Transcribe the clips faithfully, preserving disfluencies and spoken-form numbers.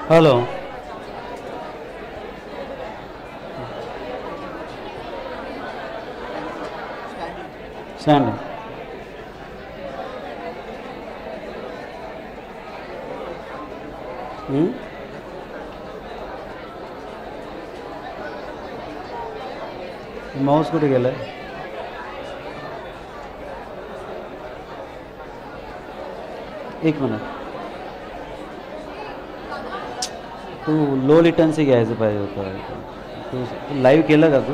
Hello, stand. हम्म mouse कुठे गेलाय? एक मिनिट, तू लो लिटन्सी घ्यायचं पाहिजे होतं. तू लाईव्ह केलं का तू?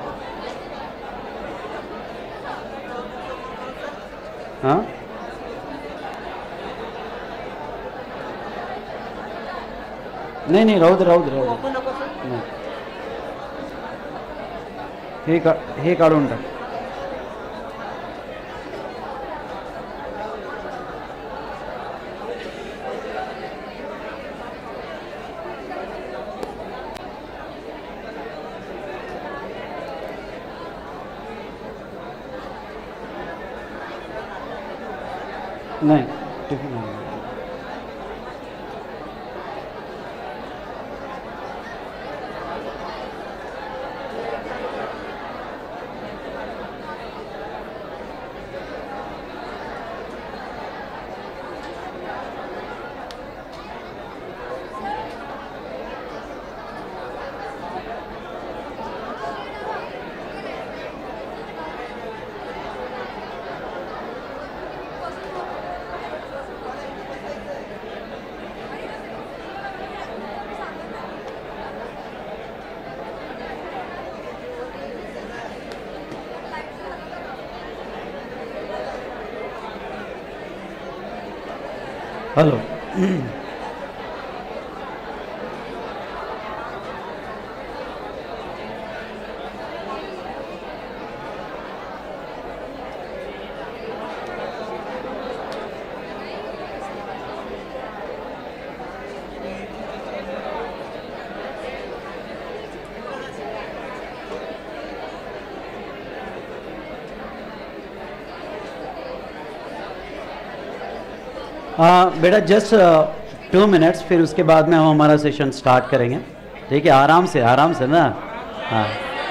हां, नाही नाही, राहू दे राहू दे राहू दे. नाही. हे का हे काढून टाक. नाही, टिफिन आहे. हेलो. हाँ बेटा, जस्ट टू मिनट्स, फिर उसके बाद में हम हमारा सेशन स्टार्ट करेंगे. ठीक है, आराम से आराम से ना. हाँ,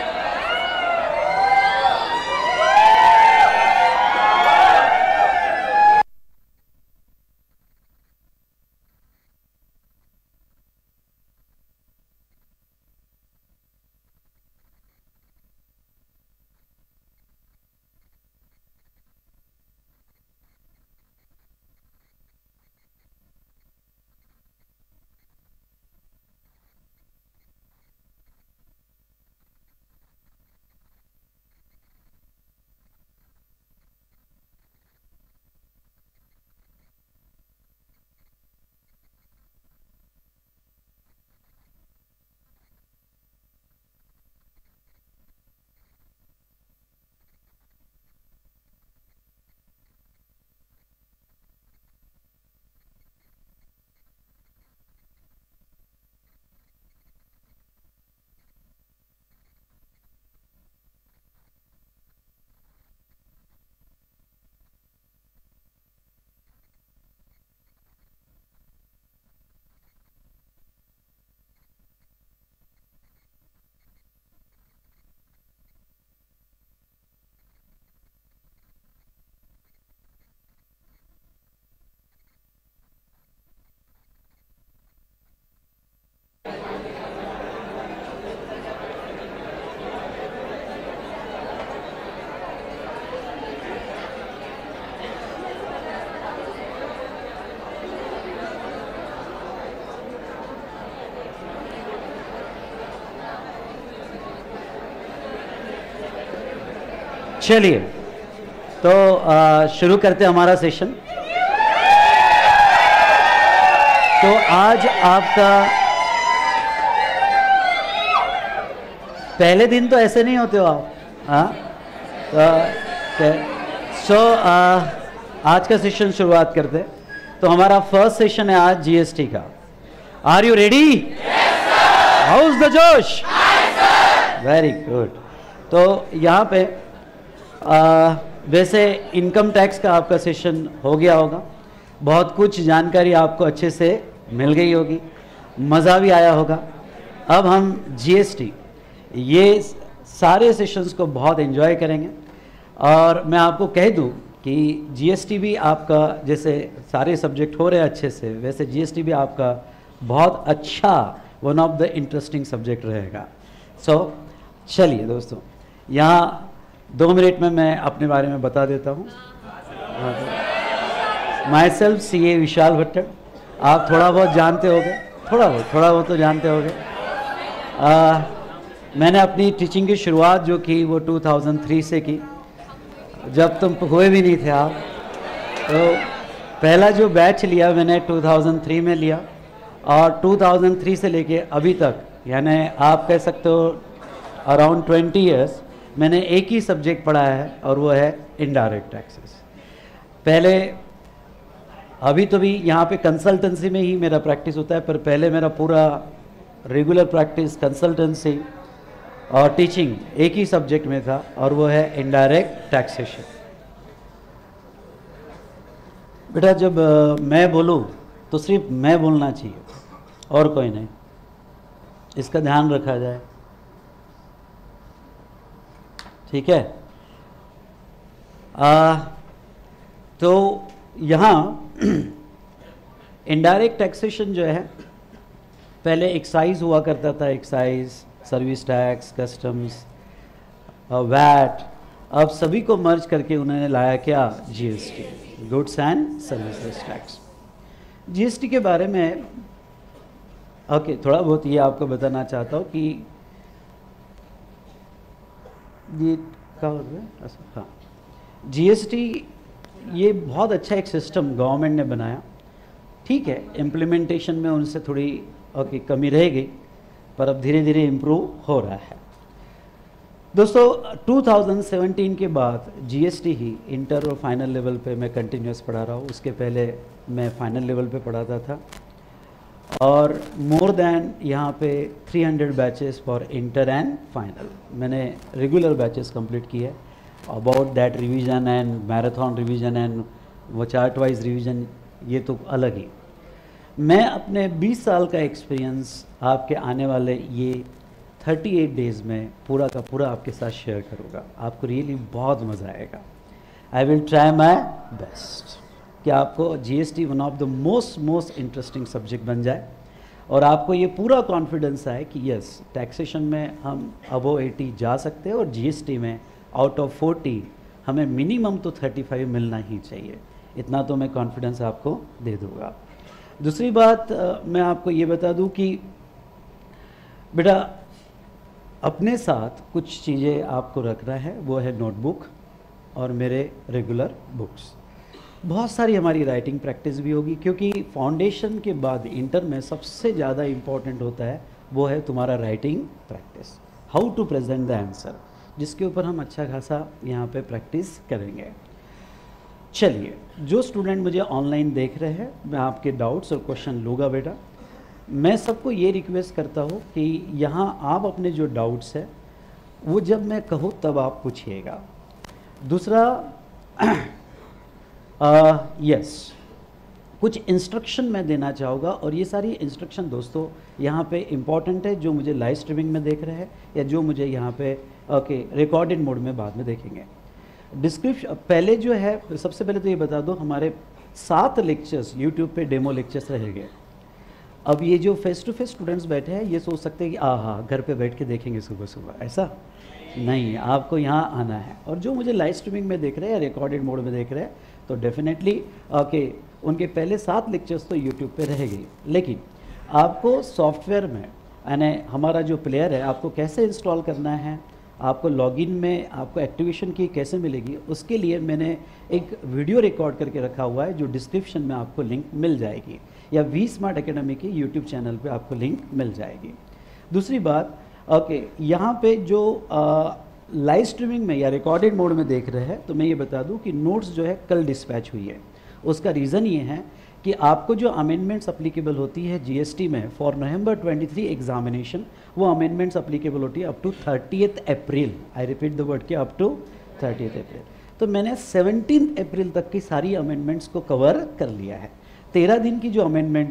चलिए तो शुरू करते हैं हमारा सेशन. तो आज आपका पहले दिन तो ऐसे नहीं होते हो आप. हाँ, तो सो आज का सेशन शुरुआत करते हैं. तो हमारा फर्स्ट सेशन है आज जीएसटी का. Are you ready? How is the josh? Very good. तो यहाँ पे आ, वैसे इनकम टैक्स का आपका सेशन हो गया होगा. बहुत कुछ जानकारी आपको अच्छे से मिल गई होगी. मज़ा भी आया होगा। अब हम जीएसटी ये सारे सेशंस को बहुत एंजॉय करेंगे। और मैं आपको कह दूं कि जीएसटी भी आपका, जैसे सारे सब्जेक्ट हो रहे हैं अच्छे से, वैसे जीएसटी भी आपका बहुत अच्छा one of the interesting subject रहेगा। सो so, चलिए दोस्तों, यहाँ दो मिनट में मैं अपने बारे में बता देता हूँ। Myself C A Vishal Bhattad. आप थोड़ा बहुत जानते होंगे, थोड़ा बहुत थोड़ा बहुत तो जानते होंगे। आ, मैंने अपनी टीचिंग की शुरुआत जो की वो दो हज़ार तीन से की, जब तुम हुए भी नहीं थे आप। तो पहला जो बैच लिया मैंने दो हज़ार तीन में लिया, और दो हज़ार तीन से लेके अभी तक, यानी आप कह सकते हो अराउंड ट्वेंटी इयर्स मैंने एक ही सब्जेक्ट पढ़ाया है, और वो है इनडायरेक्ट टैक्सेस। पहले अभी तो भी यहाँ पे कंसल्टेंसी में ही मेरा प्रैक्टिस होता है, पर पहले मेरा पूरा रेगुलर प्रैक्टिस कंसल्टेंसी और टीचिंग एक ही सब्जेक्ट में था, और वो है इनडायरेक्ट टैक्सेशन। बेटा जब आ, मैं बोलूँ तो सिर्फ मैं बोलना चाहिए और कोई नहीं, इसका ध्यान रखा जाए, ठीक है। आ, तो यहाँ इनडायरेक्ट टैक्सेशन जो है, पहले एक्साइज हुआ करता था, excise, service tax, customs, VAT, अब सभी को मर्ज करके उन्होंने लाया क्या, GST, goods and services tax. GST के बारे में ओके okay, थोड़ा बहुत ये आपको बताना चाहता हूँ कि ये क्या हो रहा है। हाँ, जीएसटी ये बहुत अच्छा एक सिस्टम गवर्नमेंट ने बनाया, ठीक है। इम्प्लीमेंटेशन में उनसे थोड़ी ओके okay, कमी रहेगी, पर अब धीरे धीरे इम्प्रूव हो रहा है। दोस्तों दो हज़ार सत्रह के बाद जीएसटी ही इंटर और फाइनल लेवल पे मैं कंटिन्यूस पढ़ा रहा हूँ। उसके पहले मैं फाइनल लेवल पे पढ़ाता था, और मोर देन यहाँ पे तीन सौ batches for inter and final मैंने रेगुलर बैचेस कंप्लीट किए। About that revision and marathon revision and वो चार्ट वाइज रिवीजन, ये तो अलग ही। मैं अपने बीस साल का एक्सपीरियंस आपके आने वाले ये अड़तीस डेज़ में पूरा का पूरा आपके साथ शेयर करूँगा। आपको रियली बहुत मज़ा आएगा। I will try my best कि आपको GST one of the most most interesting subject बन जाए, और आपको ये पूरा कॉन्फिडेंस आए कि यस टैक्सेशन में हम अबो अस्सी जा सकते हैं, और जीएसटी में आउट ऑफ चालीस हमें मिनिमम तो पैंतीस मिलना ही चाहिए। इतना तो मैं कॉन्फिडेंस आपको दे दूँगा। दूसरी बात मैं आपको ये बता दूं कि बेटा अपने साथ कुछ चीज़ें आपको रखना है, वो है नोटबुक और मेरे रेगुलर बुक्स। बहुत सारी हमारी राइटिंग प्रैक्टिस भी होगी, क्योंकि फाउंडेशन के बाद इंटर में सबसे ज़्यादा इम्पॉर्टेंट होता है वो है तुम्हारा writing practice, how to present the answer, जिसके ऊपर हम अच्छा खासा यहाँ पे प्रैक्टिस करेंगे। चलिए, जो स्टूडेंट मुझे ऑनलाइन देख रहे हैं, मैं आपके डाउट्स और क्वेश्चन लूँगा बेटा। मैं सबको ये रिक्वेस्ट करता हूँ कि यहाँ आप अपने जो डाउट्स है वो जब मैं कहूँ तब आप पूछिएगा। दूसरा यस कुछ इंस्ट्रक्शन मैं देना चाहूँगा, और ये सारी इंस्ट्रक्शन दोस्तों यहाँ पे इम्पॉर्टेंट है, जो मुझे लाइव स्ट्रीमिंग में देख रहे हैं या जो मुझे यहाँ पे ओके रिकॉर्डेड मोड में बाद में देखेंगे। डिस्क्रिप्शन पहले जो है, सबसे पहले तो ये बता दो, हमारे सात लेक्चर्स यूट्यूब पे डेमो लेक्चर्स रहेंगे। अब ये जो फेस टू फेस स्टूडेंट्स बैठे हैं ये सोच सकते हैं कि आ हाँ घर पे बैठ के देखेंगे सुबह सुबह, ऐसा नहीं, आपको यहाँ आना है। और जो मुझे लाइव स्ट्रीमिंग में देख रहे हैं या रिकॉर्डेड मोड में देख रहे हैं, तो डेफिनेटली ओके उनके पहले सात लेक्चर्स तो यूट्यूब पे रहेगी, लेकिन आपको सॉफ्टवेयर में यानी हमारा जो प्लेयर है आपको कैसे इंस्टॉल करना है, आपको लॉगिन में आपको एक्टिवेशन की कैसे मिलेगी, उसके लिए मैंने एक वीडियो रिकॉर्ड करके रखा हुआ है, जो डिस्क्रिप्शन में आपको लिंक मिल जाएगी, या वी स्मार्ट एकेडमी के यूट्यूब चैनल पे आपको लिंक मिल जाएगी। दूसरी बात ओके यहाँ पे जो लाइव स्ट्रीमिंग में या रिकॉर्डेड मोड में देख रहे हैं, तो मैं ये बता दूं कि नोट्स जो है कल डिस्पैच हुई है। उसका रीज़न ये है कि आपको जो अमेंडमेंट्स अप्लीकेबल होती है जीएसटी में फॉर नवंबर तेईस एग्जामिनेशन, वो अमेंडमेंट्स अप्लीकेबल होती है up to thirtieth April. I repeat the word कि अप टू थर्टियथ अप्रैल। तो मैंने सेवनटीन अप्रैल तक की सारी अमेंडमेंट्स को कवर कर लिया है। तेरह दिन की जो अमेंडमेंट्स है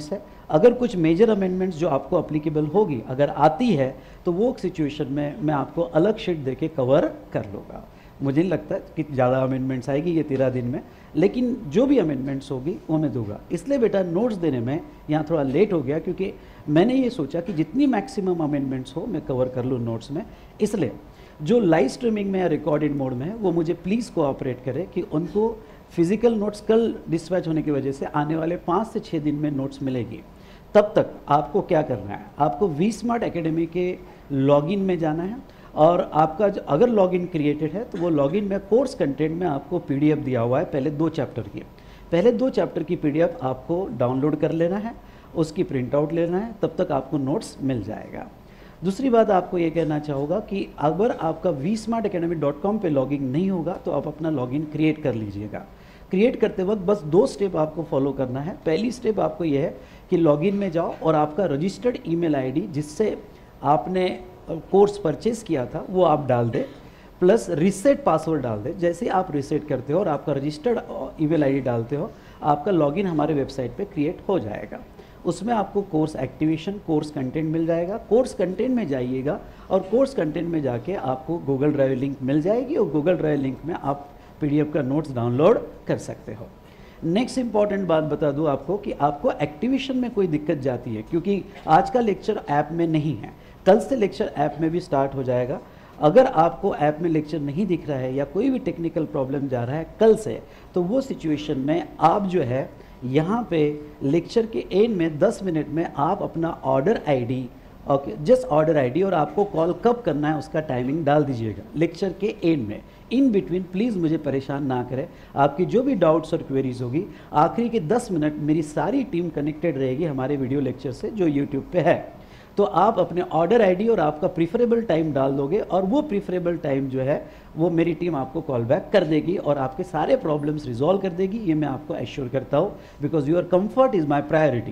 अगर कुछ मेजर अमेंडमेंट्स जो आपको अप्लीकेबल होगी अगर आती है तो वो सिचुएशन में मैं आपको अलग शीट देके कवर कर लूँगा। मुझे नहीं लगता कि ज़्यादा अमेंडमेंट्स आएगी ये तेरह दिन में, लेकिन जो भी अमेंडमेंट्स होगी वो मैं दूंगा। इसलिए बेटा नोट्स देने में यहाँ थोड़ा लेट हो गया क्योंकि मैंने ये सोचा कि जितनी मैक्सिमम अमेंडमेंट्स हो मैं कवर कर लूँ नोट्स में। इसलिए जो लाइव स्ट्रीमिंग में या रिकॉर्डेड मोड में है वो मुझे प्लीज़ कोऑपरेट करे कि उनको फिजिकल नोट्स कल डिस्पैच होने की वजह से आने वाले पाँच से छः दिन में नोट्स मिलेगी। तब तक आपको क्या करना है, आपको वी स्मार्ट एकेडमी के लॉगिन में जाना है और आपका जो अगर लॉगिन क्रिएटेड है तो वो लॉगिन में कोर्स कंटेंट में आपको पीडीएफ दिया हुआ है पहले दो चैप्टर की। पहले दो चैप्टर की पीडीएफ आपको डाउनलोड कर लेना है, उसकी प्रिंट आउट लेना है, तब तक आपको नोट्स मिल जाएगा। दूसरी बात आपको ये कहना चाहूँगा कि अगर आपका V smart Academy dot com पर लॉगिन नहीं होगा तो आप अपना लॉगिन क्रिएट कर लीजिएगा। क्रिएट करते वक्त बस दो स्टेप आपको फॉलो करना है। पहली स्टेप आपको यह है कि लॉगिन में जाओ और आपका रजिस्टर्ड ईमेल आईडी जिससे आपने कोर्स परचेज किया था वो आप डाल दें, प्लस रीसेट पासवर्ड डाल दें। जैसे ही आप रीसेट करते हो और आपका रजिस्टर्ड ईमेल आईडी डालते हो आपका लॉगिन हमारे वेबसाइट पे क्रिएट हो जाएगा। उसमें आपको कोर्स एक्टिवेशन, कोर्स कंटेंट मिल जाएगा। कोर्स कंटेंट में जाइएगा और कोर्स कंटेंट में जाके आपको गूगल ड्राइव लिंक मिल जाएगी और गूगल ड्राइव लिंक में आप पीडीएफ का नोट्स डाउनलोड कर सकते हो। नेक्स्ट इंपॉर्टेंट बात बता दूं आपको कि आपको एक्टिवेशन में कोई दिक्कत जाती है क्योंकि आज का लेक्चर ऐप में नहीं है, कल से लेक्चर ऐप में भी स्टार्ट हो जाएगा। अगर आपको ऐप में लेक्चर नहीं दिख रहा है या कोई भी टेक्निकल प्रॉब्लम जा रहा है कल से, तो वो सिचुएशन में आप जो है यहाँ पे लेक्चर के एंड में दस मिनट में आप अपना order ID, okay, just order ID और आपको कॉल कब करना है उसका टाइमिंग डाल दीजिएगा लेक्चर के एंड में। इन बिटवीन प्लीज़ मुझे परेशान ना करें। आपकी जो भी डाउट्स और क्वेरीज होगी आखिरी के दस मिनट मेरी सारी टीम कनेक्टेड रहेगी हमारे वीडियो लेक्चर से जो यूट्यूब पे है। तो आप अपने ऑर्डर आईडी और आपका प्रीफरेबल टाइम डाल दोगे और वो प्रीफरेबल टाइम जो है वो मेरी टीम आपको कॉल बैक कर देगी और आपके सारे प्रॉब्लम्स रिजॉल्व कर देगी। ये मैं आपको एश्योर करता हूँ because your comfort is my priority.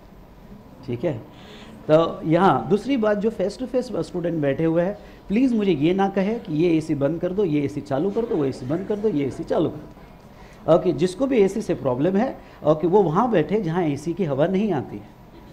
ठीक है, तो यहाँ दूसरी बात, जो फेस टू फेस स्टूडेंट बैठे हुए हैं प्लीज़ मुझे ये ना कहे कि ये एसी बंद कर दो, ये एसी चालू कर दो, वो एसी बंद कर दो, ये एसी चालू कर दो। ओके, जिसको भी एसी से प्रॉब्लम है ओके वो वहाँ बैठे जहाँ एसी की हवा नहीं आती है।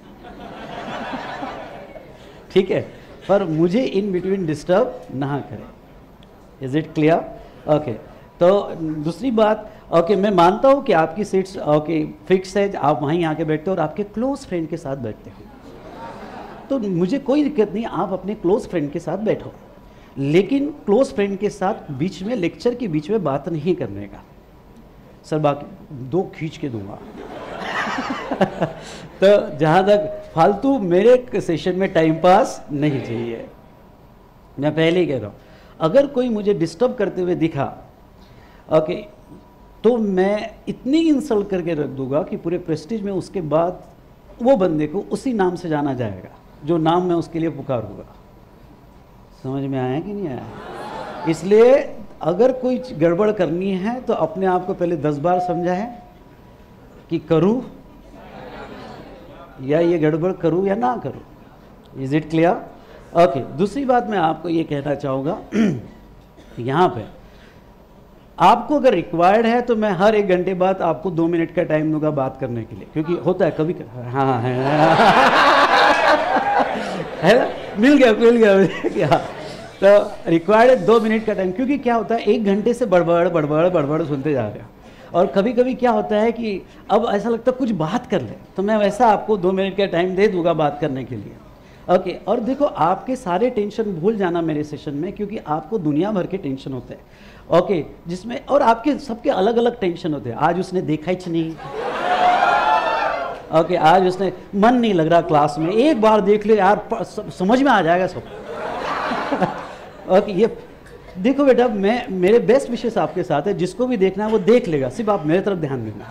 ठीक है, पर मुझे इन बिटवीन डिस्टर्ब ना करें। Is it clear? ओके, तो दूसरी बात, ओके okay, मैं मानता हूँ कि आपकी सीट्स ओके फिक्स है, आप वहीं आके बैठते हो और आपके क्लोज फ्रेंड के साथ बैठते हो, तो मुझे कोई दिक्कत नहीं, आप अपने क्लोज फ्रेंड के साथ बैठो, लेकिन क्लोज फ्रेंड के साथ बीच में लेक्चर के बीच में बात नहीं करने का। सर बाकी दो खींच के दूंगा। तो जहाँ तक फालतू मेरे सेशन में टाइम पास नहीं चाहिए, मैं पहले ही कह रहा हूँ। अगर कोई मुझे डिस्टर्ब करते हुए दिखा ओके तो मैं इतनी इंसल्ट करके रख दूंगा कि पूरे प्रेस्टीज में उसके बाद वो बंदे को उसी नाम से जाना जाएगा जो नाम मैं उसके लिए पुकारूंगा। समझ में आया कि नहीं आया? इसलिए अगर कोई गड़बड़ करनी है तो अपने आप को पहले दस बार समझाएं कि करूं या ये गड़बड़ करूं या ना करूं। Is it clear? ओके, दूसरी बात मैं आपको ये कहना चाहूँगा, यहाँ पे आपको अगर रिक्वायर्ड है तो मैं हर एक घंटे बाद आपको दो मिनट का टाइम दूंगा बात करने के लिए, क्योंकि होता है कभी हाँ है, है ना, मिल गया मिल गया क्या, तो रिक्वायर्ड है दो मिनट का टाइम, क्योंकि क्या होता है एक घंटे से बड़बड़ बड़बड़ बड़बड़ सुनते जा रहे हो और कभी कभी क्या होता है कि अब ऐसा लगता है कुछ बात कर ले, तो मैं वैसा आपको दो मिनट का टाइम दे दूंगा बात करने के लिए। ओके okay, और देखो आपके सारे टेंशन भूल जाना मेरे सेशन में, क्योंकि आपको दुनिया भर के टेंशन होते हैं ओके okay, जिसमें और आपके सबके अलग अलग टेंशन होते हैं। आज उसने देखा ही नहीं ओके okay, आज उसने मन नहीं लग रहा क्लास में, एक बार देख ले यार समझ में आ जाएगा सब। ओके okay, ये देखो बेटा, मैं मेरे बेस्ट विशेष आपके साथ है, जिसको भी देखना है वो देख लेगा, सिर्फ आप मेरे तरफ ध्यान देना।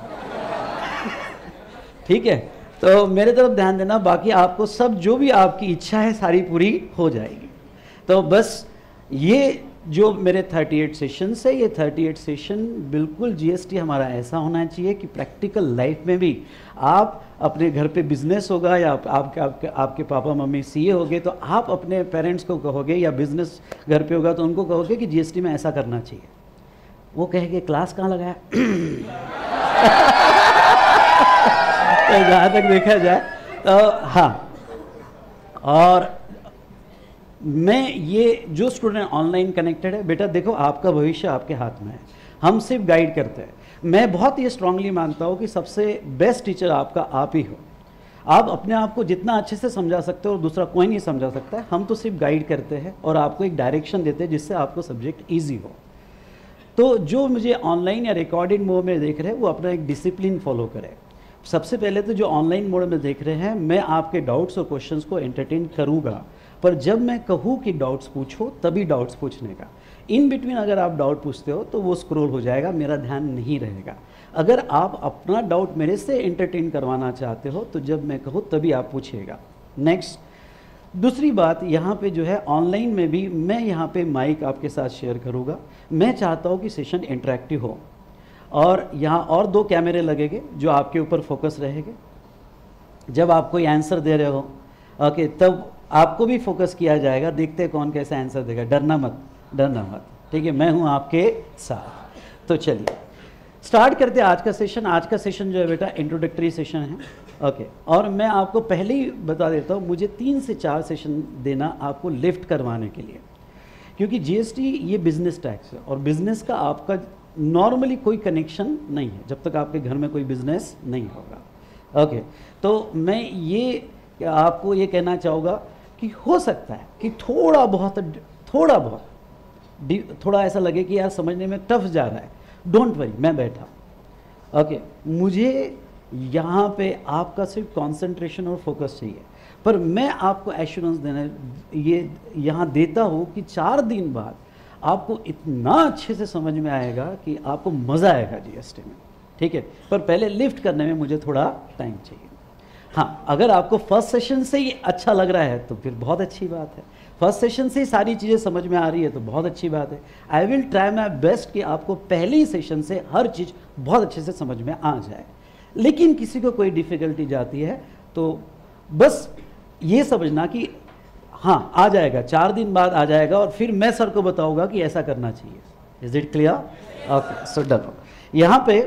ठीक है, तो मेरे तरफ ध्यान देना, बाकी आपको सब जो भी आपकी इच्छा है सारी पूरी हो जाएगी। तो बस ये जो मेरे अड़तीस सेशंस है, ये अड़तीस सेशन बिल्कुल जीएसटी हमारा ऐसा होना चाहिए कि प्रैक्टिकल लाइफ में भी आप अपने घर पे बिजनेस होगा या आप, आपके आपके आपके पापा मम्मी सीए होंगे तो आप अपने पेरेंट्स को कहोगे, या बिजनेस घर पे होगा तो उनको कहोगे कि जीएसटी में ऐसा करना चाहिए। वो कहेंगे क्लास कहाँ लगाया। तो जहाँ तक देखा जाए तो हाँ, और मैं ये जो स्टूडेंट ऑनलाइन कनेक्टेड है, बेटा देखो आपका भविष्य आपके हाथ में है, हम सिर्फ गाइड करते हैं। मैं बहुत ये स्ट्रांगली मानता हूँ कि सबसे बेस्ट टीचर आपका आप ही हो। आप अपने आप को जितना अच्छे से समझा सकते हो और दूसरा कोई नहीं समझा सकता है, हम तो सिर्फ गाइड करते हैं और आपको एक डायरेक्शन देते हैं जिससे आपको सब्जेक्ट ईजी हो। तो जो मुझे ऑनलाइन या रिकॉर्डेड मोड में देख रहे हैं वो अपना एक डिसिप्लिन फॉलो करें। सबसे पहले तो जो ऑनलाइन मोड में देख रहे हैं, मैं आपके डाउट्स और क्वेश्चंस को एंटरटेन करूँगा, पर जब मैं कहूँ कि डाउट्स पूछो तभी डाउट्स पूछने का। इन बिटवीन अगर आप डाउट पूछते हो तो वो स्क्रॉल हो जाएगा, मेरा ध्यान नहीं रहेगा। अगर आप अपना डाउट मेरे से एंटरटेन करवाना चाहते हो तो जब मैं कहूँ तभी आप पूछिएगा। नेक्स्ट, दूसरी बात यहाँ पे जो है ऑनलाइन में भी मैं यहाँ पे माइक आपके साथ शेयर करूँगा। मैं चाहता हूँ कि सेशन इंटरेक्टिव हो और यहाँ और दो कैमरे लगेंगे जो आपके ऊपर फोकस रहेंगे। जब आप कोई आंसर दे रहे हो ओके, तब आपको भी फोकस किया जाएगा, देखते हैं कौन कैसा आंसर देगा। डरना मत, डरना मत, ठीक है, मैं हूँ आपके साथ। तो चलिए स्टार्ट करते हैं आज का सेशन। आज का सेशन जो है बेटा इंट्रोडक्टरी सेशन है, ओके। और मैं आपको पहले ही बता देता हूँ, मुझे तीन से चार सेशन देना आपको लिफ्ट करवाने के लिए, क्योंकि जीएसटी ये बिजनेस टैक्स है और बिजनेस का आपका नॉर्मली कोई कनेक्शन नहीं है जब तक आपके घर में कोई बिजनेस नहीं होगा, ओके। तो मैं ये आपको ये कहना चाहूँगा कि हो सकता है कि थोड़ा बहुत थोड़ा बहुत थोड़ा ऐसा लगे कि यार समझने में टफ जा रहा है, डोंट वरी, मैं बैठा, ओके। मुझे यहाँ पे आपका सिर्फ कंसंट्रेशन और फोकस चाहिए, पर मैं आपको एश्योरेंस देना ये यहाँ देता हूँ कि चार दिन बाद आपको इतना अच्छे से समझ में आएगा कि आपको मज़ा आएगा जीएसटी में, ठीक है। पर पहले लिफ्ट करने में मुझे थोड़ा टाइम चाहिए। हाँ, अगर आपको फर्स्ट सेशन से ही अच्छा लग रहा है तो फिर बहुत अच्छी बात है, फर्स्ट सेशन से ही सारी चीज़ें समझ में आ रही है तो बहुत अच्छी बात है। I will try my best कि आपको पहले ही सेशन से हर चीज़ बहुत अच्छे से समझ में आ जाए। लेकिन किसी को कोई डिफ़िकल्टी जाती है तो बस ये समझना कि हाँ आ जाएगा, चार दिन बाद आ जाएगा और फिर मैं सर को बताऊँगा कि ऐसा करना चाहिए। Is it clear? Okay, so done. यहाँ पे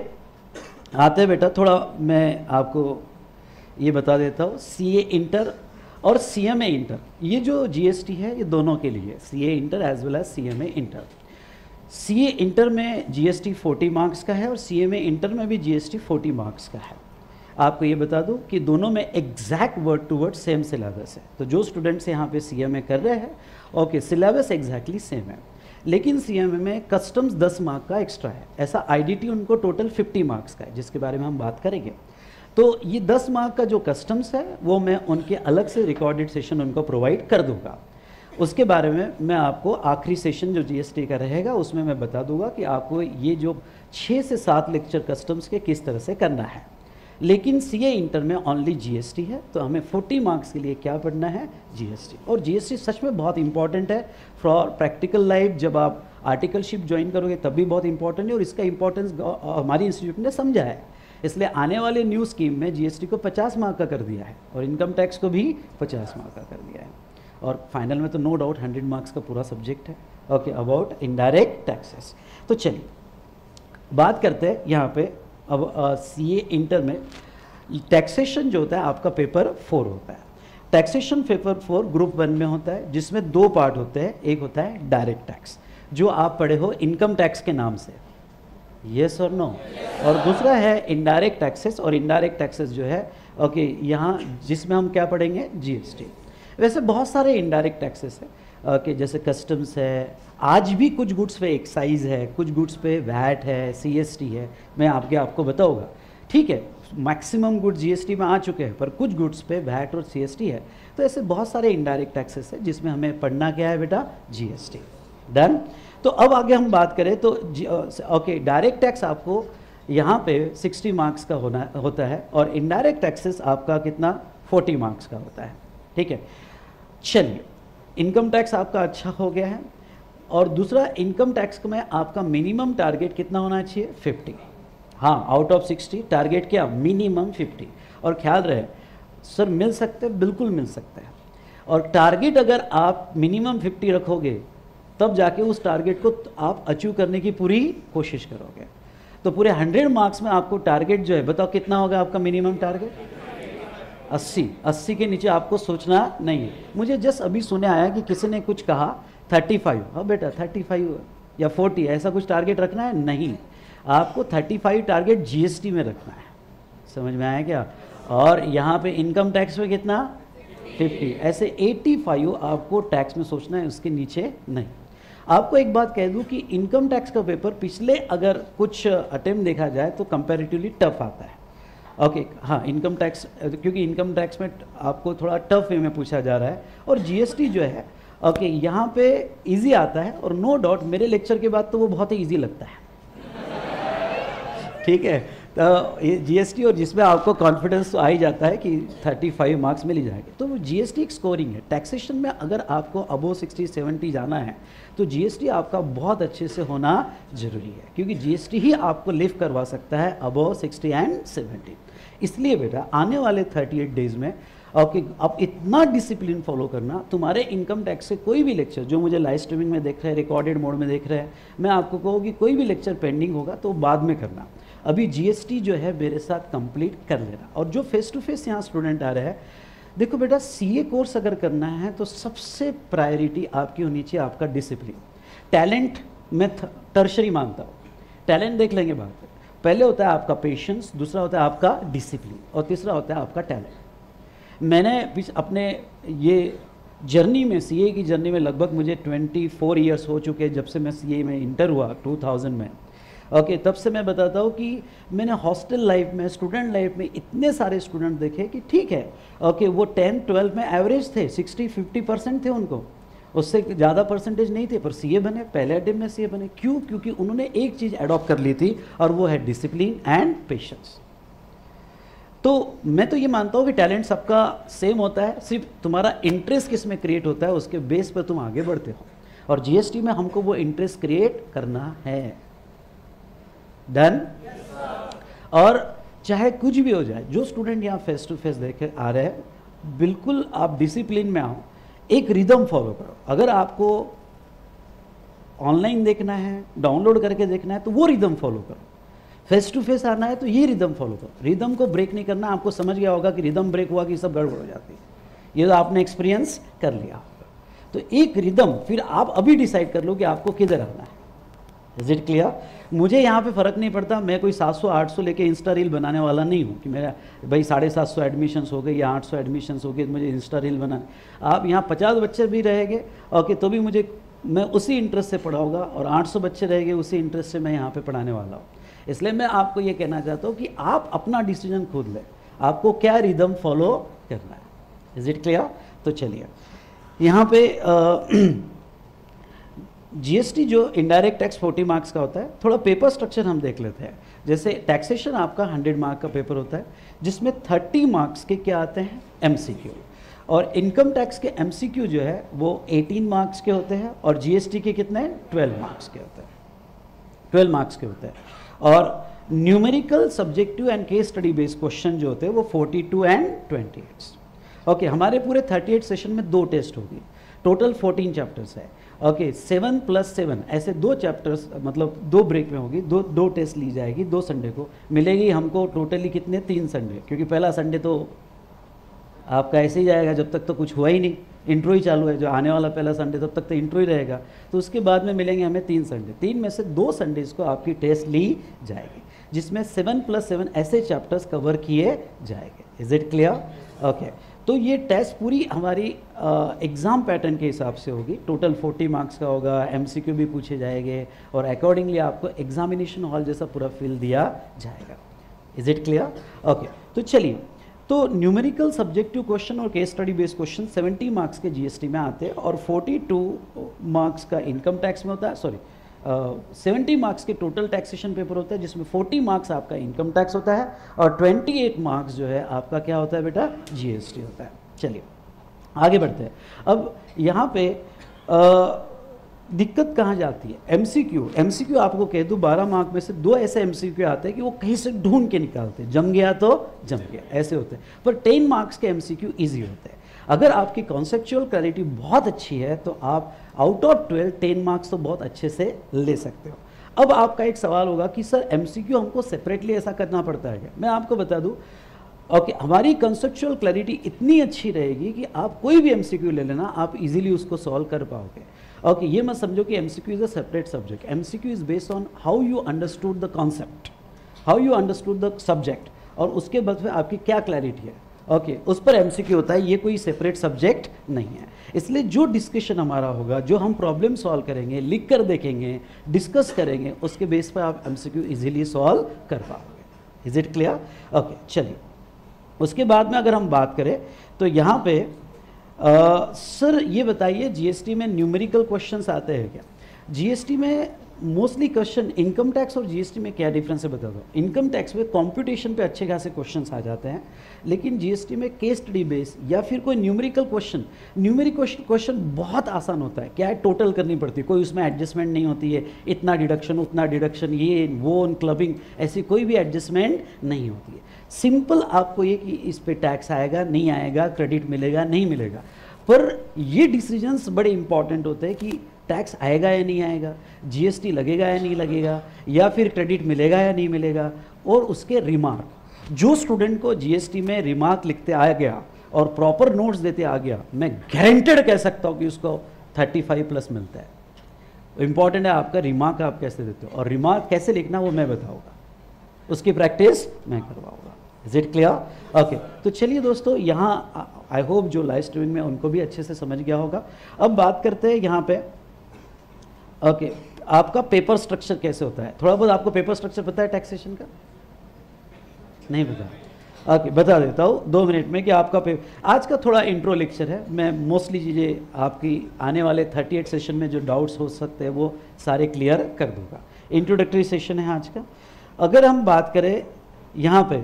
आते बेटा थोड़ा मैं आपको ये बता देता हूँ, सीए इंटर और सीएमए इंटर, ये जो जीएसटी है ये दोनों के लिए, CA inter as well as CMA inter. CA inter में जीएसटी चालीस मार्क्स का है और सीएमए इंटर में भी जीएसटी चालीस मार्क्स का है। आपको ये बता दूं कि दोनों में exact word to word same syllabus है। तो जो स्टूडेंट्स यहाँ पे सीएमए कर रहे हैं ओके, सिलेबस एग्जैक्टली सेम है, लेकिन सीएमए में कस्टम्स दस मार्क का एक्स्ट्रा है। ऐसा आईडीटी उनको टोटल पचास मार्क्स का है, जिसके बारे में हम बात करेंगे। तो ये दस मार्क का जो कस्टम्स है वो मैं उनके अलग से रिकॉर्डेड सेशन उनको प्रोवाइड कर दूंगा। उसके बारे में मैं आपको आखिरी सेशन जो जीएसटी का रहेगा उसमें मैं बता दूंगा कि आपको ये जो छः से सात लेक्चर कस्टम्स के किस तरह से करना है। लेकिन सीए इंटर में ओनली जीएसटी है, तो हमें चालीस मार्क्स के लिए क्या पढ़ना है? जीएसटी। और जीएसटी सच में बहुत इंपॉर्टेंट है फॉर प्रैक्टिकल लाइफ। जब आप आर्टिकलशिप ज्वाइन करोगे तब भी बहुत इंपॉर्टेंट है और इसका इंपॉर्टेंस हमारी इंस्टीट्यूट ने समझा है। इसलिए आने वाले न्यू स्कीम में जीएसटी को पचास मार्क का कर दिया है और इनकम टैक्स को भी पचास मार्क का कर दिया है। और फाइनल में तो नो डाउट हंड्रेड मार्क्स का पूरा सब्जेक्ट है, ओके, अबाउट इनडायरेक्ट टैक्सेस। तो चलिए बात करते हैं यहाँ पे अब सीए इंटर में टैक्सेशन जो होता है आपका पेपर फोर होता है। Taxation paper four group one में होता है, जिसमें दो पार्ट होते हैं। एक होता है डायरेक्ट टैक्स जो आप पढ़े हो इनकम टैक्स के नाम से, येस और नो, और दूसरा है इनडायरेक्ट टैक्सेस। और इनडायरेक्ट टैक्सेस जो है ओके यहाँ जिसमें हम क्या पढ़ेंगे? जीएसटी। वैसे बहुत सारे इनडायरेक्ट टैक्सेस है ओके, जैसे कस्टम्स है, आज भी कुछ गुड्स पे एक्साइज है, कुछ गुड्स पे वैट है, सीएसटी है, मैं आपके आपको बताऊंगा, ठीक है। मैक्सिमम गुड्स जीएसटी में आ चुके हैं पर कुछ गुड्स पे वैट और सीएसटी है। तो ऐसे बहुत सारे इनडायरेक्ट टैक्सेस है जिसमें हमें पढ़ना क्या है बेटा? जीएसटी। डन। तो अब आगे हम बात करें तो ओके, डायरेक्ट टैक्स आपको यहाँ पे साठ मार्क्स का होना होता है और इनडायरेक्ट टैक्सेस आपका कितना? चालीस मार्क्स का होता है, ठीक है। चलिए, इनकम टैक्स आपका अच्छा हो गया है। और दूसरा, इनकम टैक्स में आपका मिनिमम टारगेट कितना होना चाहिए? पचास। हाँ, आउट ऑफ साठ टारगेट क्या? मिनिमम पचास। और ख्याल रहे सर मिल सकते हैं, बिल्कुल मिल सकता है। और टारगेट अगर आप मिनिमम पचास रखोगे तब जाके उस टारगेट को आप अचीव करने की पूरी कोशिश करोगे। तो पूरे सौ मार्क्स में आपको टारगेट जो है, बताओ कितना होगा आपका मिनिमम टारगेट? अस्सी अस्सी के नीचे आपको सोचना नहीं है। मुझे जस्ट अभी सुने आया कि किसी ने कुछ कहा थर्टी फाइव, हाँ बेटा थर्टी फाइव या फोर्टी ऐसा कुछ टारगेट रखना है नहीं, आपको थर्टी फाइव टारगेट जीएसटी में रखना है। समझ में आया क्या? और यहाँ पे इनकम टैक्स में कितना? फिफ्टी। ऐसे एटी फाइव आपको टैक्स में सोचना है, उसके नीचे नहीं। आपको एक बात कह दूं कि इनकम टैक्स का पेपर पिछले अगर कुछ अटेम्प्ट देखा जाए तो कंपैरेटिवली टफ आता है। ओके okay, हाँ इनकम टैक्स, क्योंकि इनकम टैक्स में आपको थोड़ा टफ वे में पूछा जा रहा है, और जीएसटी जो है ओके okay, यहाँ पे इजी आता है, और नो डाउट मेरे लेक्चर के बाद तो वो बहुत ही इजी लगता है। ठीक है, तो ये जीएसटी और जिसमें आपको कॉन्फिडेंस तो आ ही जाता है कि थर्टी फाइव मार्क्स मिल ही जाएंगे। तो जीएसटी एक स्कोरिंग है। टैक्सेशन में अगर आपको अबो सिक्सटी सेवेंटी जाना है तो जीएसटी आपका बहुत अच्छे से होना जरूरी है, क्योंकि जीएसटी ही आपको लिफ्ट करवा सकता है अबो सिक्सटी एंड सेवेंटी। इसलिए बेटा आने वाले थर्टी एट डेज में ओके अब इतना डिसिप्लिन फॉलो करना, तुम्हारे इनकम टैक्स से कोई भी लेक्चर जो मुझे लाइव स्ट्रीमिंग में देख रहे हैं, रिकॉर्डेड मोड में देख रहे हैं, मैं आपको कहूँ कि कोई भी लेक्चर पेंडिंग होगा तो बाद में करना। अभी जीएसटी जो है मेरे साथ कंप्लीट कर लेना। और जो फेस टू फेस यहाँ स्टूडेंट आ रहे हैं, देखो बेटा सीए कोर्स अगर करना है तो सबसे प्रायोरिटी आपकी होनी चाहिए आपका डिसिप्लिन। टैलेंट मैं टर्शरी मानता हूँ, टैलेंट देख लेंगे बाद में। पहले होता है आपका पेशेंस, दूसरा होता है आपका डिसिप्लिन, और तीसरा होता है आपका टैलेंट। मैंने अपने ये जर्नी में, सीए की जर्नी में लगभग मुझे ट्वेंटी फोर ईयर्स हो चुके हैं जब से मैं सीए में इंटर हुआ टू थाउजेंड में। ओके okay, तब से मैं बताता हूँ कि मैंने हॉस्टल लाइफ में, स्टूडेंट लाइफ में इतने सारे स्टूडेंट देखे कि ठीक है ओके okay, वो टेंथ ट्वेल्थ में एवरेज थे, सिक्सटी फिफ्टी परसेंट थे, उनको उससे ज़्यादा परसेंटेज नहीं थे, पर सीए बने, पहले अटेम्प्ट में सीए बने। क्यों? क्योंकि उन्होंने एक चीज़ अडॉप्ट कर ली थी, और वो है डिसिप्लिन एंड पेशेंस। तो मैं तो ये मानता हूँ कि टैलेंट सबका सेम होता है, सिर्फ तुम्हारा इंटरेस्ट किस में क्रिएट होता है उसके बेस पर तुम आगे बढ़ते हो, और जीएसटी में हमको वो इंटरेस्ट क्रिएट करना है। डन? और चाहे कुछ भी हो जाए, जो स्टूडेंट यहाँ फेस टू फेस देखे आ रहे हैं, बिल्कुल आप डिसिप्लिन में आओ, एक रिदम फॉलो करो। अगर आपको ऑनलाइन देखना है, डाउनलोड करके देखना है, तो वो रिदम फॉलो करो। फेस टू फेस आना है तो ये रिदम फॉलो करो। रिदम को ब्रेक नहीं करना। आपको समझ गया होगा कि रिदम ब्रेक हुआ कि सब गड़बड़ हो जाती है, ये तो आपने एक्सपीरियंस कर लिया। तो एक रिदम, फिर आप अभी डिसाइड कर लो कि आपको किधर आना है। Is it clear? मुझे यहाँ पे फ़र्क नहीं पड़ता, मैं कोई सात सौ आठ सौ लेके इंस्टा रील बनाने वाला नहीं हूँ कि मेरा भाई साढ़े सात सौ एडमिशन्स हो गए या आठ सौ एडमिशन्स हो गए तो मुझे इंस्टा रील बनाना। आप यहाँ पचास बच्चे भी रहेंगे ओके तो भी मुझे, मैं उसी इंटरेस्ट से पढ़ाऊँगा, और आठ सौ बच्चे रहेंगे उसी इंटरेस्ट से मैं यहाँ पे पढ़ाने वाला हूँ। इसलिए मैं आपको ये कहना चाहता हूँ कि आप अपना डिसीजन खुद लें, आपको क्या रिदम फॉलो करना है। Is it clear? तो चलिए यहाँ पे जीएसटी जो इनडायरेक्ट टैक्स फोर्टी मार्क्स का होता है, थोड़ा पेपर स्ट्रक्चर हम देख लेते हैं। जैसे टैक्सेशन आपका हंड्रेड मार्क का पेपर होता है, जिसमें थर्टी मार्क्स के क्या आते हैं? एमसीक्यू। और इनकम टैक्स के एमसीक्यू जो है वो एटीन मार्क्स के होते हैं, और जीएसटी के कितने? ट्वेल्व मार्क्स के होते हैं, ट्वेल्व मार्क्स के होते हैं। और numerical, subjective and case study based question जो होते हैं वो forty two and twenty eight. Okay, हमारे पूरे थर्टी एट सेशन में दो टेस्ट होगी, टोटल फोर्टीन चैप्टर्स है। ओके, सेवन प्लस सेवन ऐसे दो चैप्टर्स, मतलब दो ब्रेक में होगी, दो दो टेस्ट ली जाएगी, दो संडे को मिलेगी हमको। टोटली कितने? तीन संडे, क्योंकि पहला संडे तो आपका ऐसे ही जाएगा जब तक तो कुछ हुआ ही नहीं, इंट्रो ही चालू है। जो आने वाला पहला संडे तब तक तो इंट्रो ही रहेगा, तो उसके बाद में मिलेंगे हमें तीन संडे। तीन में से दो संडेज को आपकी टेस्ट ली जाएगी, जिसमें सेवन प्लस सेवन ऐसे चैप्टर्स कवर किए जाएंगे। Is it clear? ओके, तो ये टेस्ट पूरी हमारी एग्ज़ाम पैटर्न के हिसाब से होगी। टोटल फोर्टी मार्क्स का होगा, एमसीक्यू भी पूछे जाएंगे, और अकॉर्डिंगली आपको एग्जामिनेशन हॉल जैसा पूरा फील दिया जाएगा। Is it clear? ओके, तो चलिए, तो न्यूमेरिकल, सब्जेक्टिव क्वेश्चन और case study based question seventy marks के जीएसटी में आते हैं, और फोर्टी टू मार्क्स का इनकम टैक्स में होता है। सॉरी, सेवेंटी मार्क्स के टोटल टैक्सेशन पेपर होता है, जिसमें फोर्टी मार्क्स आपका इनकम टैक्स होता है, और ट्वेंटी एट मार्क्स जो है आपका क्या होता है बेटा? जीएसटी होता है। चलिए आगे बढ़ते हैं। अब यहाँ पे आ, दिक्कत कहाँ जाती है? एमसीक्यू। एमसीक्यू आपको कह दूँ बारह मार्क में से दो ऐसे एमसीक्यू आते हैं कि वो कहीं से ढूंढ के निकालते हैं, जम गया तो जम गया, ऐसे होते हैं। पर टेन मार्क्स के एमसीक्यू इजी होते हैं। अगर आपकी कॉन्सेप्चुअल क्लैरिटी बहुत अच्छी है तो आप out of twelve ten marks तो बहुत अच्छे से ले सकते हो। अब आपका एक सवाल होगा कि सर एमसीक्यू हमको सेपरेटली ऐसा करना पड़ता है क्या? मैं आपको बता दूं, ओके okay, हमारी कंसेप्चुअल क्लैरिटी इतनी अच्छी रहेगी कि आप कोई भी एमसीक्यू ले लेना, आप इजीली उसको सॉल्व कर पाओगे। ओके okay, ये मत समझो कि MCQ is a separate subject. MCQ is based on how you understood the concept, how you understood the subject, और उसके बाद में आपकी क्या क्लैरिटी है। ओके okay, उस पर एमसीक्यू होता है, ये कोई सेपरेट सब्जेक्ट नहीं है। इसलिए जो डिस्कशन हमारा होगा, जो हम प्रॉब्लम सॉल्व करेंगे, लिख कर देखेंगे, डिस्कस करेंगे, उसके बेस पर आप एमसीक्यू इजीली सॉल्व कर पाओगे। Is it clear? ओके, चलिए उसके बाद में अगर हम बात करें तो यहाँ पे आ, सर ये बताइए जीएसटी में न्यूमेरिकल क्वेश्चंस आते हैं क्या? जीएसटी में मोस्टली क्वेश्चन, इनकम टैक्स और जीएसटी में क्या डिफरेंस है बता दो। इनकम टैक्स में कंप्यूटेशन पे अच्छे खासे क्वेश्चंस आ जाते हैं, लेकिन जीएसटी में केस स्टडी बेस या फिर कोई न्यूमेरिकल क्वेश्चन, न्यूमेरिकल क्वेश्चन बहुत आसान होता है। क्या है, टोटल करनी पड़ती है, कोई उसमें एडजस्टमेंट नहीं होती है, इतना डिडक्शन उतना डिडक्शन, ये वो क्लबिंग, ऐसी कोई भी एडजस्टमेंट नहीं होती है। सिंपल आपको ये कि इस पे टैक्स आएगा नहीं आएगा, क्रेडिट मिलेगा नहीं मिलेगा, पर ये डिसीजंस बड़े इंपॉर्टेंट होते हैं कि टैक्स आएगा या नहीं आएगा, जीएसटी लगेगा या नहीं लगेगा, या फिर क्रेडिट मिलेगा या नहीं मिलेगा, और उसके रिमार्क। जो स्टूडेंट को जीएसटी में रिमार्क लिखते आ गया और प्रॉपर नोट्स देते आ गया, मैं गारंटेड कह सकता हूँ कि उसको पैंतीस प्लस मिलता है। इंपॉर्टेंट है आपका रिमार्क आप कैसे देते हो, और रिमार्क कैसे लिखना वो मैं बताऊँगा, उसकी प्रैक्टिस मैं करवाऊँगा। Is it clear? ओके, तो चलिए दोस्तों, यहाँ आई होप जो लाइव स्ट्रीमिंग में उनको भी अच्छे से समझ गया होगा। अब बात करते हैं यहाँ पे ओके okay, आपका पेपर स्ट्रक्चर कैसे होता है। थोड़ा बहुत आपको पेपर स्ट्रक्चर पता है टैक्सेशन का? नहीं पता? ओके okay, बता देता हूँ दो मिनट में कि आपका पेपर, आज का थोड़ा इंट्रो लेक्चर है। मैं मोस्टली चीज़ें आपकी आने वाले अड़तीस सेशन में जो डाउट्स हो सकते हैं वो सारे क्लियर कर दूंगा। इंट्रोडक्टरी सेशन है आज का। अगर हम बात करें यहाँ पे,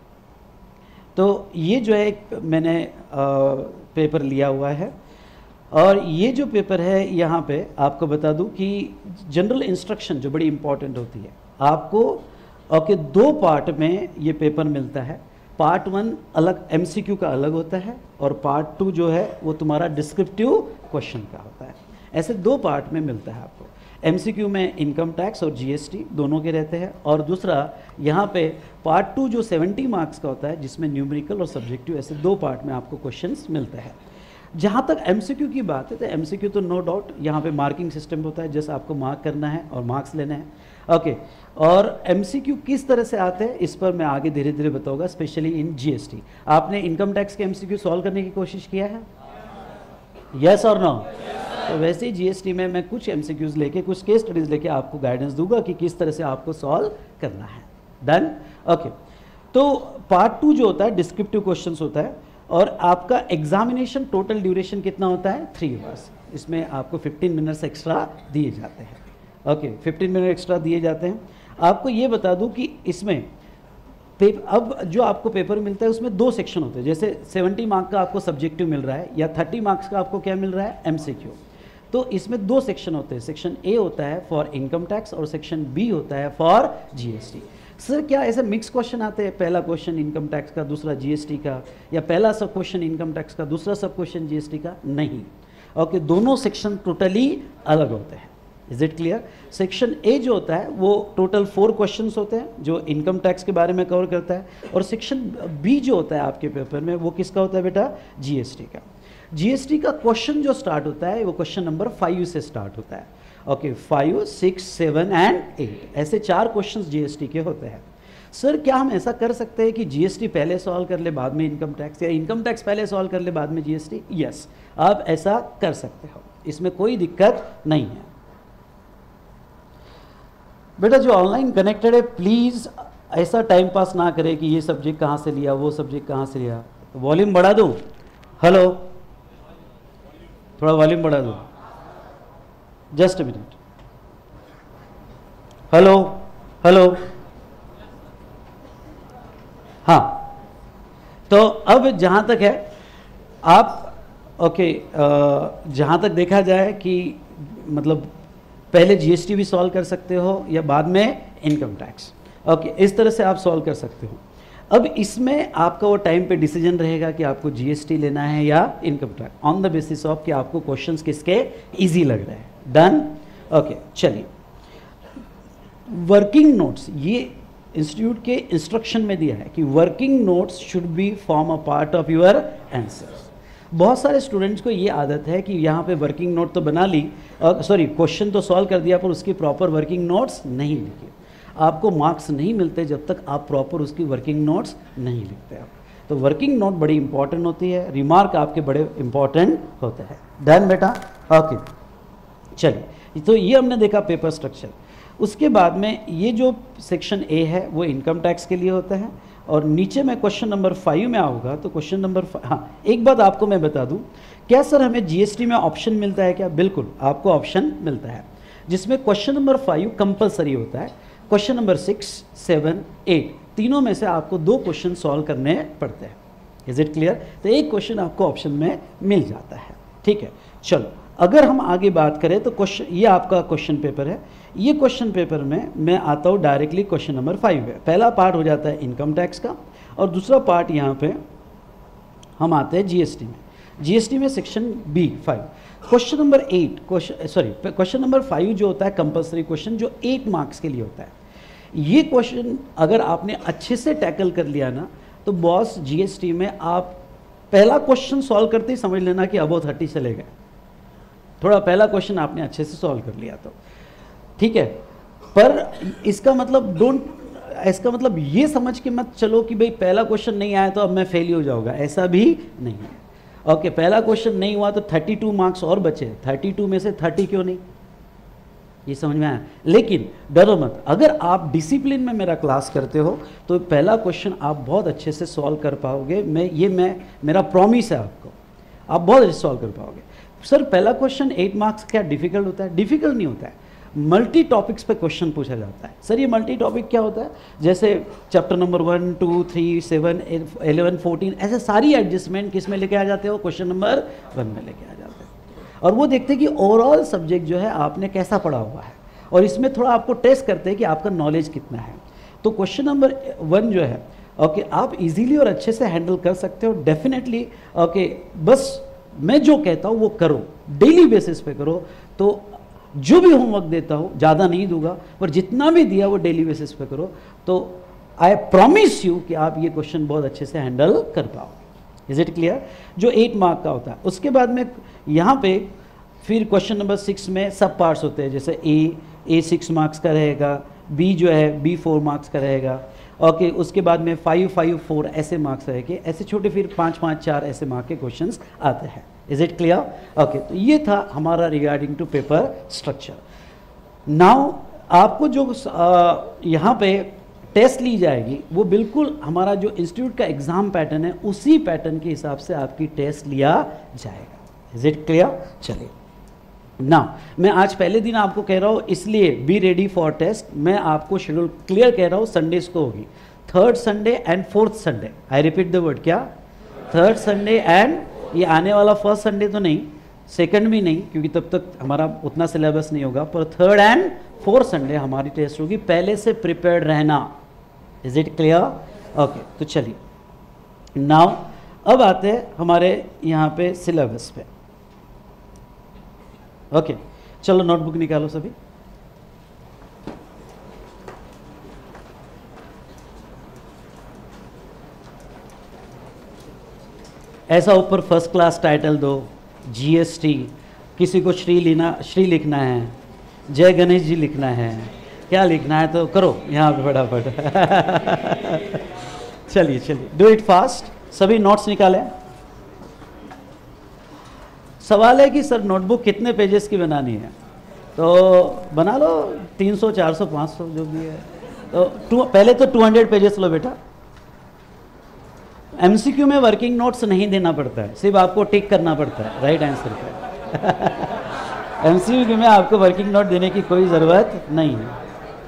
तो ये जो है एक मैंने आ, पेपर लिया हुआ है, और ये जो पेपर है यहाँ पे आपको बता दूं कि जनरल इंस्ट्रक्शन जो बड़ी इंपॉर्टेंट होती है आपको, ओके, दो पार्ट में ये पेपर मिलता है। पार्ट वन अलग एमसीक्यू का अलग होता है, और पार्ट टू जो है वो तुम्हारा डिस्क्रिप्टिव क्वेश्चन का होता है। ऐसे दो पार्ट में मिलता है आपको। एमसीक्यू में इनकम टैक्स और जीएसटी दोनों के रहते हैं, और दूसरा यहाँ पे पार्ट टू जो सत्तर मार्क्स का होता है, जिसमें न्यूमेरिकल और सब्जेक्टिव, ऐसे दो पार्ट में आपको क्वेश्चंस मिलता है। जहाँ तक एमसीक्यू की बात है तो एमसीक्यू तो नो डाउट यहाँ पे मार्किंग सिस्टम होता है, जैसे आपको मार्क करना है और मार्क्स लेने हैं। ओके, और एमसीक्यू किस तरह से आते हैं इस पर मैं आगे धीरे धीरे बताऊंगा, स्पेशली इन जीएसटी। आपने इनकम टैक्स के एमसीक्यू सॉल्व करने की कोशिश किया है? यस और नो? तो वैसे ही जीएसटी में मैं कुछ एमसीक्यूज लेके, कुछ केस स्टडीज लेके आपको गाइडेंस दूंगा कि किस तरह से आपको सॉल्व करना है। डन? ओके, तो पार्ट टू जो होता है डिस्क्रिप्टिव क्वेश्चंस होता है, और आपका एग्जामिनेशन टोटल ड्यूरेशन कितना होता है? Three hours. इसमें आपको फिफ्टीन मिनट्स एक्स्ट्रा दिए जाते हैं। ओके, फिफ्टीन मिनट एक्स्ट्रा दिए जाते हैं। आपको ये बता दूं कि इसमें पेपर, अब जो आपको पेपर मिलता है उसमें दो सेक्शन होते हैं। जैसे सत्तर मार्क्स का आपको सब्जेक्टिव मिल रहा है, या तीस मार्क्स का आपको क्या मिल रहा है? एमसीक्यू। तो इसमें दो सेक्शन होते हैं। सेक्शन ए होता है फॉर इनकम टैक्स, और सेक्शन बी होता है फॉर जीएसटी। सर क्या ऐसे मिक्स क्वेश्चन आते हैं, पहला क्वेश्चन इनकम टैक्स का, दूसरा जीएसटी का, या पहला सब क्वेश्चन इनकम टैक्स का, दूसरा सब क्वेश्चन जीएसटी का? नहीं। ओके, दोनों सेक्शन टोटली अलग होते हैं। Is it clear? Section A जो होता है वो टोटल फोर क्वेश्चंस होते हैं जो इनकम टैक्स के बारे में कवर करता है, और सेक्शन बी जो होता है आपके पेपर में वो किसका होता है बेटा? जीएसटी का। जीएसटी का क्वेश्चन जो स्टार्ट होता है वो क्वेश्चन नंबर फाइव से स्टार्ट होता है। Okay, five, six, seven and eight, ऐसे चार क्वेश्चंस जीएसटी के होते हैं। सर क्या हम ऐसा कर सकते हैं कि जीएसटी पहले सॉल्व कर ले बाद में इनकम टैक्स, या इनकम टैक्स पहले सॉल्व कर ले बाद में जीएसटी? यस, आप ऐसा कर सकते हो, इसमें कोई दिक्कत नहीं है। बेटा जो ऑनलाइन कनेक्टेड है प्लीज़ ऐसा टाइम पास ना करे कि ये सब्जेक्ट कहाँ से लिया, वो सब्जेक्ट कहाँ से लिया। वॉल्यूम बढ़ा दूँ? हेलो, थोड़ा वॉल्यूम बढ़ा दूँ? Just a minute. Hello hello, हाँ, तो अब जहाँ तक है आप ओके, जहाँ तक देखा जाए कि मतलब पहले जीएसटी भी सॉल्व कर सकते हो या बाद में इनकम टैक्स। ओके, इस तरह से आप सॉल्व कर सकते हो। अब इसमें आपका वो टाइम पे डिसीजन रहेगा कि आपको जीएसटी लेना है या income tax, on the basis of कि आपको क्वेश्चंस किसके इजी लग रहे हैं। डन? ओके, चलिए वर्किंग नोट्स, ये इंस्टीट्यूट के इंस्ट्रक्शन में दिया है कि working notes should be form a part of your answers. बहुत सारे स्टूडेंट्स को ये आदत है कि यहाँ पे वर्किंग नोट तो बना ली, सॉरी क्वेश्चन तो सॉल्व कर दिया, पर उसकी प्रॉपर वर्किंग नोट्स नहीं लिखी। आपको मार्क्स नहीं मिलते जब तक आप प्रॉपर उसकी वर्किंग नोट्स नहीं लिखते आप। तो वर्किंग नोट बड़ी इंपॉर्टेंट होती है, रिमार्क आपके बड़े इंपॉर्टेंट होते हैं। डन बेटा? ओके, चलिए, तो ये हमने देखा पेपर स्ट्रक्चर। उसके बाद में ये जो सेक्शन ए है वो इनकम टैक्स के लिए होता है, और नीचे में क्वेश्चन नंबर फाइव में आऊँगा तो क्वेश्चन नंबर हाँ, एक बात आपको मैं बता दूं, क्या सर हमें जीएसटी में ऑप्शन मिलता है क्या? बिल्कुल आपको ऑप्शन मिलता है, जिसमें क्वेश्चन नंबर फाइव कंपलसरी होता है, question number six seven eight तीनों में से आपको दो क्वेश्चन सॉल्व करने पड़ते हैं। Is it clear? तो एक क्वेश्चन आपको ऑप्शन में मिल जाता है। ठीक है, चलो अगर हम आगे बात करें तो क्वेश्चन, ये आपका क्वेश्चन पेपर है। ये क्वेश्चन पेपर में मैं आता हूँ डायरेक्टली क्वेश्चन नंबर फाइव है। पहला पार्ट हो जाता है इनकम टैक्स का, और दूसरा पार्ट यहाँ पे हम आते हैं जीएसटी में। जीएसटी में section B five, question number eight, question sorry question number five जो होता है कंपल्सरी क्वेश्चन, जो एट मार्क्स के लिए होता है। ये क्वेश्चन अगर आपने अच्छे से टैकल कर लिया ना, तो बॉस जीएसटी में आप पहला क्वेश्चन सॉल्व करते ही समझ लेना कि अबो थर्टी चले गए। थोड़ा पहला क्वेश्चन आपने अच्छे से सॉल्व कर लिया तो ठीक है, पर इसका मतलब डोंट, इसका मतलब ये समझ के मत चलो कि भाई पहला क्वेश्चन नहीं आया तो अब मैं फेल ही हो जाऊंगा, ऐसा भी नहीं है। ओके, पहला क्वेश्चन नहीं हुआ तो थर्टी टू मार्क्स और बचे, थर्टी टू में से थर्टी क्यों नहीं, ये समझ में आया। लेकिन डरो मत, अगर आप डिसिप्लिन में मेरा क्लास करते हो तो पहला क्वेश्चन आप बहुत अच्छे से सॉल्व कर पाओगे। मैं ये मैं मेरा प्रॉमिस है आपको, आप बहुत अच्छे से सॉल्व कर पाओगे। सर पहला क्वेश्चन एट मार्क्स क्या डिफिकल्ट होता है? डिफिकल्ट नहीं होता है, मल्टी टॉपिक्स पे क्वेश्चन पूछा जाता है। सर ये मल्टी टॉपिक क्या होता है? जैसे chapter number one two three seven eleven fourteen, ऐसे सारी एडजस्टमेंट किस में लेके आ जाते हो? क्वेश्चन नंबर वन में लेके आ जाते हैं, और वो देखते हैं कि ओवरऑल सब्जेक्ट जो है आपने कैसा पढ़ा हुआ है, और इसमें थोड़ा आपको टेस्ट करते हैं कि आपका नॉलेज कितना है। तो क्वेश्चन नंबर वन जो है ओके okay, आप इजीली और अच्छे से हैंडल कर सकते हो डेफिनेटली। ओके, बस मैं जो कहता हूँ वो करो, डेली बेसिस पे करो। तो जो भी होमवर्क देता हूँ, ज़्यादा नहीं दूंगा, पर जितना भी दिया वो डेली बेसिस पे करो, तो आई प्रॉमिस यू कि आप ये क्वेश्चन बहुत अच्छे से हैंडल कर पाओगे। Is it clear? जो एट मार्क का होता है, उसके बाद में यहाँ पे फिर क्वेश्चन नंबर सिक्स में सब पार्ट्स होते हैं, जैसे ए ए सिक्स मार्क्स का रहेगा, बी जो है बी फोर मार्क्स का रहेगा। ओके, उसके बाद में फाइव फाइव फोर ऐसे मार्क्स रहेंगे, ऐसे छोटे फिर पाँच पाँच चार ऐसे मार्क के क्वेश्चंस आते हैं। Is it clear? ओके, तो ये था हमारा regarding to paper structure. Now आपको जो यहाँ पे टेस्ट ली जाएगी वो बिल्कुल हमारा जो इंस्टीट्यूट का एग्ज़ाम पैटर्न है उसी पैटर्न के हिसाब से आपकी टेस्ट लिया जाएगा। Is it clear? चलिए, ना मैं आज पहले दिन आपको कह रहा हूँ, इसलिए बी रेडी फॉर टेस्ट। मैं आपको शेड्यूल क्लियर कह रहा हूँ, संडेज को होगी, third Sunday and fourth Sunday. I repeat the word, क्या? थर्ड संडे एंड, ये आने वाला फर्स्ट संडे तो नहीं, सेकंड भी नहीं, क्योंकि तब तक हमारा उतना सिलेबस नहीं होगा, पर थर्ड एंड फोर्थ संडे हमारी टेस्ट होगी। पहले से प्रिपेयर्ड रहना। Is it clear? ओके, तो चलिए नाउ अब आते हैं हमारे यहाँ पे सिलेबस पे। ओके okay, चलो नोटबुक निकालो सभी। ऐसा ऊपर फर्स्ट क्लास टाइटल दो, जीएसटी, किसी को श्री लिखना श्री लिखना है, जय गणेश जी लिखना है, क्या लिखना है तो करो यहाँ पे फटाफट। चलिए चलिए, डू इट फास्ट। सभी नोट्स निकालें। सवाल है कि सर नोटबुक कितने पेजेस की बनानी है, तो बना लो तीन सौ चार सौ पाँच सौ जो भी है। तो टू पहले तो टू हंड्रेड पेजेस लो बेटा। एमसीक्यू में वर्किंग नोट्स नहीं देना पड़ता है, सिर्फ आपको टिक करना पड़ता है राइट आंसर पे। एमसीक्यू में आपको वर्किंग नोट देने की कोई ज़रूरत नहीं है।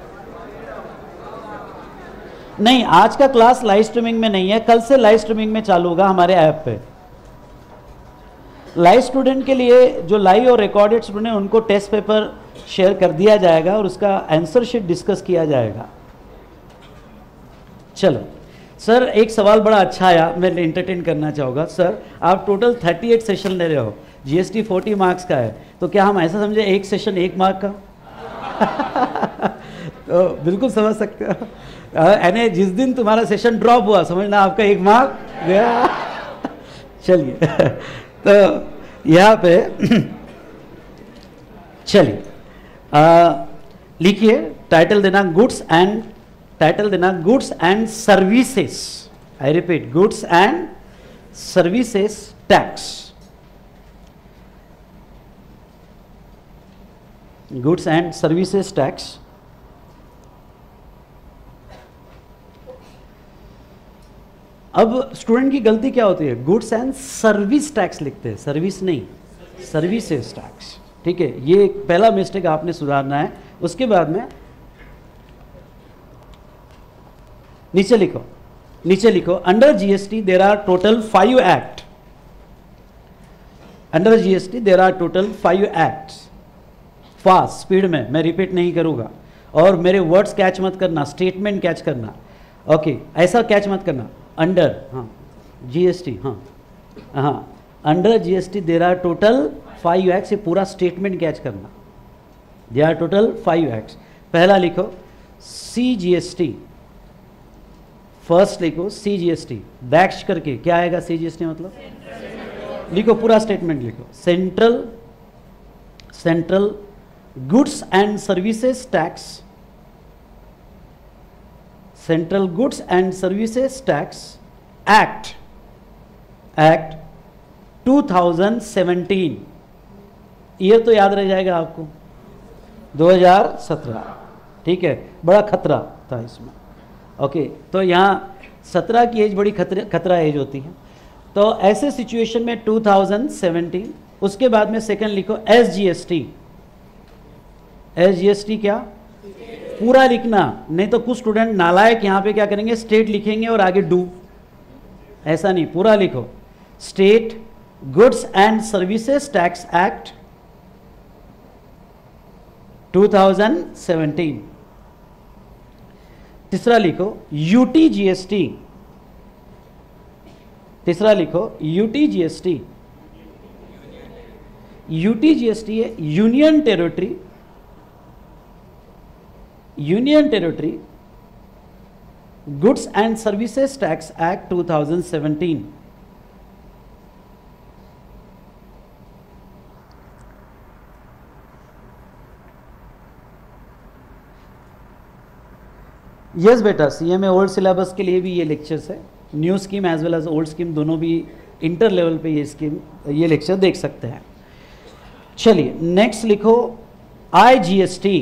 नहीं, आज का क्लास लाइव स्ट्रीमिंग में नहीं है, कल से लाइव स्ट्रीमिंग में चालू होगा हमारे ऐप पे। लाइव स्टूडेंट के लिए, जो लाइव और रिकॉर्डेड स्टूडेंट उनको टेस्ट पेपर शेयर कर दिया जाएगा और उसका आंसर शीट डिस्कस किया जाएगा। चलो सर, एक सवाल बड़ा अच्छा आया, मैं एंटरटेन करना चाहूँगा। सर आप टोटल अड़तीस सेशन ले रहे हो, जीएसटी चालीस मार्क्स का है, तो क्या हम ऐसा समझे एक सेशन एक मार्क का? तो बिल्कुल समझ सकते हो, यानी जिस दिन तुम्हारा सेशन ड्रॉप हुआ समझना आपका एक मार्क गया। चलिए तो यहाँ पे चलिए लिखिए, टाइटल देना गुड्स एंड, टाइटल देना goods and services, I repeat goods and services tax, goods and services tax. अब स्टूडेंट की गलती क्या होती है, गुड्स एंड सर्विस टैक्स लिखते हैं, सर्विस नहीं, सर्विसेज टैक्स। ठीक है, ये एक पहला मिस्टेक आपने सुधारना है। उसके बाद में नीचे लिखो, नीचे लिखो under GST there are total five act, under GST there are total five acts. Fast speed में मैं रिपीट नहीं करूंगा, और मेरे वर्ड्स कैच मत करना, स्टेटमेंट कैच करना। ओके okay, ऐसा कैच मत करना। अंडर, हाँ जीएसटी, हाँ हाँ under GST there are total five acts, ये पूरा स्टेटमेंट कैच करना। There are total five acts. पहला लिखो सी जीएसटी, फर्स्ट लिखो सी जीएसटी, डैश करके क्या आएगा सी जीएसटी मतलब, लिखो पूरा स्टेटमेंट लिखो। Central, central goods and services tax, central goods and services tax act, act two thousand seventeen, year तो याद रह जाएगा आपको, दो हज़ार सत्रह। ठीक है, बड़ा खतरा था इसमें। ओके, तो यहाँ सत्रह की एज बड़ी खतरा खतरा एज होती है। तो ऐसे सिचुएशन में टू थाउजेंड सेवेंटीन, उसके बाद में सेकंड लिखो एसजीएसटी, एसजीएसटी क्या, पूरा लिखना, नहीं तो कुछ स्टूडेंट नालायक यहाँ पे क्या करेंगे, स्टेट लिखेंगे और आगे डू, ऐसा नहीं, पूरा लिखो। State goods and services tax act two thousand seventeen. तीसरा लिखो यूटी जीएसटी, तीसरा लिखो यूटी जीएसटी, यूटी जीएसटी है union territory, union territory goods and services tax act two thousand seventeen. Yes बेटा, सीएमए ओल्ड सिलेबस के लिए भी ये लेक्चर्स है, new scheme as well as old scheme दोनों भी इंटर लेवल पे ये स्कीम, ये लेक्चर देख सकते हैं। चलिए नेक्स्ट लिखो आईजीएसटी।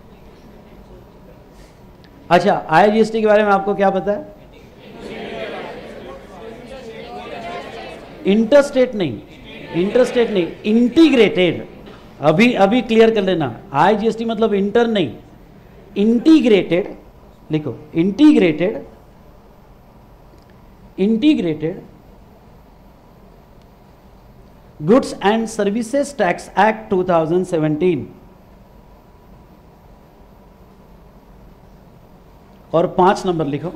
अच्छा, आईजीएसटी के बारे में आपको क्या पता है, इंटरस्टेट नहीं, इंटरस्टेट नहीं, इंटीग्रेटेड। अभी अभी क्लियर कर लेना, आईजीएसटी मतलब इंटर नहीं, इंटीग्रेटेड लिखो, integrated, integrated goods and services tax act two thousand seventeen. और पांच नंबर लिखो,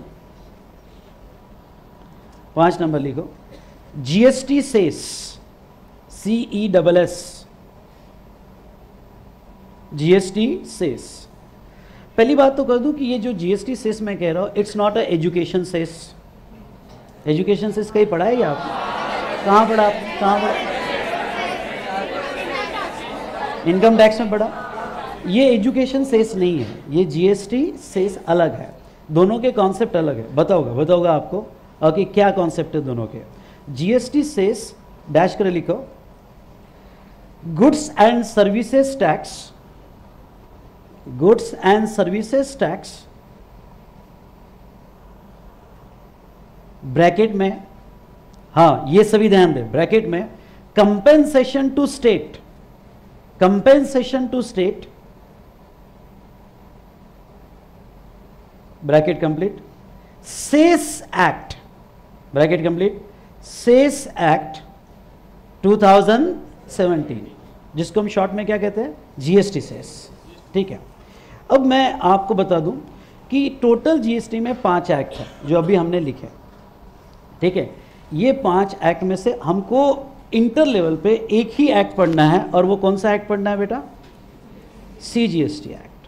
पांच नंबर लिखो GST cess, C E double S, GST cess. पहली बात तो कर दूं कि ये जो जीएसटी सेस मैं कह रहा हूं, it's not a education cess. Education cess कहीं पढ़ा है क्या आप, कहाँ पढ़ा आप, कहाँ पढ़ा, इनकम टैक्स में पढ़ा। ये एजुकेशन सेस नहीं है, ये जीएसटी सेस अलग है, दोनों के कॉन्सेप्ट अलग है। बताओगा बताओगा आपको कि क्या कॉन्सेप्ट है दोनों के। जीएसटी सेस डैश कर लिखो goods and services tax, goods and services tax bracket में, हाँ ये सभी ध्यान दें, ब्रैकेट में compensation to state, compensation to state bracket complete, cess act bracket complete, cess act two thousand seventeen, जिसको हम शॉर्ट में क्या कहते हैं, जीएसटी सेस। ठीक है, अब मैं आपको बता दूं कि टोटल जीएसटी में पांच एक्ट है जो अभी हमने लिखे। ठीक है, ये पांच एक्ट में से हमको इंटर लेवल पे एक ही एक्ट पढ़ना है, और वो कौन सा एक्ट पढ़ना है बेटा, CGST act.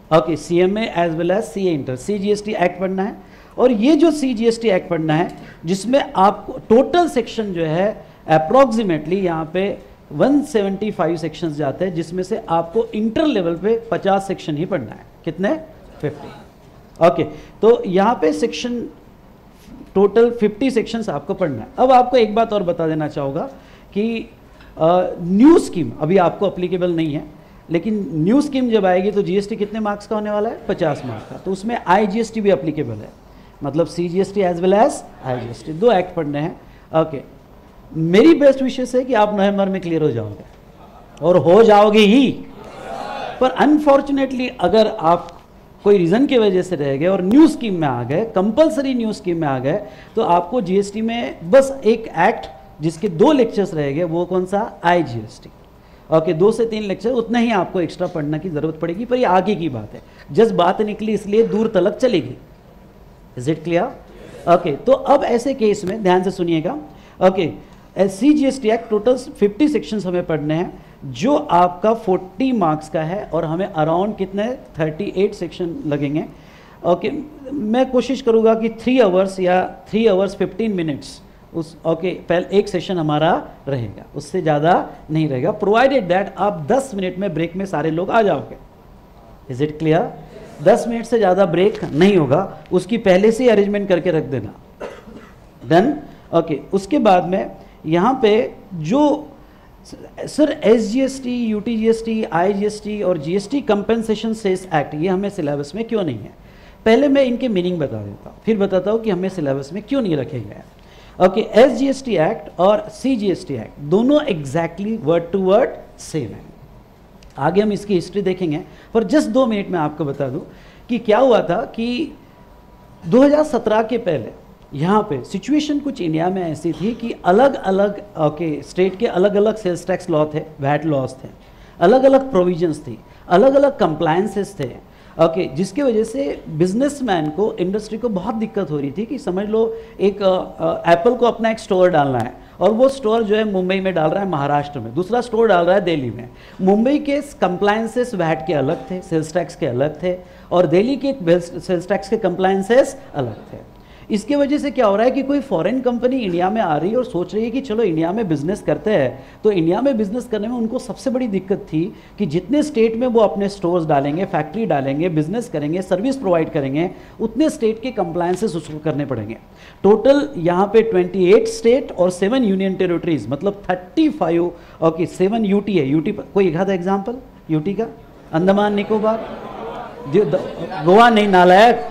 Okay, C M A as well as C A inter, C G S T act पढ़ना है। और ये जो C G S T act पढ़ना है जिसमें आपको टोटल सेक्शन जो है अप्रॉक्सीमेटली यहाँ पे एक सौ पचहत्तर सेक्शंस जाते हैं, जिसमें से आपको इंटर लेवल पे पचास सेक्शन ही पढ़ना है। कितने? पचास। ओके, तो यहाँ पे सेक्शन टोटल पचास सेक्शंस आपको पढ़ना है। अब आपको एक बात और बता देना चाहूँगा कि न्यू स्कीम अभी आपको अप्लीकेबल नहीं है, लेकिन न्यू स्कीम जब आएगी तो जीएसटी कितने मार्क्स का होने वाला है? पचास मार्क्स का। तो उसमें आईजीएसटी भी अप्लीकेबल है, मतलब CGST as well as IGST, दो एक्ट पढ़ने हैं। ओके, मेरी बेस्ट विशेष है कि आप नवंबर में क्लियर हो जाओगे, और हो जाओगे ही। पर अनफॉर्चुनेटली अगर आप कोई रीज़न की वजह से रह गए और न्यू स्कीम में आ गए, कंपलसरी न्यू स्कीम में आ गए, तो आपको जीएसटी में बस एक एक्ट जिसके दो लेक्चर्स रह गए, वो कौन सा? आईजीएसटी। ओके, दो से तीन लेक्चर उतना ही आपको एक्स्ट्रा पढ़ने की ज़रूरत पड़ेगी, पर ये आगे की बात है। जस्ट बात निकली इसलिए दूर तलक चलेगी। Is it clear? ओके, तो अब ऐसे केस में ध्यान से सुनिएगा। Okay, C G S T act total पचास सेक्शंस हमें पढ़ने हैं, जो आपका चालीस मार्क्स का है, और हमें अराउंड कितने अड़तीस सेक्शन लगेंगे। ओके, मैं कोशिश करूँगा कि थ्री आवर्स या थ्री आवर्स फिफ्टीन मिनट्स उस ओके okay, पहले एक सेशन हमारा रहेगा, उससे ज़्यादा नहीं रहेगा, प्रोवाइडेड दैट आप दस मिनट में ब्रेक में सारे लोग आ जाओगे। Is it clear? दस मिनट से ज़्यादा ब्रेक नहीं होगा, उसकी पहले से ही अरेंजमेंट करके रख देना। डन? ओके, उसके बाद में यहाँ पे जो sir S G S T, U T G S T, I G S T और G S T compensation cess act, ये हमें सिलेबस में क्यों नहीं है? पहले मैं इनके मीनिंग बता देता हूँ, फिर बताता हूँ कि हमें सिलेबस में क्यों नहीं रखे गए। Okay, S G S T act और C G S T act दोनों exactly word to word same है। आगे हम इसकी हिस्ट्री देखेंगे, पर जस्ट दो मिनट में आपको बता दूं कि क्या हुआ था कि दो हज़ार सत्रह के पहले यहाँ पे सिचुएशन कुछ इंडिया में ऐसी थी कि अलग अलग ओके स्टेट के अलग अलग सेल्स टैक्स लॉ थे, वैट लॉज थे, अलग अलग प्रोविजंस थी, अलग अलग कंप्लायंसेस थे। ओके okay, जिसकी वजह से बिजनेसमैन को, इंडस्ट्री को बहुत दिक्कत हो रही थी कि समझ लो एक एप्पल को अपना एक स्टोर डालना है, और वो स्टोर जो है मुंबई में डाल रहा है, महाराष्ट्र में, दूसरा स्टोर डाल रहा है दिल्ली में। मुंबई के कंप्लायंसेस वैट के अलग थे, सेल्स टैक्स के अलग थे, और दिल्ली के सेल्स टैक्स के कंप्लायंसेस अलग थे। इसके वजह से क्या हो रहा है कि कोई फॉरेन कंपनी इंडिया में आ रही है और सोच रही है कि चलो इंडिया में बिजनेस करते हैं, तो इंडिया में बिजनेस करने में उनको सबसे बड़ी दिक्कत थी कि जितने स्टेट में वो अपने स्टोर्स डालेंगे, फैक्ट्री डालेंगे, बिजनेस करेंगे, सर्विस प्रोवाइड करेंगे, उतने स्टेट के कंप्लायंसेस उसको करने पड़ेंगे। टोटल यहाँ पे अट्ठाईस स्टेट और सेवन यूनियन टेरिटरीज, मतलब पैंतीस ओके सेवन यूटी है। यूटी कोई एक आधा एग्जाम्पल यूटी का? अंडमान निकोबार, गोवा नहीं, नालायक,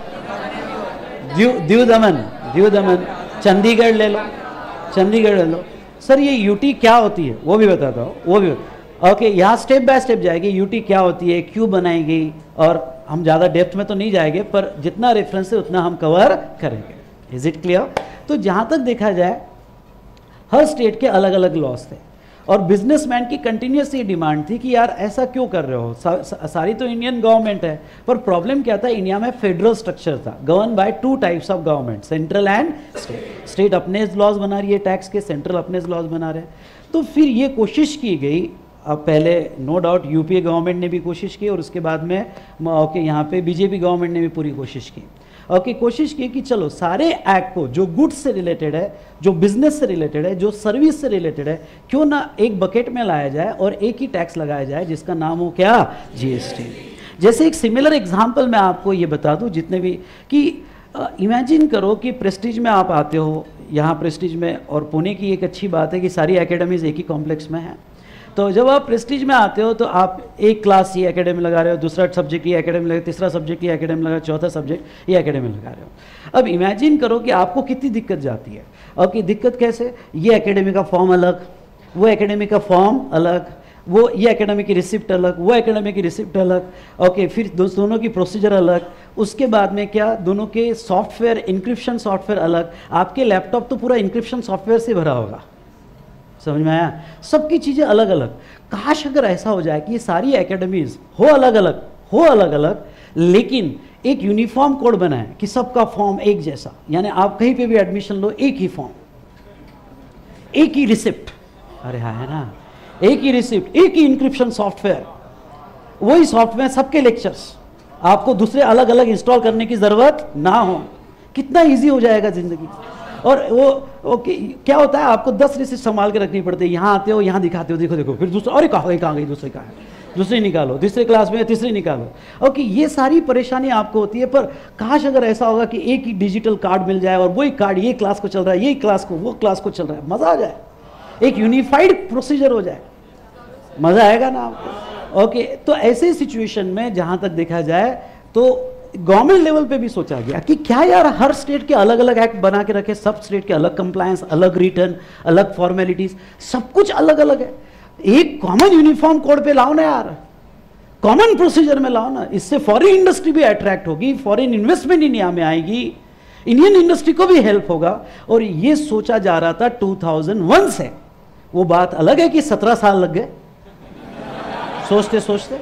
दीव दीव दमन, दीव दमन, चंडीगढ़ ले लो, चंडीगढ़ ले लो। सर ये यूटी क्या होती है वो भी बताता हूँ, वो भी ओके। यहाँ स्टेप बाय स्टेप जाएगी, यूटी क्या होती है, क्यों बनाई गई, और हम ज़्यादा डेप्थ में तो नहीं जाएंगे, पर जितना रेफरेंस है उतना हम कवर करेंगे। Is it clear? तो जहाँ तक देखा जाए हर स्टेट के अलग अलग लॉस थे, और बिजनेसमैन की कंटिन्यूस ये डिमांड थी कि यार ऐसा क्यों कर रहे हो, सा, सा, सारी तो इंडियन गवर्नमेंट है। पर प्रॉब्लम क्या था, इंडिया में फेडरल स्ट्रक्चर था, govern by two types of government, central and state. State अपने लॉज बना रही है टैक्स के, सेंट्रल अपने लॉज बना रहे हैं। तो फिर ये कोशिश की गई, अब पहले नो डाउट यूपीए गवर्नमेंट ने भी कोशिश की, और उसके बाद में ओके यहाँ पे बीजेपी गवर्नमेंट ने भी पूरी कोशिश की। ओके okay, कोशिश की कि चलो सारे एक्ट को, जो गुड्स से रिलेटेड है, जो बिजनेस से रिलेटेड है, जो सर्विस से रिलेटेड है, क्यों ना एक बकेट में लाया जाए और एक ही टैक्स लगाया जाए जिसका नाम हो क्या, जीएसटी। जैसे एक सिमिलर एग्जांपल मैं आपको ये बता दूं, जितने भी कि इमेजिन करो कि प्रेस्टीज में आप आते हो, यहाँ प्रेस्टीज में, और पुणे की एक अच्छी बात है कि सारी एकेडमीज एक ही कॉम्प्लेक्स में है। तो जब आप प्रेस्टीज में आते हो तो आप एक क्लास ये एकेडमी लगा रहे हो, दूसरा सब्जेक्ट ये एकेडमी लगा, तीसरा सब्जेक्ट ये एकेडमी लगा, चौथा सब्जेक्ट ये एकेडमी लगा रहे हो। अब इमेजिन करो कि आपको कितनी दिक्कत जाती है। और कि दिक्कत कैसे, ये एकेडमी का फॉर्म अलग, वो एकेडमी का फॉर्म अलग, वो ये एकेडमी की रिसिप्ट अलग, वो एकेडमी की रिसिप्ट अलग, ओके फिर दो, दोनों की प्रोसीजर अलग। उसके बाद में क्या, दोनों के सॉफ्टवेयर, इंक्रिप्शन सॉफ्टवेयर अलग। आपके लैपटॉप तो पूरा इंक्रिप्शन सॉफ्टवेयर से भरा होगा, समझ में आया? सबकी चीज़ें अलग अलग। काश अगर ऐसा हो जाए कि ये सारी एकेडमीज हो अलग अलग, हो अलग अलग, लेकिन एक यूनिफॉर्म कोड बनाए कि सबका फॉर्म एक जैसा, यानी आप कहीं पे भी एडमिशन लो, एक ही फॉर्म, एक ही रिसिप्ट, अरे हाँ है ना, एक ही रिसिप्ट, एक ही इंक्रिप्शन सॉफ्टवेयर, वही सॉफ्टवेयर सबके लेक्चर्स, आपको दूसरे अलग अलग इंस्टॉल करने की ज़रूरत ना हो। कितना इजी हो जाएगा ज़िंदगी। और वो ओके क्या होता है, आपको दस रिसिप्ट संभाल के रखनी पड़ती है। यहाँ आते हो, यहाँ दिखाते हो, देखो देखो, फिर दूसरा, अरे कहाँ गई कहाँ गई, दूसरी कहाँ है, दूसरी निकालो, तीसरे क्लास में तीसरी निकालो। ओके ये सारी परेशानी आपको होती है। पर काश अगर ऐसा होगा कि एक ही डिजिटल कार्ड मिल जाए और वही कार्ड ये क्लास को चल रहा है, ये क्लास को वो क्लास को चल रहा है, मज़ा आ जाए, एक यूनिफाइड प्रोसीजर हो जाए, मज़ा आएगा ना आपको। ओके तो ऐसे सिचुएशन में जहाँ तक देखा जाए तो गवर्नमेंट लेवल पे भी सोचा गया कि क्या यार हर स्टेट के अलग अलग एक्ट बना के रखे, सब स्टेट के अलग कंप्लायंस, अलग रिटर्न, अलग फॉर्मेलिटीज, सब कुछ अलग अलग है। एक कॉमन यूनिफॉर्म कोड पे लाओ ना यार, कॉमन प्रोसीजर में लाओ ना। इससे फॉरेन इंडस्ट्री भी अट्रैक्ट होगी, फॉरेन इन्वेस्टमेंट इंडिया में आएगी, इंडियन इंडस्ट्री को भी हेल्प होगा। और ये सोचा जा रहा था दो हज़ार एक से। वो बात अलग है कि सत्रह साल लग गए सोचते सोचते,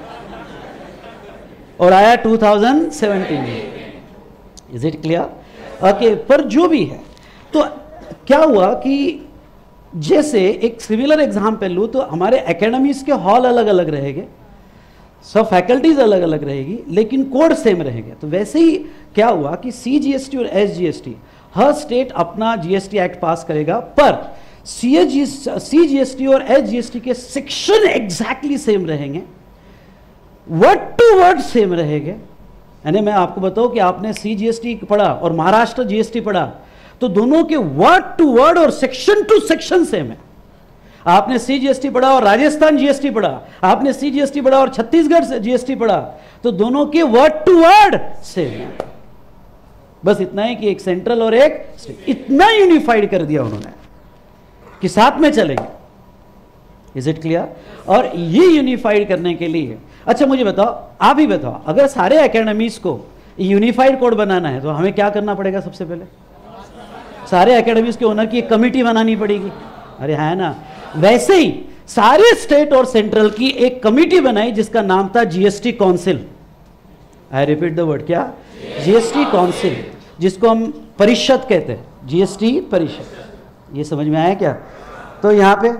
और आया दो हज़ार सत्रह में। Is it clear? ओके पर जो भी है, तो क्या हुआ कि जैसे एक सिमिलर एग्जाम्पल लूँ तो हमारे एकेडमीज के हॉल अलग अलग रहेंगे, सब फैकल्टीज अलग अलग रहेगी, लेकिन कोड सेम रहेंगे। तो वैसे ही क्या हुआ कि सी जी एस टी और एस जी एस टी, हर स्टेट अपना G S T act pass करेगा, पर सी जी एस टी और एस जी एस टी के सेक्शन एग्जैक्टली सेम रहेंगे, वर्ड टू वर्ड सेम रहेंगे। यानी मैं आपको बताऊं कि आपने सी जी एस टी पढ़ा और महाराष्ट्र जी एस टी पढ़ा, तो दोनों के वर्ड टू वर्ड और सेक्शन टू सेक्शन सेम है। आपने सी जी एस टी पढ़ा और राजस्थान जी एस टी पढ़ा, आपने सी जी एस टी पढ़ा और छत्तीसगढ़ जी एस टी पढ़ा, तो दोनों के वर्ड टू वर्ड सेम है। बस इतना है कि एक सेंट्रल और एक स्टेट, इतना यूनिफाइड कर दिया उन्होंने कि साथ में चलेंगे। Is it clear? और ये यूनिफाइड करने के लिए, अच्छा मुझे बताओ, आप ही बताओ, अगर सारे एकेडमीज को यूनिफाइड कोड बनाना है तो हमें क्या करना पड़ेगा? सबसे पहले सारे एकेडमीज के ओनर की एक कमिटी बनानी पड़ेगी। अरे है ना, वैसे ही सारे स्टेट और सेंट्रल की एक कमिटी बनाई जिसका नाम था GST council. I repeat the word, क्या? जीएसटी काउंसिल, जिसको हम परिषद कहते हैं, जीएसटी परिषद। ये समझ में आया क्या? तो यहां पे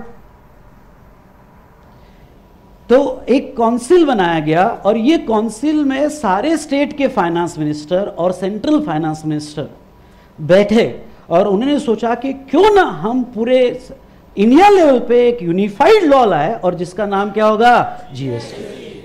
तो एक काउंसिल बनाया गया, और ये काउंसिल में सारे स्टेट के फाइनेंस मिनिस्टर और सेंट्रल फाइनेंस मिनिस्टर बैठे, और उन्होंने सोचा कि क्यों ना हम पूरे इंडिया लेवल पे एक यूनिफाइड लॉ लाए, और जिसका नाम क्या होगा? जीएसटी।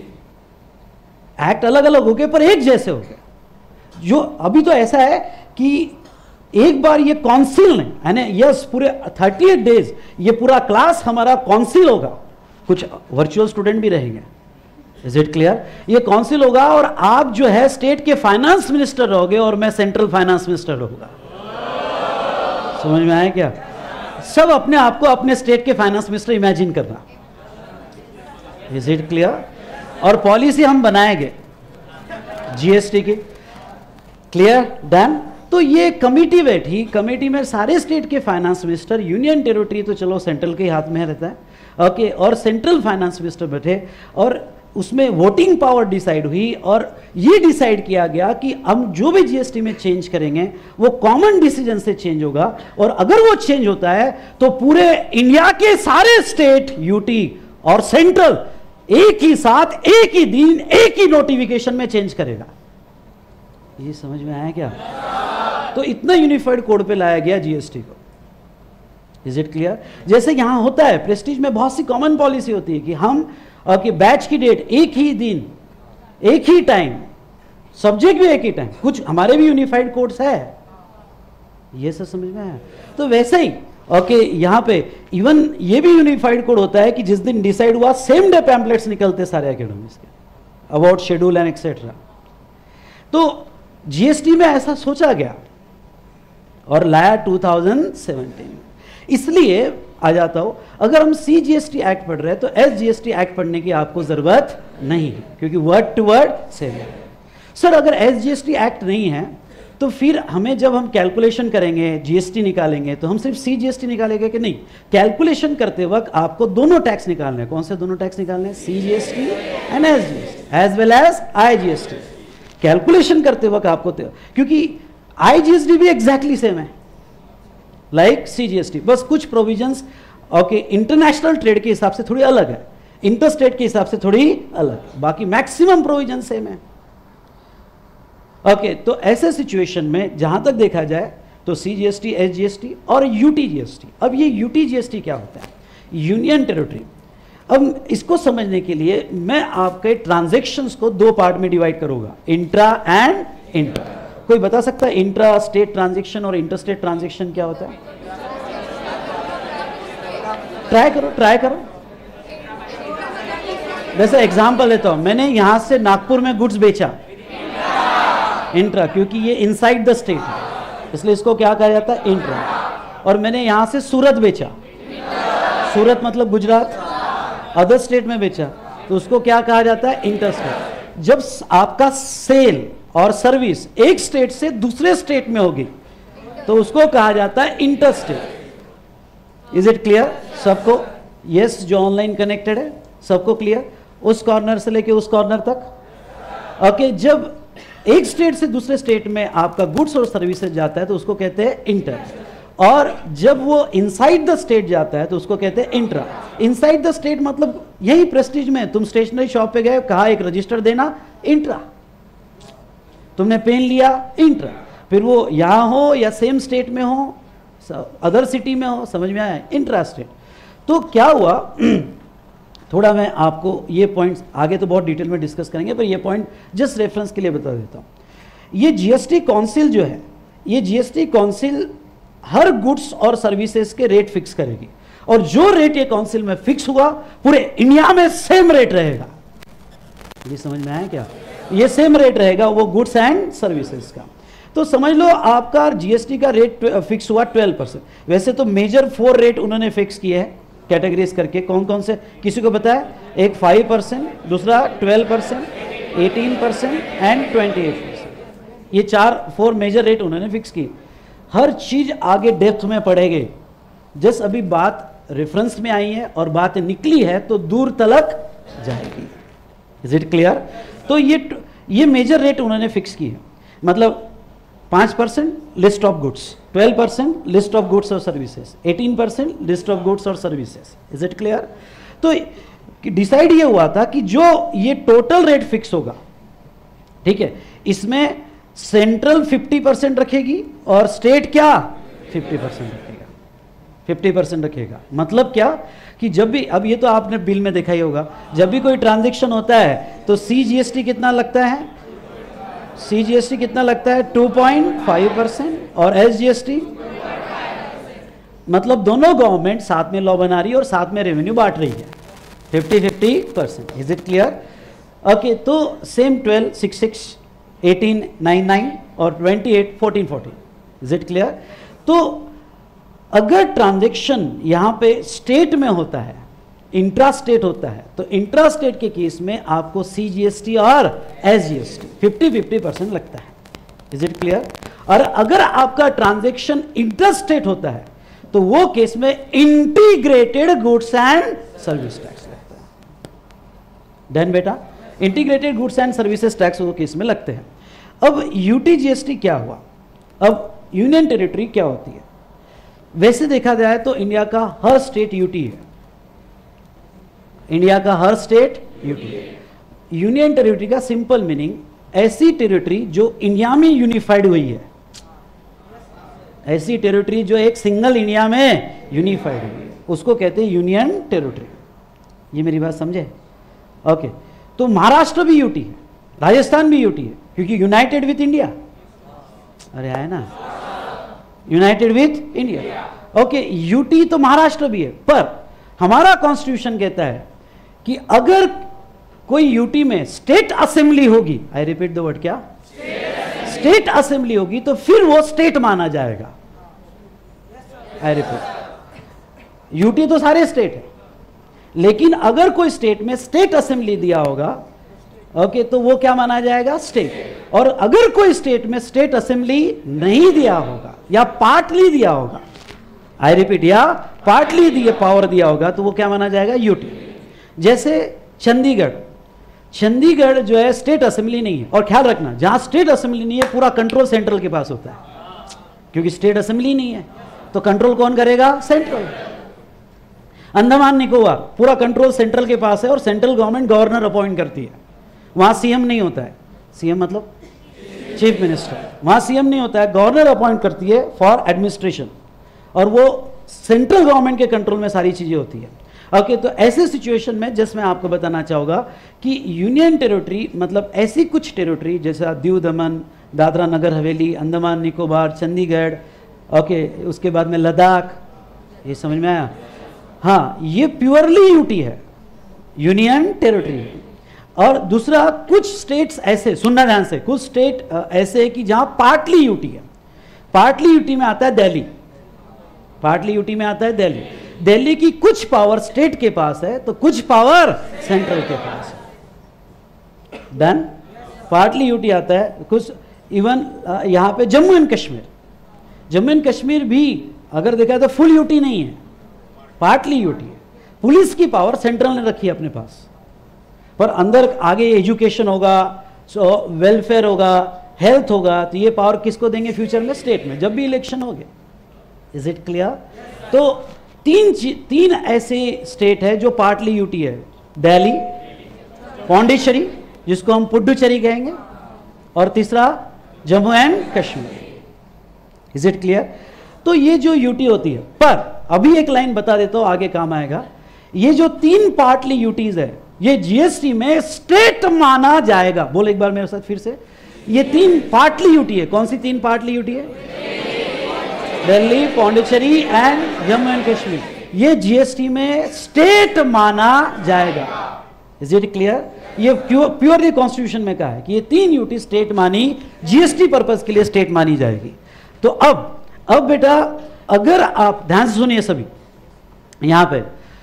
एक्ट अलग अलग हो गए पर एक जैसे हो गए। जो अभी तो ऐसा है कि एक बार ये काउंसिल ने, यानी यस पूरे अड़तीस डेज ये पूरा क्लास हमारा काउंसिल होगा, कुछ वर्चुअल स्टूडेंट भी रहेंगे। Is it clear? ये काउंसिल होगा और आप जो है स्टेट के फाइनेंस मिनिस्टर रहोगे और मैं सेंट्रल फाइनेंस मिनिस्टर रहूंगा। समझ में आया क्या? सब अपने आप को अपने स्टेट के फाइनेंस मिनिस्टर इमेजिन करना। Is it clear? और पॉलिसी हम बनाएंगे जीएसटी की। क्लियर? डन? तो ये कमेटी बैठी, कमेटी में सारे स्टेट के फाइनेंस मिनिस्टर, यूनियन टेरिटरी तो चलो सेंट्रल के हाथ में रहता है, ओके okay, और सेंट्रल फाइनेंस मिनिस्टर बैठे, और उसमें वोटिंग पावर डिसाइड हुई, और ये डिसाइड किया गया कि हम जो भी जीएसटी में चेंज करेंगे वो कॉमन डिसीजन से चेंज होगा, और अगर वो चेंज होता है तो पूरे इंडिया के सारे स्टेट, यूटी और सेंट्रल एक ही साथ, एक ही दिन, एक ही नोटिफिकेशन में चेंज करेगा। ये समझ में आया क्या? तो इतना यूनिफाइड कोड पे लाया गया जीएसटी को। Is it clear? जैसे यहां होता है प्रेस्टीज में बहुत सी कॉमन पॉलिसी होती है कि हम कि बैच की डेट एक ही दिन, एक ही टाइम, सब्जेक्ट भी एक ही टाइम, कुछ हमारे भी यूनिफाइड कोड्स है। ये सब समझ में आया? तो वैसे ही ओके यहां पे इवन ये भी यूनिफाइड कोड होता है कि जिस दिन डिसाइड हुआ सेम डे पैम्पलेट्स निकलते सारे एकेडमीज के अबाउट शेड्यूल एंड एक्सेट्रा। तो जीएसटी में ऐसा सोचा गया और लाया दो हज़ार सत्रह। इसलिए आ जाता हूं, अगर हम C G S T act पढ़ रहे हैं तो S G S T act पढ़ने की आपको जरूरत नहीं है, क्योंकि वर्ड टू वर्ड सेम है। सर अगर S G S T act नहीं है तो फिर हमें जब हम कैलकुलेशन करेंगे, जीएसटी निकालेंगे, तो हम सिर्फ सी जी एस टी निकालेंगे कि नहीं? कैलकुलेशन करते वक्त आपको दोनों टैक्स निकालने हैं। कौन से दोनों टैक्स निकालने हैं? C G S T and S G S T, as well as I G S T. Calculation करते वक्त आपको, क्योंकि आई जी एस टी भी एग्जैक्टली सेम है like C G S T, बस कुछ प्रोविजंस ओके इंटरनेशनल ट्रेड के हिसाब से थोड़ी अलग है, इंटर स्टेट के हिसाब से थोड़ी अलग, बाकी मैक्सिमम प्रोविजन सेम है। ओके, तो ऐसे सिचुएशन में जहां तक देखा जाए तो C G S T, S G S T और U T G S T. अब ये U T G S T क्या होता है? Union territory. अब इसको समझने के लिए मैं आपके ट्रांजैक्शंस को दो पार्ट में डिवाइड करूंगा, इंट्रा एंड इंटर। कोई बता सकता है इंट्रा स्टेट ट्रांजैक्शन और इंटर स्टेट ट्रांजैक्शन क्या होता है? ट्राई करो, ट्राई करो। वैसे एग्जांपल लेता हूं, मैंने यहां से नागपुर में गुड्स बेचा, इंट्रा, क्योंकि ये इनसाइड द स्टेट है इसलिए इसको क्या कहा जाता है? इंट्रा। और मैंने यहां से सूरत बेचा, सूरत मतलब गुजरात, अदर स्टेट में बेचा तो उसको क्या कहा जाता है? Inter state. जब आपका सेल और सर्विस एक स्टेट से दूसरे स्टेट में होगी तो उसको कहा जाता है inter state. Is it clear सबको? यस yes, जो ऑनलाइन कनेक्टेड है सबको क्लियर? उस कॉर्नर से लेके उस कॉर्नर तक? ओके okay, जब एक स्टेट से दूसरे स्टेट में आपका गुड्स और सर्विसेज जाता है तो उसको कहते हैं इंटर, और जब वो इनसाइड द स्टेट जाता है तो उसको कहते हैं इंट्रा। इनसाइड द स्टेट मतलब यही प्रेस्टीज में तुम स्टेशनरी शॉप पे गए, कहा एक रजिस्टर देना, इंट्रा। तुमने पेन लिया, इंट्रा। फिर वो यहां हो या सेम स्टेट में हो, अदर सिटी में हो, समझ में आया? Intra state. तो क्या हुआ थोड़ा मैं आपको ये पॉइंट्स आगे तो बहुत डिटेल में डिस्कस करेंगे, पर ये पॉइंट जस्ट रेफरेंस के लिए बता देता हूँ। ये जीएसटी काउंसिल जो है, ये जीएसटी काउंसिल हर गुड्स और सर्विसेज के रेट फिक्स करेगी, और जो रेट ये काउंसिल में फिक्स हुआ पूरे इंडिया में सेम रेट रहेगा। ये समझ में आया क्या? ये सेम रेट रहेगा वो गुड्स एंड सर्विसेज का। तो समझ लो आपका जीएसटी का रेट फिक्स हुआ ट्वेल्व परसेंट। वैसे तो मेजर फोर रेट उन्होंने फिक्स किए हैं कैटेगरीज करके, कौन कौन से किसी को पता है? एक फाइव परसेंट, दूसरा twelve percent, eighteen percent and twenty eight percent. ये चार फोर मेजर रेट उन्होंने फिक्स की। हर चीज आगे डेप्थ में पढ़ेंगे, जस्ट अभी बात रेफरेंस में आई है और बात निकली है तो दूर तलक जाएगी। Is it clear? तो ये ये मेजर रेट उन्होंने फिक्स की है, मतलब पाँच percent list of goods, twelve percent list of goods और services, eighteen percent list of goods और सर्विसेज। Is it clear? तो डिसाइड ये हुआ था कि जो ये टोटल रेट फिक्स होगा, ठीक है, इसमें सेंट्रल फिफ्टी परसेंट रखेगी और स्टेट क्या फिफ्टी परसेंट रखेगा, फिफ्टी परसेंट रखेगा। मतलब क्या कि जब भी, अब ये तो आपने बिल में देखा ही होगा, जब भी कोई ट्रांजैक्शन होता है तो सी जी एस टी कितना लगता है? सी जी एस टी कितना लगता है? Two point five percent. और एस जी एस टी मतलब दोनों गवर्नमेंट साथ में लॉ बना रही है और साथ में रेवेन्यू बांट रही है, fifty fifty percent. Is it clear? Okay, तो same twelve six six, eighteen nine nine और twenty eight fourteen fourteen. Is it clear? तो अगर ट्रांजैक्शन यहां पे स्टेट में होता है, इंट्रा स्टेट होता है, तो इंट्रा स्टेट के केस में आपको सी जी एस टी और S G S T fifty fifty percent लगता है। Is it clear? और अगर आपका ट्रांजैक्शन इंटर स्टेट होता है तो वो केस में integrated goods and service tax लगता है। डन बेटा? Integrated goods and services tax वो केस में लगते हैं। अब यूटी जीएसटी क्या हुआ? अब यूनियन टेरिटरी क्या होती है? वैसे देखा जाए तो इंडिया का हर स्टेट यूटी है, इंडिया का हर स्टेट यूटी है। यूनियन टेरिटरी का सिंपल मीनिंग ऐसी टेरिटरी जो इंडिया में यूनिफाइड हुई है, ऐसी टेरिटरी जो एक सिंगल इंडिया में यूनिफाइड हुई है, उसको कहते हैं यूनियन टेरिटरी। ये मेरी बात समझे? ओके, तो महाराष्ट्र भी यूटी है, राजस्थान भी यूटी है, क्योंकि यूनाइटेड विथ इंडिया। अरे आया ना, united with India. Okay, UT तो महाराष्ट्र भी है, पर हमारा कॉन्स्टिट्यूशन कहता है कि अगर कोई यूटी में स्टेट असेंबली होगी, आई रिपीट द वर्ड, क्या? स्टेट असेंबली होगी तो फिर वो स्टेट माना जाएगा। आई रिपीट, यूटी तो सारे स्टेट है, लेकिन अगर कोई स्टेट में स्टेट असेंबली दिया होगा, ओके, तो वो क्या माना जाएगा? स्टेट। और अगर कोई स्टेट में स्टेट असेंबली नहीं दिया होगा या पार्टली दिया होगा, आई रिपीट, या पार्टली दिए पावर दिया होगा, तो वो क्या माना जाएगा? यूटी। जैसे चंडीगढ़, चंडीगढ़ जो है स्टेट असेंबली नहीं है, और ख्याल रखना जहां स्टेट असेंबली नहीं है पूरा कंट्रोल सेंट्रल के पास होता है, क्योंकि स्टेट असेंबली नहीं है तो कंट्रोल कौन करेगा? सेंट्रल। अंडमान निकोबार पूरा कंट्रोल सेंट्रल के पास है और सेंट्रल गवर्नमेंट गवर्नर अपॉइंट करती है, वहां सीएम नहीं होता है। सीएम मतलब चीफ मिनिस्टर, वहां सीएम नहीं होता है, गवर्नर अपॉइंट करती है फॉर एडमिनिस्ट्रेशन, और वो सेंट्रल गवर्नमेंट के कंट्रोल में सारी चीजें होती है। ओके okay, तो ऐसे सिचुएशन में जस्ट मैं आपको बताना चाहूंगा कि यूनियन टेरिटरी मतलब ऐसी कुछ टेरिटरी जैसा दीव दमन, दादरा नगर हवेली, अंडमान निकोबार, चंडीगढ़, ओके okay, उसके बाद में लद्दाख, ये समझ में आया? हाँ, ये प्योरली यूटी है, यूनियन टेरिटरी है। और दूसरा, कुछ स्टेट्स ऐसे, सुनना ध्यान से, कुछ स्टेट ऐसे है कि जहां पार्टली यूटी है। पार्टली यूटी में आता है दिल्ली, पार्टली यूटी में आता है दिल्ली। दिल्ली की कुछ पावर स्टेट के पास है तो कुछ पावर सेंट्रल के पास है। डन। पार्टली यूटी आता है कुछ, इवन यहां पे जम्मू एंड कश्मीर, जम्मू एंड कश्मीर भी अगर देखा तो फुल यूटी नहीं है, पार्टली यूटी है। पुलिस की पावर सेंट्रल ने रखी है अपने पास, पर अंदर आगे एजुकेशन होगा, सो वेलफेयर होगा, हेल्थ होगा, तो ये पावर किसको देंगे फ्यूचर में? स्टेट में, जब भी इलेक्शन होंगे। Is it clear? तो तीन तीन ऐसे स्टेट है जो पार्टली यूटी है, दिल्ली, पौंडीचेरी जिसको हम पुडुचेरी कहेंगे, और तीसरा Jammu and Kashmir. Is it clear? तो ये जो यूटी होती है, पर अभी एक लाइन बता देता हूं, आगे काम आएगा। ये जो तीन पार्टली यूटीज है, ये जीएसटी में स्टेट माना जाएगा। बोल एक बार मेरे साथ फिर से, ये तीन पार्टली यूटी है। कौन सी तीन पार्टली यूटी है? दिल्ली, पौंडीचेरी एंड जम्मू एंड कश्मीर, ये जीएसटी में स्टेट माना जाएगा। Is it clear? ये प्योरली कॉन्स्टिट्यूशन में कहा है कि ये तीन यूटी स्टेट मानी, जीएसटी पर्पस के लिए स्टेट मानी जाएगी। तो अब अब बेटा, अगर आप ध्यान से सुनिए सभी, यहां पे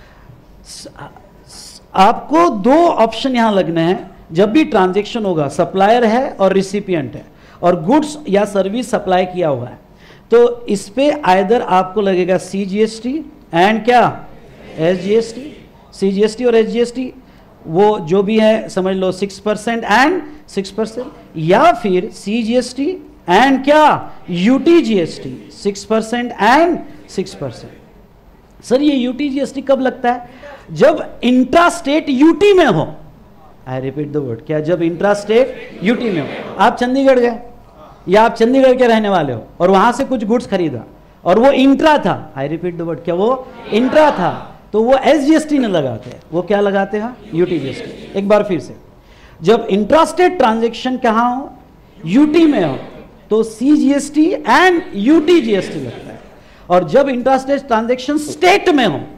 आपको दो ऑप्शन यहां लगने हैं जब भी ट्रांजैक्शन होगा। सप्लायर है और रिसिपिएंट है, और गुड्स या सर्विस सप्लाई किया हुआ है, तो इस पे आइदर आपको लगेगा सीजीएसटी एंड क्या एसजीएसटी। सीजीएसटी और एसजीएसटी वो जो भी है समझ लो six percent and six percent, या फिर सीजीएसटी एंड क्या UTGST six percent and six percent. Sir ये यूटीजीएसटी कब लगता है? जब इंट्रा स्टेट यूटी में हो। आई रिपीट द वर्ड, क्या? जब इंट्रा स्टेट यूटी में हो। आप चंडीगढ़ गए या आप चंडीगढ़ के रहने वाले हो और वहां से कुछ गुड्स खरीदा और वो इंट्रा था। आई रिपीट द वर्ड, क्या वो इंट्रा था? तो वो एसजीएसटी नहीं लगाते, वो क्या लगाते हैं? यूटीजीएसटी। एक बार फिर से, जब इंट्रास्टेट ट्रांजैक्शन कहां हो? यूटी में हो, तो सीजीएसटी एंड यूटीजीएसटी लगता है। और जब इंट्रास्टेट ट्रांजैक्शन स्टेट में हो,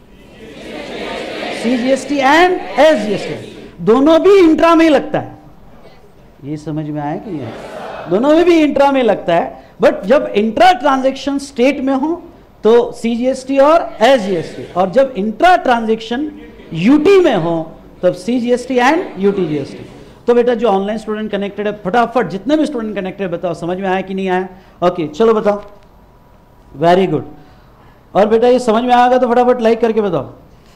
सीजीएसटी एंड एसजीएसटी, दोनों भी इंट्रा में लगता है। ये समझ में आया कि नहीं? दोनों में भी इंट्रा में लगता है, बट जब इंट्रा ट्रांजैक्शन स्टेट में हो तो सीजीएसटी और एसजीएसटी, और जब इंट्रा ट्रांजैक्शन यूटी में हो तब सीजीएसटी एंड यूटीजीएसटी। तो बेटा जो ऑनलाइन स्टूडेंट कनेक्टेड है, फटाफट जितने भी स्टूडेंट कनेक्टेड बताओ, समझ में आया कि नहीं आया? ओके चलो बताओ, वेरी गुड। और बेटा ये समझ में आएगा तो फटाफट लाइक करके बताओ।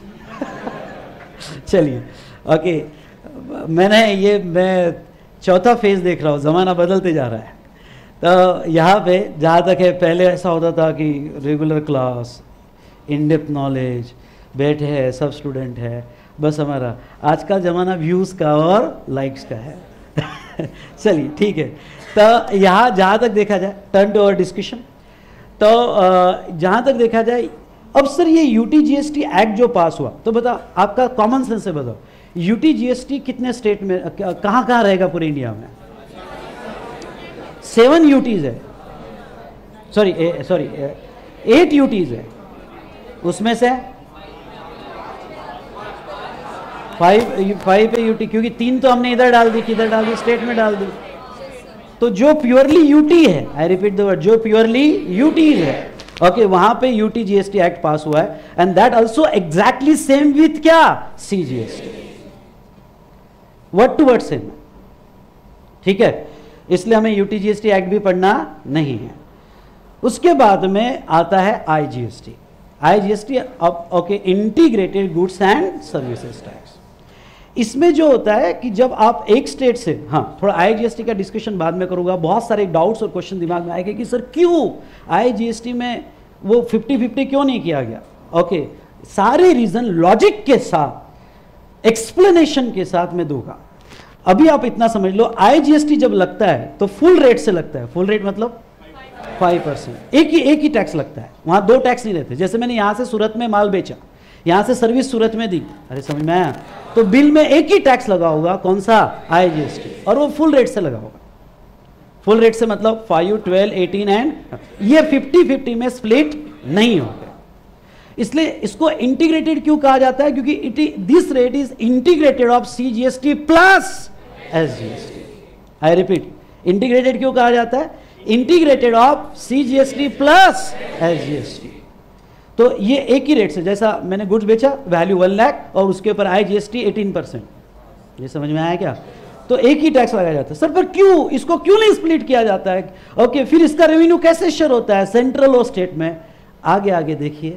चलिए ओके, मैंने ये मैं चौथा फेज देख रहा हूँ, ज़माना बदलते जा रहा है। तो यहाँ पे जहाँ तक है, पहले ऐसा होता था कि regular class, in depth knowledge, बैठे हैं सब स्टूडेंट है, बस हमारा। आज का ज़माना व्यूज़ का और लाइक्स का है। चलिए ठीक है। तो यहाँ जहाँ तक देखा जाए, टर्न टू अवर डिस्कशन। तो जहाँ तक देखा जाए, अब सर ये यूटीजीएसटी एक्ट जो पास हुआ, तो बता आपका कॉमन सेंस से बताओ, यूटीजीएसटी कितने स्टेट में, कहाँ कहाँ रहेगा पूरे इंडिया में? सेवन यूटीज है, सॉरी सॉरी एट यूटीज है, उसमें से फाइव फाइव है यूटी, क्योंकि तीन तो हमने इधर डाल दी, किधर डाल दी? स्टेट में डाल दी। तो जो प्योरली यूटी है, आई रिपीट द वर्ड, जो प्योरली यूटी है, ओके okay, वहां पे यूटीजीएसटी एक्ट पास हुआ है, and that also exactly same with क्या? CGST, word to word same. ठीक है, इसलिए हमें यूटीजीएसटी एक्ट भी पढ़ना नहीं है। उसके बाद में आता है आईजीएसटी। आईजीएसटी अब okay, integrated goods and services tax. इसमें जो होता है कि जब आप एक स्टेट से, हाँ थोड़ा आईजीएसटी का डिस्कशन बाद में करूंगा, बहुत सारे डाउट्स और क्वेश्चन दिमाग में आएंगे कि सर क्यों आईजीएसटी में वो फिफ्टी फिफ्टी क्यों नहीं किया गया? ओके, सारे रीजन लॉजिक के साथ, एक्सप्लेनेशन के साथ मैं दूंगा। अभी आप इतना समझ लो, आईजीएसटी जब लगता है तो फुल रेट से लगता है। फुल रेट मतलब फाइव परसेंट, एक ही एक ही टैक्स लगता है, वहां दो टैक्स नहीं रहते। जैसे मैंने यहां से सूरत में माल बेचा, यहां से सर्विस सूरत में दी, अरे समझ में आया, तो बिल में एक ही टैक्स लगा होगा, कौन सा, आईजीएसटी, और वो फुल रेट से लगा होगा। फुल रेट से मतलब फाइव, ट्वेल्व, एटीन एंड ये फिफ्टी फिफ्टी में स्प्लिट नहीं होगा। इसलिए इसको इंटीग्रेटेड क्यों कहा जाता है, क्योंकि this rate is integrated of CGST plus SGST. I repeat, integrated क्यों कहा जाता है, integrated of CGST plus SGST. तो ये एक ही रेट से, जैसा मैंने गुड्स बेचा, वैल्यू वन लाख और उसके ऊपर आईजीएसटी एटीन परसेंट, ये समझ में आया क्या, तो एक ही टैक्स लगाया जाता है। सर पर क्यों, इसको क्यों नहीं स्प्लिट किया जाता है, ओके, फिर इसका रेवेन्यू कैसे शेयर होता है सेंट्रल और स्टेट में, आगे आगे देखिए,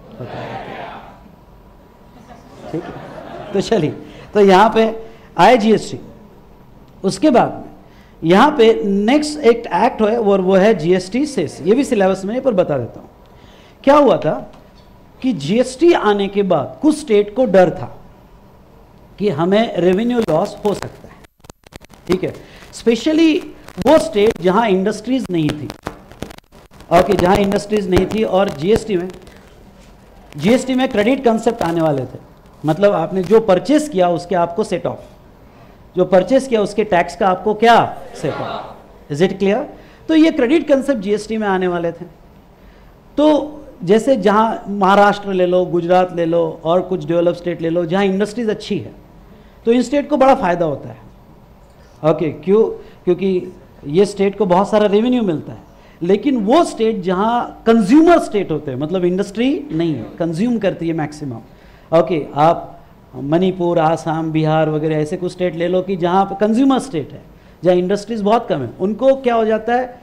ठीक है। तो चलिए, तो यहां पे आईजीएसटी, उसके बाद में यहां पे नेक्स्ट एक एक्ट है और वो है जीएसटी सेस। ये भी सिलेबस में पर बता देता हूं। क्या हुआ था कि जीएसटी आने के बाद कुछ स्टेट को डर था कि हमें रेवेन्यू लॉस हो सकता है, ठीक है, स्पेशली वो स्टेट जहां इंडस्ट्रीज नहीं थी, ओके, जहां इंडस्ट्रीज नहीं थी। और जीएसटी में जीएसटी में क्रेडिट कंसेप्ट आने वाले थे, मतलब आपने जो परचेस किया उसके आपको सेट ऑफ, जो परचेस किया उसके टैक्स का आपको क्या set off. Is it clear? तो ये क्रेडिट कंसेप्ट जीएसटी में आने वाले थे। तो जैसे जहां महाराष्ट्र ले लो, गुजरात ले लो और कुछ डेवलप स्टेट ले लो जहां इंडस्ट्रीज अच्छी है, तो इन स्टेट को बड़ा फायदा होता है, ओके, क्यों, क्योंकि ये स्टेट को बहुत सारा रेवेन्यू मिलता है। लेकिन वो स्टेट जहां कंज्यूमर स्टेट होते हैं, मतलब इंडस्ट्री नहीं है, कंज्यूम करती है मैक्सिमम, ओके, आप मणिपुर, आसाम, बिहार वगैरह ऐसे कुछ स्टेट ले लो कि जहां पर कंज्यूमर स्टेट है, जहां इंडस्ट्रीज बहुत कम है, उनको क्या हो जाता है,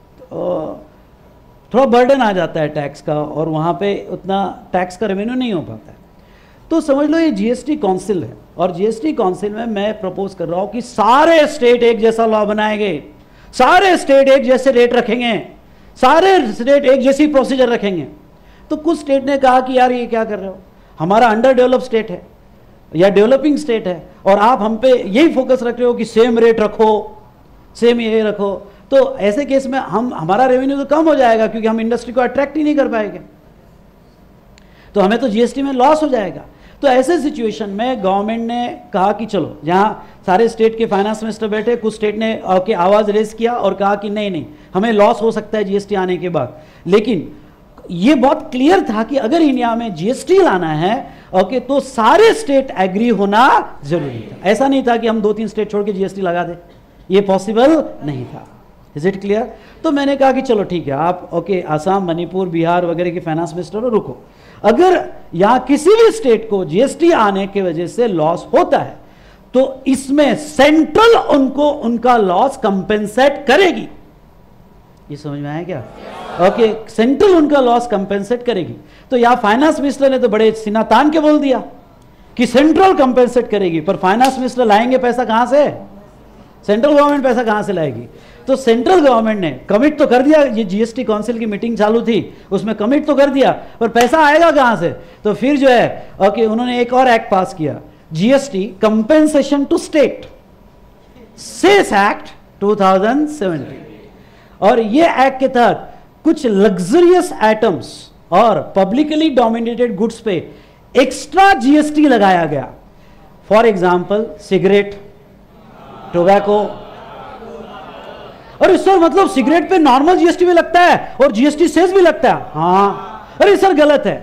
थोड़ा बर्डन आ जाता है टैक्स का, और वहां पे उतना टैक्स का रेवेन्यू नहीं हो पाता है। तो समझ लो ये जीएसटी काउंसिल है, और जीएसटी काउंसिल में मैं प्रपोज कर रहा हूं कि सारे स्टेट एक जैसा लॉ बनाएंगे, सारे स्टेट एक जैसे रेट रखेंगे, सारे स्टेट एक जैसी प्रोसीजर रखेंगे। तो कुछ स्टेट ने कहा कि यार ये क्या कर रहे हो, हमारा अंडर डेवलप स्टेट है या डेवलपिंग स्टेट है, और आप हम पे यही फोकस रख रहे हो कि सेम रेट रखो, सेम ये रखो। तो ऐसे केस में हम हमारा रेवेन्यू तो कम हो जाएगा, क्योंकि हम इंडस्ट्री को अट्रैक्ट ही नहीं कर पाएंगे, तो हमें तो जीएसटी में लॉस हो जाएगा। तो ऐसे सिचुएशन में गवर्नमेंट ने कहा कि चलो, जहाँ सारे स्टेट के फाइनेंस मिनिस्टर बैठे, कुछ स्टेट ने ओके आवाज़ रेज किया और कहा कि नहीं नहीं हमें लॉस हो सकता है जीएसटी आने के बाद। लेकिन ये बहुत क्लियर था कि अगर इंडिया में जीएसटी लाना है, ओके, तो सारे स्टेट एग्री होना जरूरी था। ऐसा नहीं था कि हम दो तीन स्टेट छोड़ के जीएसटी लगा दें, ये पॉसिबल नहीं था। Is it clear? तो मैंने कहा कि चलो ठीक है, आप ओके आसाम, मणिपुर, बिहार वगैरह के फाइनेंस मिनिस्टर रुको, अगर यहां किसी भी स्टेट को जीएसटी आने की वजह से लॉस होता है तो इसमें सेंट्रल उनको उनका लॉस कंपेंसेट करेगी। ये समझ में आया क्या? ओके, सेंट्रल उनका लॉस कंपेंसेट करेगी। तो यहां फाइनेंस मिनिस्टर ने तो बड़े सीना तान के बोल दिया कि सेंट्रल कंपेंसेट करेगी, पर फाइनेंस मिनिस्टर लाएंगे पैसा कहां से? सेंट्रल गवर्नमेंट पैसा कहां से लाएगी? तो सेंट्रल गवर्नमेंट ने कमिट तो कर दिया, ये जीएसटी काउंसिल की मीटिंग चालू थी उसमें कमिट तो कर दिया, पर पैसा आएगा कहां से? तो फिर जो है ओके उन्होंने एक और एक्ट पास किया, GST compensation to state, cess act two thousand seventeen. और ये एक्ट के तहत कुछ लग्जरियस आइटम्स और पब्लिकली डोमिनेटेड गुड्स पे एक्स्ट्रा जीएसटी लगाया गया। For example cigarette, tobacco. अरे सर मतलब सिगरेट पे नॉर्मल जीएसटी भी लगता है और जीएसटी सेस भी लगता है? हाँ। अरे सर गलत है।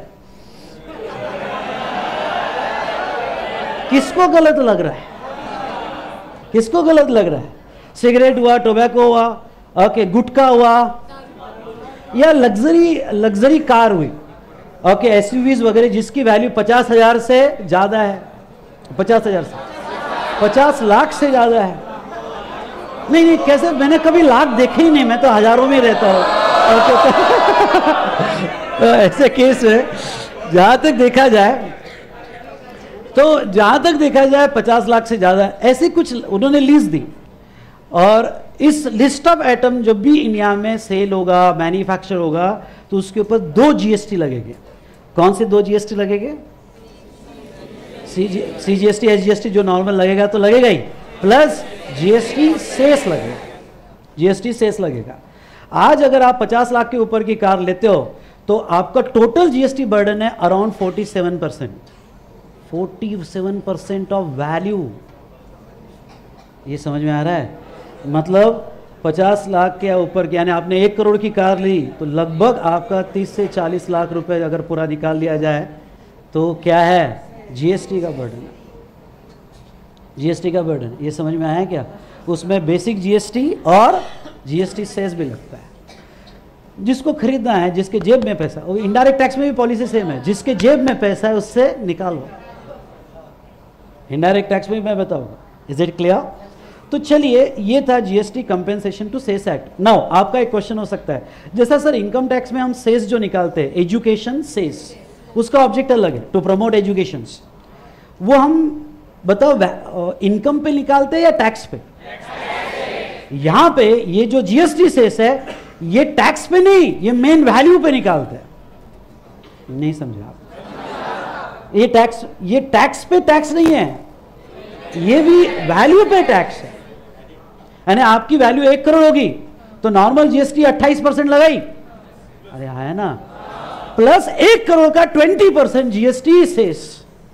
किसको गलत लग रहा है? किसको गलत लग रहा है? सिगरेट हुआ, टोबैको हुआ, ओके, गुटखा हुआ, या लग्जरी लग्जरी कार हुई, ओके, एसयूवीज वगैरह जिसकी वैल्यू पचास हजार से ज्यादा है, पचास हजार से पचास लाख से ज्यादा है। नहीं नहीं कैसे, मैंने कभी लाख देखे ही नहीं, मैं तो हजारों में रहता हूँ। तो ऐसे केस में जहां तक देखा जाए तो जहां तक देखा जाए पचास लाख से ज्यादा ऐसे कुछ उन्होंने लिस्ट दी। और इस लिस्ट ऑफ आइटम जब भी इंडिया में सेल होगा, मैन्युफैक्चर होगा, तो उसके ऊपर दो जीएसटी लगेंगे। कौन से दो जीएसटी लगेंगे? सीजीएसटी, एसजीएसटी जो नॉर्मल लगेगा तो लगेगा ही, प्लस जीएसटी सेस लगेगा, जीएसटी सेस लगेगा। आज अगर आप पचास लाख के ऊपर की कार लेते हो तो आपका टोटल जीएसटी बर्डन है अराउंड सैंतालीस परसेंट, सैंतालीस परसेंट ऑफ वैल्यू। ये समझ में आ रहा है? मतलब पचास लाख के ऊपर की, यानी आपने एक करोड़ की कार ली तो लगभग आपका तीस से चालीस लाख रुपए अगर पूरा निकाल लिया जाए तो क्या है? जीएसटी का बर्डन, जीएसटी का बर्डन। ये समझ में आया क्या? उसमें बेसिक जीएसटी और जीएसटी सेस भी लगता है। जिसको खरीदना है, जिसके जेब में पैसा, वो इनडायरेक्ट टैक्स में भी पॉलिसी सेम है, जिसके जेब में पैसा है उससे निकालो। इनडायरेक्ट टैक्स में भी मैं बताऊंगा। Is it clear? तो चलिए, ये था GST compensation to cess act. Now आपका एक क्वेश्चन हो सकता है, जैसा सर इनकम टैक्स में हम सेस जो निकालते हैं, एजुकेशन सेस, उसका ऑब्जेक्ट अलग है, टू प्रमोट एजुकेशन। वो हम बताओ इनकम पे निकालते हैं या टैक्स पे? यहां पे ये जो जीएसटी सेस है ये टैक्स पे नहीं, ये मेन वैल्यू पे निकालते हैं। नहीं समझे आप? ये टैक्स, ये टैक्स पे टैक्स नहीं है, ये भी वैल्यू पे टैक्स है। यानी आपकी वैल्यू एक करोड़ होगी तो नॉर्मल जीएसटी अट्ठाईस परसेंट लगाई, अरे है ना, प्लस एक करोड़ का ट्वेंटी परसेंट जीएसटी सेस,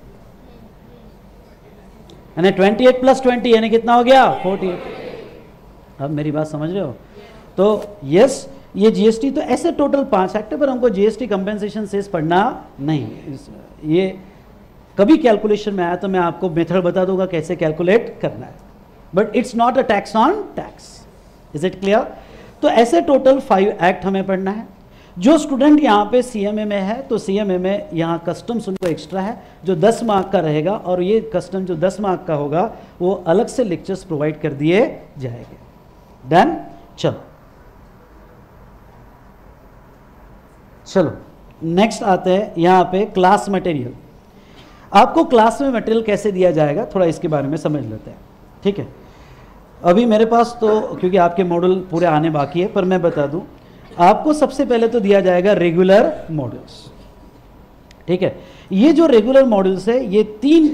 यानी ट्वेंटी एट प्लस ट्वेंटी यानी कितना हो गया? Forty eight. अब मेरी बात समझ रहे हो? तो यस, ये जीएसटी तो ऐसे टोटल पांच एक्ट है, पर हमको जीएसटी कंपेंसेशन सेस पढ़ना नहीं। ये कभी कैलकुलेशन में आया तो मैं आपको मेथड बता दूंगा कैसे कैलकुलेट करना है, but it's not a tax on tax. Is it clear? तो ऐसे टोटल फाइव एक्ट हमें पढ़ना है। जो स्टूडेंट यहाँ पे सीएमए में है तो सीएमए में यहाँ कस्टम्स उनको एक्स्ट्रा है जो दस मार्क का रहेगा, और ये कस्टम जो दस मार्क का होगा वो अलग से लेक्चर्स प्रोवाइड कर दिए जाएंगे। डन? चलो चलो नेक्स्ट आते हैं यहाँ पे क्लास मटेरियल। आपको क्लास में मटेरियल कैसे दिया जाएगा थोड़ा इसके बारे में समझ लेते हैं, ठीक है? अभी मेरे पास तो, क्योंकि आपके मॉड्यूल पूरे आने बाकी है, पर मैं बता दूं आपको सबसे पहले तो दिया जाएगा रेगुलर मॉड्यूल्स, ठीक है? ये जो रेगुलर मॉड्यूल्स है ये तीन,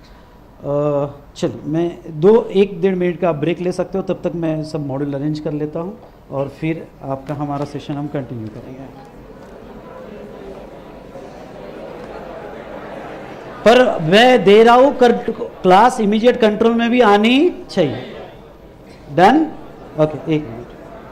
चलो मैं दो एक डेढ़ मिनट का ब्रेक ले सकते हो, तब तक मैं सब मॉड्यूल अरेंज कर लेता हूँ और फिर आपका हमारा सेशन हम कंटिन्यू करेंगे। पर मैं दे रहा हूं क्लास इमीडिएट कंट्रोल में भी आनी चाहिए। डन? ओके, एक मिनट।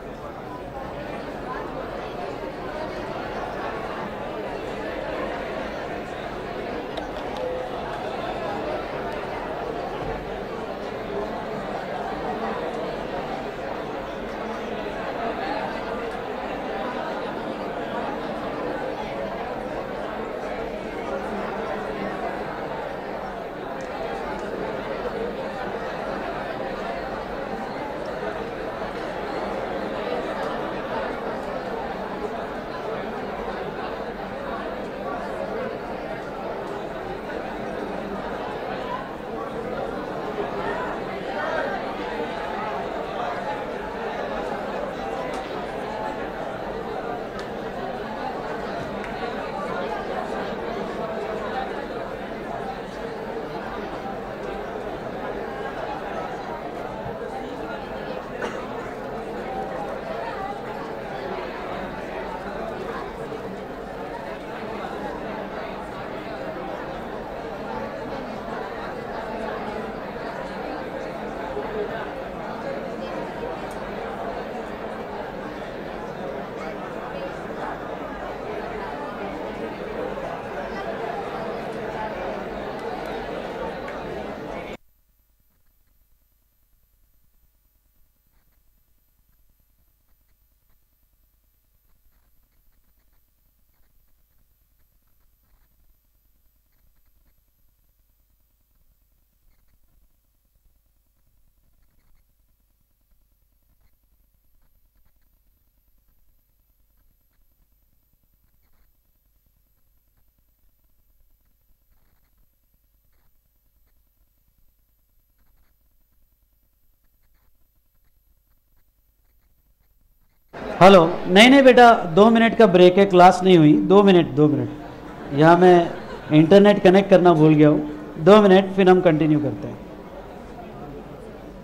हेलो, नहीं नहीं बेटा, दो मिनट का ब्रेक है, क्लास नहीं हुई। दो मिनट दो मिनट यहाँ मैं इंटरनेट कनेक्ट करना भूल गया हूँ। दो मिनट फिर हम कंटिन्यू करते हैं।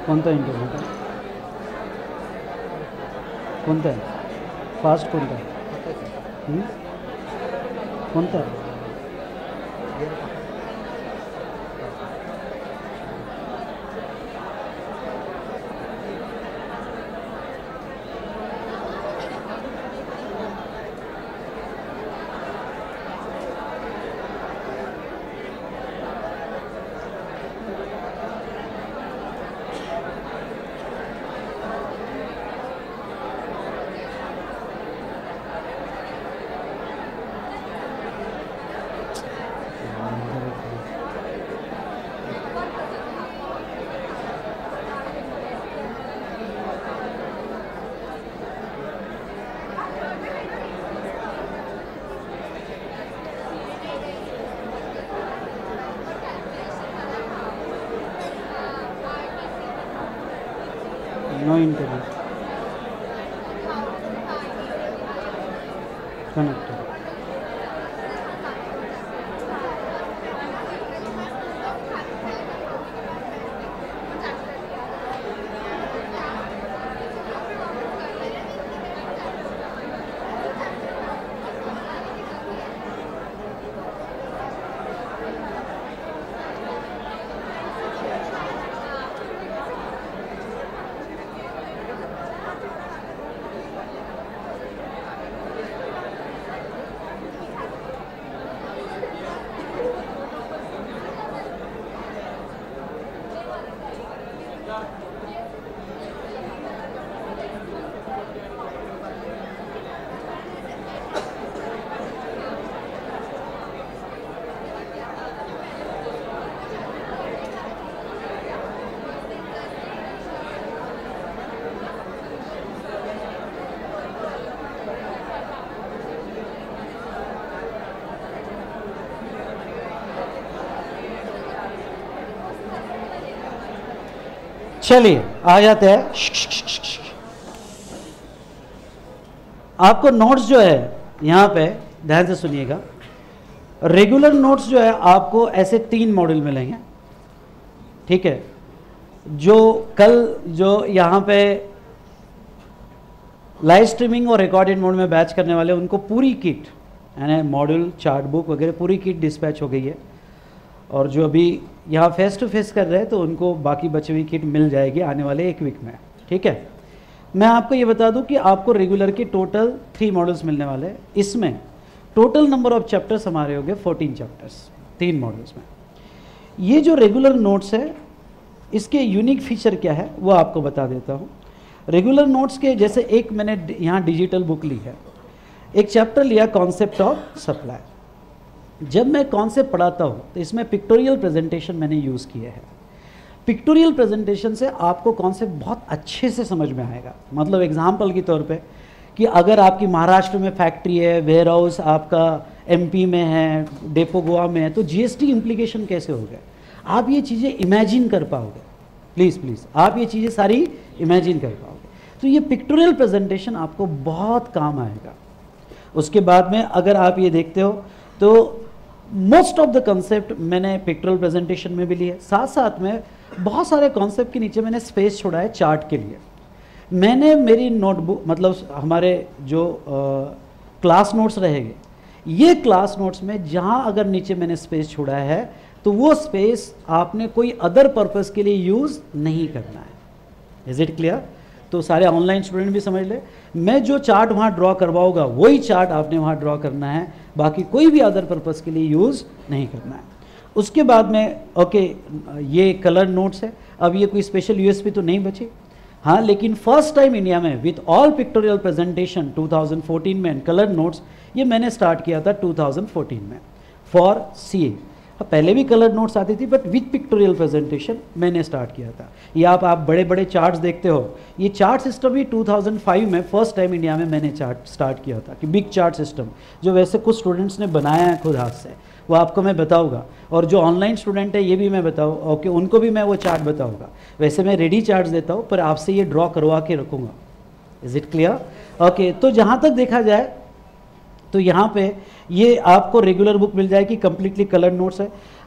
कोणता इंटरनेट आहे कोणता आहे फास्ट कोणता आहे हं? कोणता आहे नो इंटरनेट कनेक्टेड चलिए आ जाते हैं। आपको नोट्स जो है यहाँ पे ध्यान से सुनिएगा। रेगुलर नोट्स जो है आपको ऐसे तीन मॉड्यूल मिलेंगे, ठीक है। जो कल जो यहाँ पे लाइव स्ट्रीमिंग और रिकॉर्डेड मोड में बैच करने वाले उनको पूरी किट यानी मॉड्यूल चार्ट बुक वगैरह पूरी किट डिस्पैच हो गई है, और जो अभी यहाँ फेस टू फेस कर रहे हैं तो उनको बाकी बची हुई किट मिल जाएगी आने वाले एक वीक में, ठीक है। मैं आपको ये बता दूं कि आपको रेगुलर के टोटल थ्री मॉडल्स मिलने वाले हैं। इसमें टोटल नंबर ऑफ चैप्टर्स हमारे हो गए फोर्टीन चैप्टर्स तीन मॉडल्स में। ये जो रेगुलर नोट्स है इसके यूनिक फीचर क्या है वो आपको बता देता हूँ। रेगुलर नोट्स के जैसे एक मैंने यहाँ डिजिटल बुक ली है, एक चैप्टर लिया कॉन्सेप्ट ऑफ सप्लाई। जब मैं कॉन्सेप्ट पढ़ाता हूँ तो इसमें पिक्टोरियल प्रेजेंटेशन मैंने यूज़ किया है। पिक्टोरियल प्रेजेंटेशन से आपको कॉन्सेप्ट बहुत अच्छे से समझ में आएगा। मतलब एग्जांपल के तौर पे कि अगर आपकी महाराष्ट्र में फैक्ट्री है, वेयर हाउस आपका एमपी में है, डेपो गोवा में है, तो जीएसटी इम्प्लीकेशन कैसे हो गए, आप ये चीज़ें इमेजिन कर पाओगे। प्लीज़ प्लीज़ आप ये चीज़ें सारी इमेजिन कर पाओगे। तो ये पिक्टोरियल प्रेजेंटेशन आपको बहुत काम आएगा। उसके बाद में अगर आप ये देखते हो तो मोस्ट ऑफ द कंसेप्ट मैंने पिक्टोरियल प्रेजेंटेशन में भी लिए, साथ साथ में बहुत सारे कॉन्सेप्ट के नीचे मैंने स्पेस छोड़ा है चार्ट के लिए। मैंने मेरी नोटबुक मतलब हमारे जो क्लास नोट्स रहेंगे, ये क्लास नोट्स में जहाँ अगर नीचे मैंने स्पेस छोड़ा है तो वो स्पेस आपने कोई अदर पर्पस के लिए यूज़ नहीं करना है। Is it clear? तो सारे ऑनलाइन स्टूडेंट भी समझ ले, मैं जो चार्ट वहाँ ड्रॉ करवाऊंगा वही चार्ट आपने वहाँ ड्रॉ करना है, बाकी कोई भी अदर पर्पस के लिए यूज़ नहीं करना है। उसके बाद में ओके ये कलर नोट्स है। अब ये कोई स्पेशल यूएसपी तो नहीं बची, हाँ, लेकिन फर्स्ट टाइम इंडिया में with all pictorial presentation two thousand fourteen में एंड कलर नोट्स ये मैंने स्टार्ट किया था टू थाउजेंड फोर्टीन में फॉर सीए। पहले भी कलर नोट्स आती थी बट विथ पिक्टोरियल प्रेजेंटेशन मैंने स्टार्ट किया था। ये आप आप बड़े बड़े चार्ट्स देखते हो, ये चार्ट सिस्टम भी टू थाउजेंड फाइव में फर्स्ट टाइम इंडिया में मैंने चार्ट स्टार्ट किया था कि बिग चार्ट सिस्टम, जो वैसे कुछ स्टूडेंट्स ने बनाया है खुद हाथ से, वो आपको मैं बताऊंगा। और जो ऑनलाइन स्टूडेंट है ये भी मैं बताऊँ, ओके, उनको भी मैं वो चार्ट बताऊँगा। वैसे मैं रेडी चार्ट्स देता हूँ पर आपसे ये ड्रॉ करवा के रखूँगा। Is it clear? ओके, तो जहाँ तक देखा जाए तो यहाँ पे ये आपको रेगुलर बुक मिल जाएगी, कम्प्लीटली कलर नोट्स है।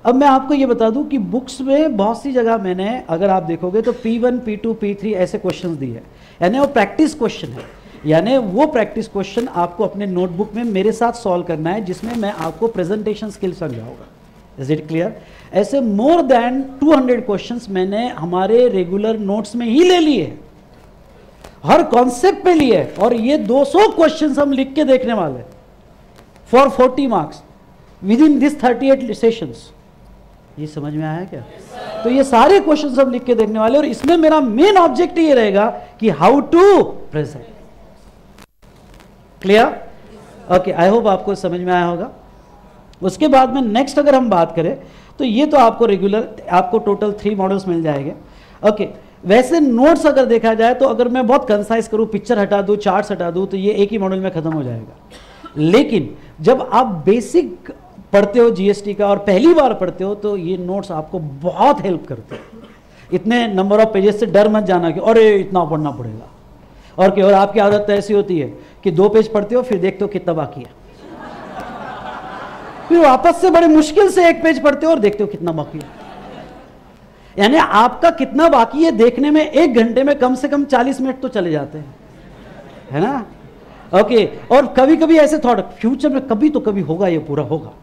अब मैं आपको ये बता दूं कि बुक्स में बहुत सी जगह मैंने, अगर आप देखोगे तो P one, P two, P three ऐसे क्वेश्चंस दिए हैं, यानी वो प्रैक्टिस क्वेश्चन है, यानी वो प्रैक्टिस क्वेश्चन आपको अपने नोटबुक में मेरे साथ सॉल्व करना है, जिसमें मैं आपको प्रेजेंटेशन स्किल समझाऊंगा। Is it clear? ऐसे more than two hundred questions मैंने हमारे रेगुलर नोट्स में ही ले लिए, हर कॉन्सेप्ट पे लिए, और ये दो सौ क्वेश्चंस हम लिख के देखने वाले for forty marks within this thirty eight sessions. ये समझ में आया क्या? yes, तो ये सारे क्वेश्चंस हम लिख के देखने वाले, और इसमें मेरा मेन ऑब्जेक्ट ये रहेगा कि how to present. Clear? Okay, I hope आपको समझ में आया होगा। उसके बाद में नेक्स्ट अगर हम बात करें तो ये तो आपको रेगुलर, आपको टोटल थ्री मॉडल्स मिल जाएंगे। ओके, वैसे नोट्स अगर देखा जाए तो अगर मैं बहुत कंसाइज करूं, पिक्चर हटा दूं, चार्ट्स हटा दूं, तो ये एक ही मॉडल में खत्म हो जाएगा। लेकिन जब आप बेसिक पढ़ते हो जीएसटी का और पहली बार पढ़ते हो तो ये नोट्स आपको बहुत हेल्प करते हैं। इतने नंबर ऑफ पेजेस से डर मत जाना कि अरे इतना पढ़ना पड़ेगा, और कि और आपकी आदत तो ऐसी होती है कि दो पेज पढ़ते हो फिर देखते हो कितना बाकी है, फिर वापस से बड़े मुश्किल से एक पेज पढ़ते हो और देखते हो कितना बाकी है। यानी आपका कितना बाकी है देखने में एक घंटे में कम से कम चालीस मिनट तो चले जाते हैं, है ना? ओके, और कभी कभी ऐसे थॉट, फ्यूचर में कभी तो कभी होगा, ये पूरा होगा।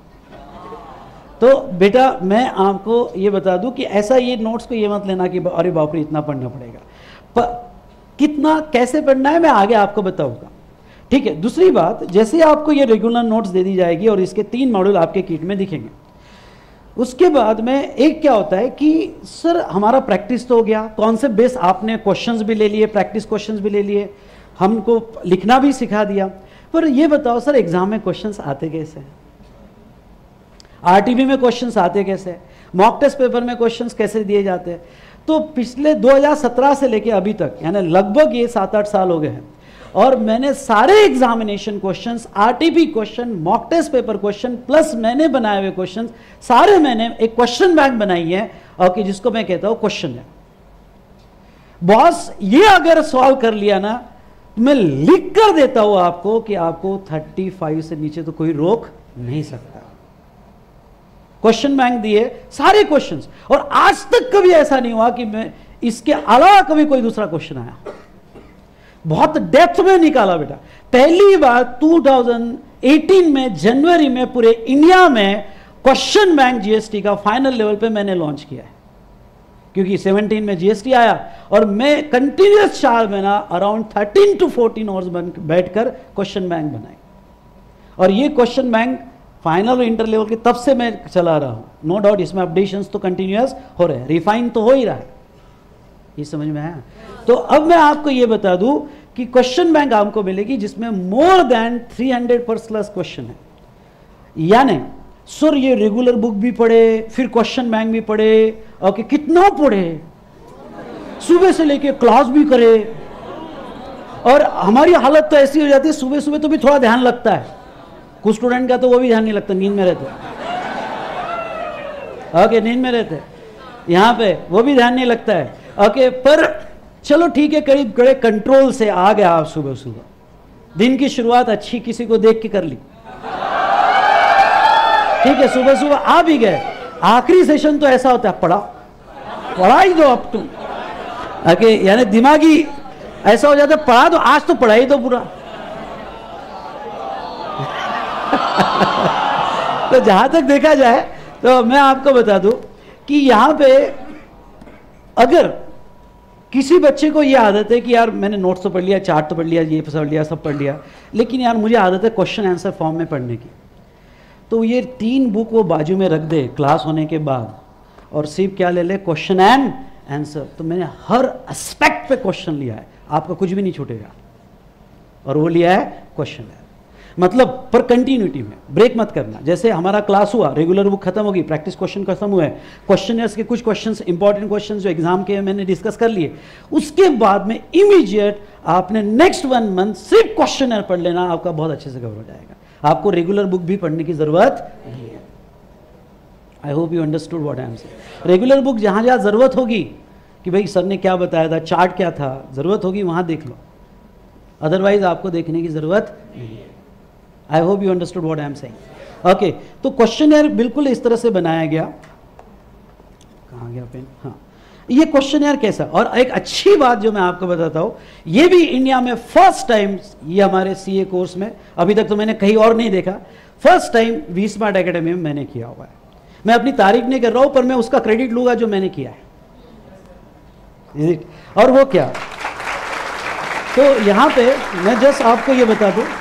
तो बेटा मैं आपको ये बता दूं कि ऐसा ये नोट्स को ये मत लेना कि अरे बाप रे इतना पढ़ना पड़ेगा, पर कितना कैसे पढ़ना है मैं आगे आपको बताऊंगा। ठीक है, दूसरी बात, जैसे आपको ये रेगुलर नोट्स दे दी जाएगी और इसके तीन मॉड्यूल आपके किट में दिखेंगे, उसके बाद में एक क्या होता है कि सर हमारा प्रैक्टिस तो हो गया, कॉन्सेप्ट बेस आपने क्वेश्चंस भी ले लिए, प्रैक्टिस क्वेश्चंस भी ले लिए, हमको लिखना भी सिखा दिया, पर ये बताओ सर एग्जाम में क्वेश्चंस आते कैसे हैं? आरटीबी में क्वेश्चंस आते कैसे हैं? मॉक टेस्ट पेपर में क्वेश्चंस कैसे दिए जाते हैं? तो पिछले दो हज़ार सत्रह से लेके अभी तक, यानी लगभग ये सात आठ साल हो गए हैं, और मैंने सारे examination questions, RTP question, mock test paper question, plus मैंने बनाए हुए क्वेश्चंस सारे मैंने एक क्वेश्चन बैंक बनाई है, और कि जिसको मैं कहता हूं क्वेश्चन है। बॉस ये अगर सॉल्व कर लिया ना, मैं लिख कर देता हूं आपको कि आपको पैंतीस से नीचे तो कोई रोक नहीं सकता। क्वेश्चन बैंक दिए सारे क्वेश्चंस, और आज तक कभी ऐसा नहीं हुआ कि मैं इसके अलावा कभी कोई दूसरा क्वेश्चन आया। बहुत डेप्थ में निकाला बेटा। पहली बार दो हज़ार अठारह में जनवरी में पूरे इंडिया में क्वेश्चन बैंक जीएसटी का फाइनल लेवल पे मैंने लॉन्च किया है, क्योंकि सत्रह में जीएसटी आया और मैं कंटिन्यूअस चार महीना around thirteen to fourteen hours बैठकर क्वेश्चन बैंक बनाए, और ये क्वेश्चन बैंक फाइनल और इंटर लेवल के तब से मैं चला रहा हूं। नो डाउट इसमें अपडेशंस तो कंटिन्यूअस हो रहे हैं, रिफाइन तो हो ही रहा है। ये समझ में आया? तो अब मैं आपको ये बता दूं कि क्वेश्चन बैंक आपको मिलेगी जिसमें मोर देन तीन सौ प्लस क्वेश्चन है। यानी सर ये रेगुलर बुक भी पढ़े, फिर क्वेश्चन बैंक भी पढ़े, ओके कितना पढ़े, सुबह से लेके क्लास भी करे, और हमारी हालत तो ऐसी हो जाती है सुबह सुबह तो भी थोड़ा ध्यान लगता है, कुछ स्टूडेंट का तो वो भी ध्यान नहीं लगता, नींद में रहते, ओके नींद में रहते, यहाँ पे वो भी ध्यान नहीं लगता है, ओके पर चलो ठीक है, करीब कड़े कंट्रोल से आ गया आप सुबह सुबह, दिन की शुरुआत अच्छी किसी को देख के कर ली, ठीक है सुबह सुबह आ भी गए। आखिरी सेशन तो ऐसा होता है, पढ़ा पढ़ा ही दो अब तुम, ओके यानी दिमागी ऐसा हो जाता है, पढ़ा दो आज तो पढ़ा ही दो पूरा। तो जहां तक देखा जाए तो मैं आपको बता दूं कि यहां पे अगर किसी बच्चे को ये आदत है कि यार मैंने नोट्स तो पढ़ लिया, चार्ट तो पढ़ लिया, ये पढ़ लिया, सब पढ़ लिया, लेकिन यार मुझे आदत है क्वेश्चन आंसर फॉर्म में पढ़ने की, तो ये तीन बुक वो बाजू में रख दे क्लास होने के बाद और सिर्फ क्या ले ले क्वेश्चन एंड आंसर। तो मैंने हर एस्पेक्ट पे क्वेश्चन लिया है, आपका कुछ भी नहीं छूटेगा, और वो लिया है क्वेश्चन है, मतलब पर कंटिन्यूटी में ब्रेक मत करना। जैसे हमारा क्लास हुआ, रेगुलर बुक खत्म होगी, प्रैक्टिस क्वेश्चन खत्म हुए, क्वेश्चनर्स के कुछ क्वेश्चंस इंपॉर्टेंट क्वेश्चंस जो एग्जाम के मैंने डिस्कस कर लिए, उसके बाद में इमीडिएट आपने नेक्स्ट वन मंथ सिर्फ क्वेश्चनर पढ़ लेना, आपका बहुत अच्छे से कवर हो जाएगा, आपको रेगुलर बुक भी पढ़ने की जरूरत नहीं है। I hope you understood what I am saying. Regular book जहां जहां जरूरत होगी कि भाई सर ने क्या बताया था, चार्ट क्या था, जरूरत होगी वहां देख लो, अदरवाइज आपको देखने की जरूरत नहीं है। I hope you understood what I am saying. Okay, तो क्वेश्चनर बिल्कुल इस तरह से बनाया गया। कहाँ गया पेन? हाँ, ये क्वेश्चनर कैसा, और एक अच्छी बात जो मैं आपको बताता हूँ, ये भी इंडिया में फर्स्ट टाइम, ये हमारे सीए कोर्स में अभी तक तो मैंने कहीं और नहीं देखा, first time V smart Academy में मैंने किया हुआ है। मैं अपनी तारीफ नहीं कर रहा हूँ, पर मैं उसका क्रेडिट लूंगा जो मैंने किया है। और वो क्या, तो यहां पे मैं जस्ट आपको ये बता दूं,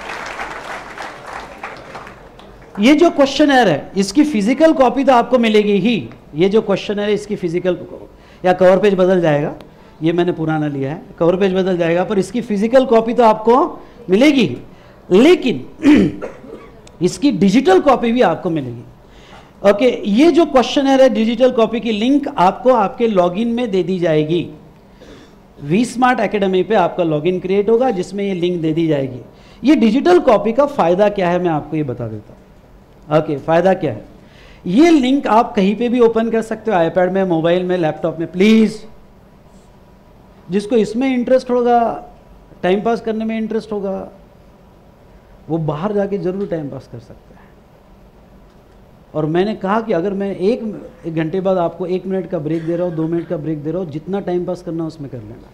ये जो क्वेश्चनर है इसकी फिजिकल कॉपी तो आपको मिलेगी ही। ये जो क्वेश्चनर है इसकी फिजिकल, या कवर पेज बदल जाएगा, ये मैंने पुराना लिया है, कवर पेज बदल जाएगा, पर इसकी फिजिकल कॉपी तो आपको मिलेगी ही, लेकिन इसकी डिजिटल कॉपी भी आपको मिलेगी। ओके, ये जो क्वेश्चनर है डिजिटल कॉपी की लिंक आपको आपके लॉगिन में दे दी जाएगी। वी स्मार्ट एकेडमी पे आपका लॉगिन क्रिएट होगा जिसमें ये लिंक दे दी जाएगी। ये डिजिटल कॉपी का फायदा क्या है मैं आपको ये बता देता हूँ। ओके, फायदा क्या है, ये लिंक आप कहीं पे भी ओपन कर सकते हो, आईपैड में, मोबाइल में, लैपटॉप में। प्लीज जिसको इसमें इंटरेस्ट होगा, टाइम पास करने में इंटरेस्ट होगा, वो बाहर जाके जरूर टाइम पास कर सकता है। और मैंने कहा कि अगर मैं एक एक घंटे बाद आपको एक मिनट का ब्रेक दे रहा हूँ, दो मिनट का ब्रेक दे रहा हूँ, जितना टाइम पास करना उसमें कर लेना,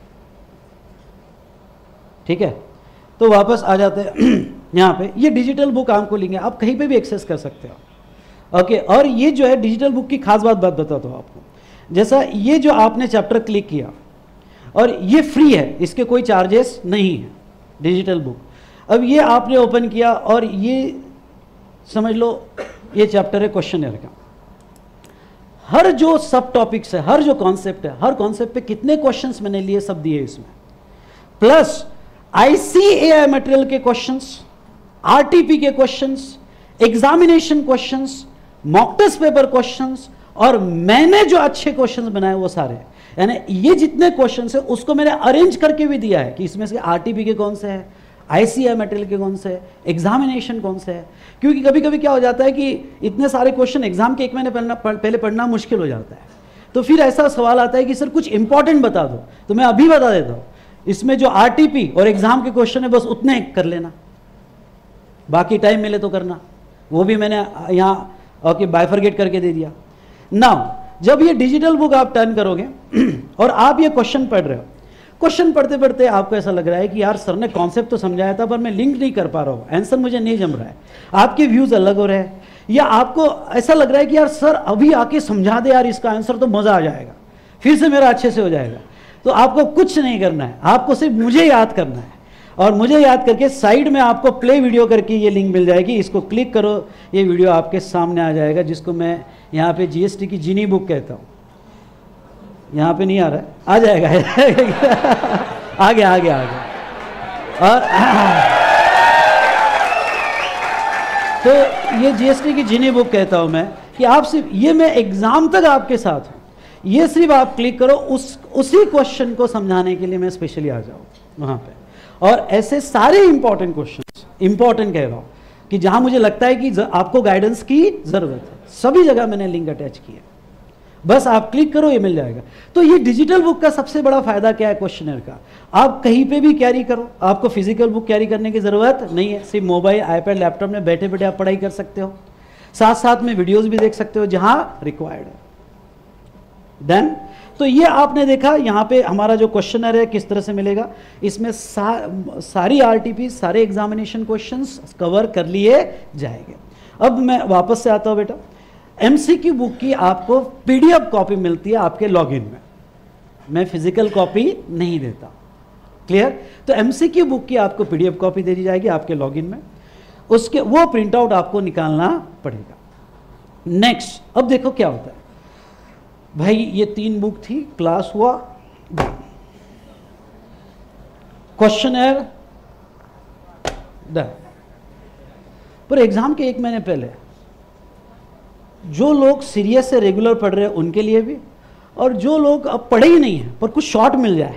ठीक है। तो वापस आ जाते हैं यहाँ पे, ये डिजिटल बुक आपको लेंगे, आप कहीं पे भी एक्सेस कर सकते हो। ओके, और ये जो है डिजिटल बुक की खास बात बात बताता हूँ आपको। जैसा ये जो आपने चैप्टर क्लिक किया, और ये फ्री है, इसके कोई चार्जेस नहीं है, डिजिटल बुक। अब ये आपने ओपन किया और ये समझ लो ये चैप्टर है क्वेश्चनर का। हर जो सब टॉपिक्स है, हर जो कॉन्सेप्ट है, हर कॉन्सेप्ट पे कितने क्वेश्चंस मैंने लिए सब दिए इसमें, प्लस आईसीएआई मटेरियल के क्वेश्चंस, आरटीपी के questions, examination questions, mock test paper questions, और मैंने जो अच्छे क्वेश्चंस बनाए वो सारे, यानी ये जितने क्वेश्चंस है उसको मैंने अरेंज करके भी दिया है कि इसमें से आरटीपी के कौन से हैं, आईसीएआई मटेरियल के कौन से है, एग्जामिनेशन कौन से है। क्योंकि कभी कभी क्या हो जाता है कि इतने सारे क्वेश्चन एग्जाम के एक महीने पढ़ना पहले पढ़ना मुश्किल हो जाता है, तो फिर ऐसा सवाल आता है कि सर कुछ इंपॉर्टेंट बता दो, तो मैं अभी बता देता हूँ, इसमें जो आरटीपी और एग्जाम के क्वेश्चन है बस उतने कर लेना, बाकी टाइम मिले तो करना। वो भी मैंने यहाँ ओके बाइफरगेट करके दे दिया। नाउ जब ये डिजिटल बुक आप टर्न करोगे और आप ये क्वेश्चन पढ़ रहे हो, क्वेश्चन पढ़ते पढ़ते आपको ऐसा लग रहा है कि यार सर ने कॉन्सेप्ट तो समझाया था पर मैं लिंक नहीं कर पा रहा हूँ, आंसर मुझे नहीं जम रहा है, आपके व्यूज अलग हो रहे हैं, या आपको ऐसा लग रहा है कि यार सर अभी आके समझा दे यार इसका आंसर तो मजा आ जाएगा, फिर से मेरा अच्छे से हो जाएगा। तो आपको कुछ नहीं करना है, आपको सिर्फ मुझे याद करना है, और मुझे याद करके साइड में आपको प्ले वीडियो करके ये लिंक मिल जाएगी, इसको क्लिक करो, ये वीडियो आपके सामने आ जाएगा, जिसको मैं यहाँ पे जीएसटी की जीनी बुक कहता हूँ। यहाँ पे नहीं आ रहा है, आ जाएगा आ गया आ गया आ गया। और तो ये जीएसटी की जीनी बुक कहता हूँ मैं कि आप सिर्फ ये, मैं एग्जाम तक आपके साथ हूँ, ये सिर्फ आप क्लिक करो, उस उसी क्वेश्चन को समझाने के लिए मैं स्पेशली आ जाऊँ वहाँ पे। और ऐसे सारे इंपॉर्टेंट क्वेश्चन, इंपॉर्टेंट कह रहा हूँ कि जहाँ मुझे लगता है कि आपको गाइडेंस की ज़रूरत है, सभी जगह मैंने लिंक अटैच किया, बस आप क्लिक करो ये मिल जाएगा। तो ये डिजिटल बुक का सबसे बड़ा फायदा क्या है क्वेश्चनर का, आप कहीं पे भी कैरी करो, आपको फिजिकल बुक कैरी करने की ज़रूरत नहीं है, सिर्फ मोबाइल, आईपैड, लैपटॉप में बैठे बैठे आप पढ़ाई कर सकते हो, साथ साथ में वीडियोज़ भी देख सकते हो जहाँ रिक्वायर्ड है। देन तो ये आपने देखा यहाँ पे हमारा जो क्वेश्चनर है किस तरह से मिलेगा, इसमें सा, सारी आरटीपी, सारे एग्जामिनेशन क्वेश्चंस कवर कर लिए जाएंगे। अब मैं वापस से आता हूँ बेटा, एमसीक्यू बुक की आपको पीडीएफ कॉपी मिलती है आपके लॉगिन में, मैं फिजिकल कॉपी नहीं देता, क्लियर। तो एमसीक्यू बुक की आपको पीडीएफ कॉपी दे दी जाएगी आपके लॉगिन में, उसके वो प्रिंट आउट आपको निकालना पड़ेगा। नेक्स्ट, अब देखो क्या होता है भाई, ये तीन बुक थी, क्लास हुआ, क्वेश्चनर डन। पर एग्जाम के एक महीने पहले जो लोग सीरियस से रेगुलर पढ़ रहे हैं उनके लिए भी, और जो लोग अब पढ़े ही नहीं है पर कुछ शॉर्ट मिल जाए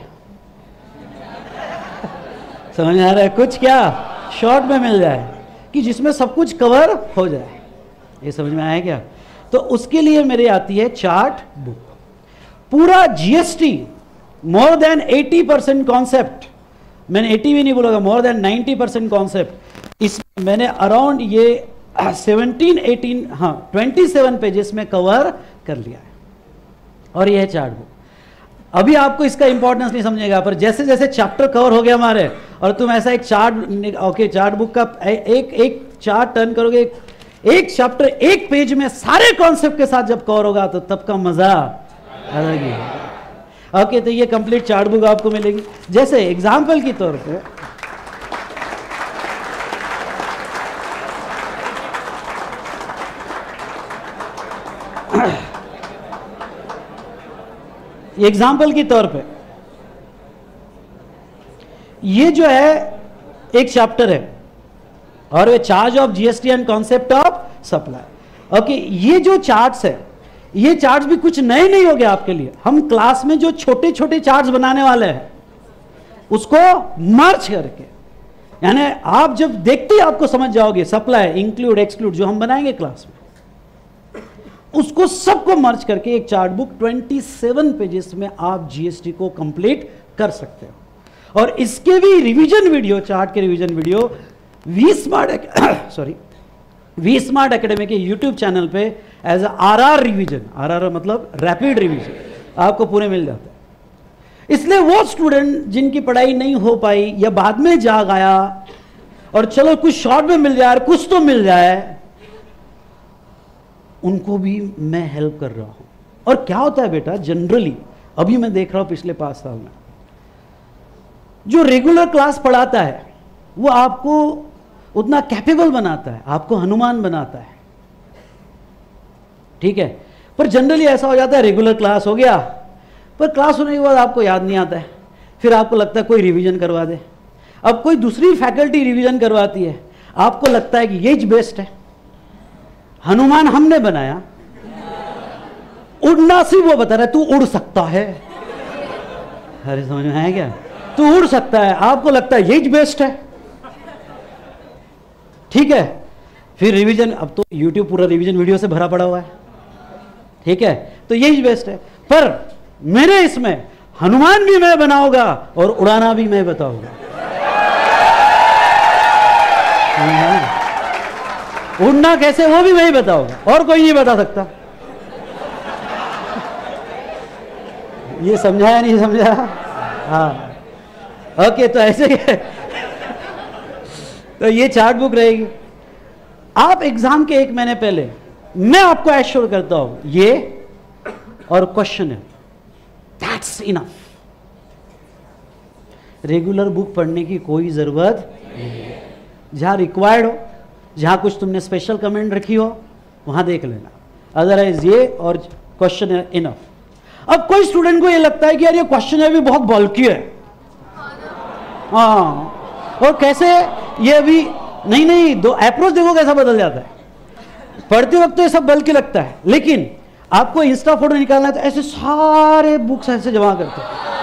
समझ आ रहा है, कुछ क्या शॉर्ट में मिल जाए कि जिसमें सब कुछ कवर हो जाए, ये समझ में आया क्या। तो उसके लिए मेरे आती है चार्ट बुक, पूरा जीएसटी, मोर देन अस्सी परसेंट कॉन्सेप्ट, मैंने अस्सी भी नहीं बोलूँगा, मोर देन नब्बे परसेंट कॉन्सेप्ट, इसमें मैंने अराउंड ये सेवनटीन एटीन हाँ ट्वेंटी सेवन पेजेस में कवर कर लिया है। और यह चार्ट बुक, अभी आपको इसका इंपॉर्टेंस नहीं समझेगा, पर जैसे जैसे चैप्टर कवर हो गया हमारे और तुम ऐसा एक चार्ट, ओके चार्ट बुक का एक एक चार्ट टर्न करोगे, एक, एक चैप्टर एक पेज में सारे कॉन्सेप्ट के साथ जब कवर होगा तो तब का मजा अलग ही है। ओके, तो ये कंप्लीट चार्ट बुक आपको मिलेगी। जैसे एग्जाम्पल के तौर पे एग्जाम्पल के तौर पे ये जो है एक चैप्टर है और वे charge of GST and concept of supply. Okay, ये जो चार्ट्स है, ये चार्ट्स भी कुछ नए नहीं हो गए आपके लिए। हम क्लास में जो छोटे छोटे चार्ट्स बनाने वाले हैं उसको मर्ज करके, यानी आप जब देखते ही आपको समझ जाओगे सप्लाई इंक्लूड एक्सक्लूड जो हम बनाएंगे क्लास में, उसको सबको मर्ज करके एक चार्ट बुक सत्ताईस पेजेस में आप जीएसटी को कंप्लीट कर सकते हो। और इसके भी रिवीजन वीडियो, चार्ट के revision video V Smart sorry V smart academy के यूट्यूब चैनल पे as R R revision, R R मतलब रैपिड रिवीजन, आपको पूरे मिल जाते हैं। इसलिए वो स्टूडेंट जिनकी पढ़ाई नहीं हो पाई या बाद में जाग आया और चलो कुछ शॉर्ट में मिल जाए, कुछ तो मिल जाए, उनको भी मैं हेल्प कर रहा हूं। और क्या होता है बेटा, जनरली अभी मैं देख रहा हूं पिछले पांच साल में जो रेगुलर क्लास पढ़ाता है वो आपको उतना कैपेबल बनाता है, आपको हनुमान बनाता है, ठीक है। पर जनरली ऐसा हो जाता है रेगुलर क्लास हो गया, पर क्लास होने के बाद आपको याद नहीं आता है, फिर आपको लगता है कोई रिवीजन करवा दे। अब कोई दूसरी फैकल्टी रिवीजन करवाती है, आपको लगता है कि ये बेस्ट है, हनुमान हमने बनाया, उड़ना सी वो बता रहा है तू उड़ सकता है। अरे समझ में आया क्या, तू उड़ सकता है, आपको लगता है यही बेस्ट है, ठीक है। फिर रिवीजन, अब तो यूट्यूब पूरा रिवीजन वीडियो से भरा पड़ा हुआ है, ठीक है, तो यही बेस्ट है। पर मेरे इसमें हनुमान भी मैं बनाऊंगा और उड़ाना भी मैं बताऊंगा। उड़ना कैसे वो भी मैं ही बताऊंगा, और कोई नहीं बता सकता। ये समझाया नहीं समझा? हाँ, ओके, तो ऐसे तो ये चार्ट बुक रहेगी। आप एग्जाम के एक महीने पहले मैं आपको एश्योर करता हूं ये और क्वेश्चन है, दैट्स इनफ। रेगुलर बुक पढ़ने की कोई जरूरत नहीं है। जहां रिक्वायर्ड हो, जहां कुछ तुमने स्पेशल कमेंट रखी हो वहां देख लेना, अदरवाइज ये और क्वेश्चन है इनफ। अब कोई स्टूडेंट को ये लगता है कि यार ये क्वेश्चन है भी बहुत बल्कि है, हाँ, और कैसे ये अभी नहीं नहीं दो अप्रोच देखो कैसा बदल जाता है। पढ़ते वक्त तो ये सब बल्कि लगता है, लेकिन आपको इंस्टा फोटो निकालना है तो ऐसे सारे बुक्स ऐसे जमा करते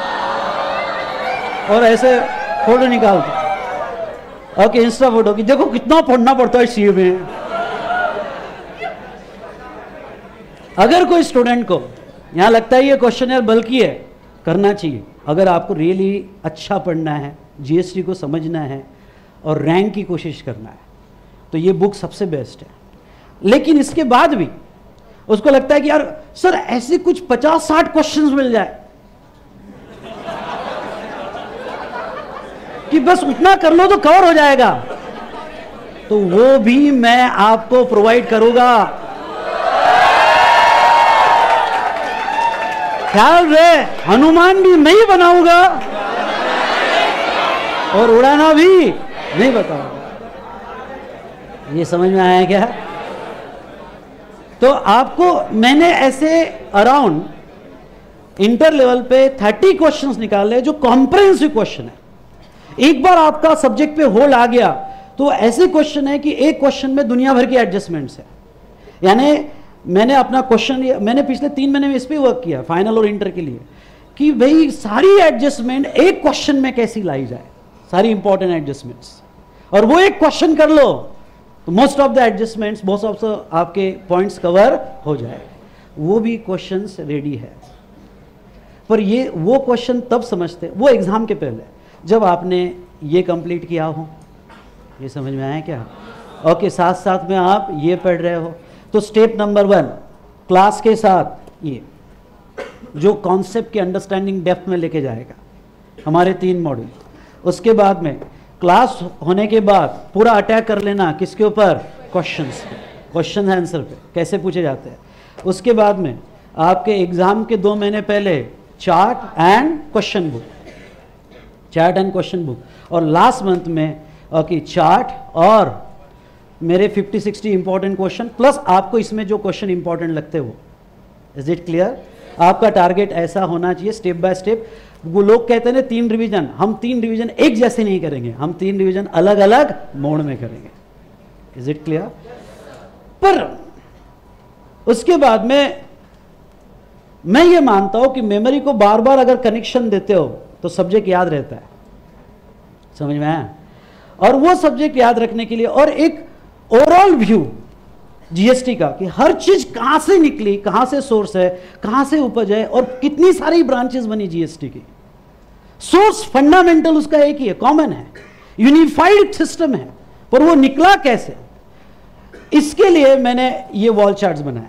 और ऐसे फोटो निकालते। ओके, इंस्टा फोटो की देखो कितना पढ़ना पड़ता है सीए में। अगर कोई स्टूडेंट को यहां लगता है ये क्वेश्चन यार बल्कि है, करना चाहिए। अगर आपको रियली अच्छा पढ़ना है, जीएसटी को समझना है और रैंक की कोशिश करना है, तो ये बुक सबसे बेस्ट है। लेकिन इसके बाद भी उसको लगता है कि यार सर ऐसे कुछ पचास साठ क्वेश्चंस मिल जाए कि बस उतना कर लो तो कवर हो जाएगा, तो वो भी मैं आपको प्रोवाइड करूंगा। ख्याल रहे, हनुमान भी मैं ही बनाऊंगा और उड़ाना भी नहीं बताऊंगा। ये समझ में आया क्या? तो आपको मैंने ऐसे अराउंड इंटर लेवल पे तीस क्वेश्चंस निकाले जो कॉम्प्रिहेंसिव क्वेश्चन है। एक बार आपका सब्जेक्ट पे होल्ड आ गया तो ऐसे क्वेश्चन है कि एक क्वेश्चन में दुनिया भर की एडजस्टमेंट्स है। यानी मैंने अपना क्वेश्चन, मैंने पिछले तीन महीने में इस पे वर्क किया फाइनल और इंटर के लिए कि भाई सारी एडजस्टमेंट एक क्वेश्चन में कैसी लाई जाए, सारी इंपॉर्टेंट एडजस्टमेंट्स, और वो एक क्वेश्चन कर लो तो most of the adjustments, most of the आपके पॉइंट्स कवर हो जाए। वो भी क्वेश्चंस रेडी है, पर ये वो क्वेश्चन तब समझते वो एग्जाम के पहले जब आपने ये कंप्लीट किया हो। ये समझ में आया क्या? ओके, साथ साथ में आप ये पढ़ रहे हो। तो स्टेप नंबर वन, क्लास के साथ ये जो कॉन्सेप्ट की अंडरस्टैंडिंग डेप्थ में लेके जाएगा हमारे तीन मॉड्यूल। उसके बाद में क्लास होने के बाद पूरा अटैक कर लेना किसके ऊपर, क्वेश्चंस पे, क्वेश्चन आंसर पे कैसे पूछे जाते हैं। उसके बाद में आपके एग्जाम के दो महीने पहले chart and question book, chart and question book, और लास्ट मंथ में ओके चार्ट और मेरे fifty sixty important question, plus आपको इसमें जो क्वेश्चन इंपॉर्टेंट लगते हो। Is it clear? आपका टारगेट ऐसा होना चाहिए स्टेप बाय स्टेप। वो लोग कहते हैं ना तीन रिवीजन, हम तीन रिवीजन एक जैसे नहीं करेंगे, हम तीन रिवीजन अलग अलग मोड में करेंगे। Is it clear? पर उसके बाद में मैं ये मानता हूं कि मेमोरी को बार बार अगर कनेक्शन देते हो तो सब्जेक्ट याद रहता है। समझ में आया? और वो सब्जेक्ट याद रखने के लिए और एक ओवरऑल व्यू जीएसटी का कि हर चीज कहां से निकली, कहां से सोर्स है, कहां से उपज है, और कितनी सारी ब्रांचेस बनी जीएसटी की। सोर्स फंडामेंटल उसका एक ही है, कॉमन है, यूनिफाइड सिस्टम है, पर वो निकला कैसे, इसके लिए मैंने ये वॉल चार्ट्स बनाया।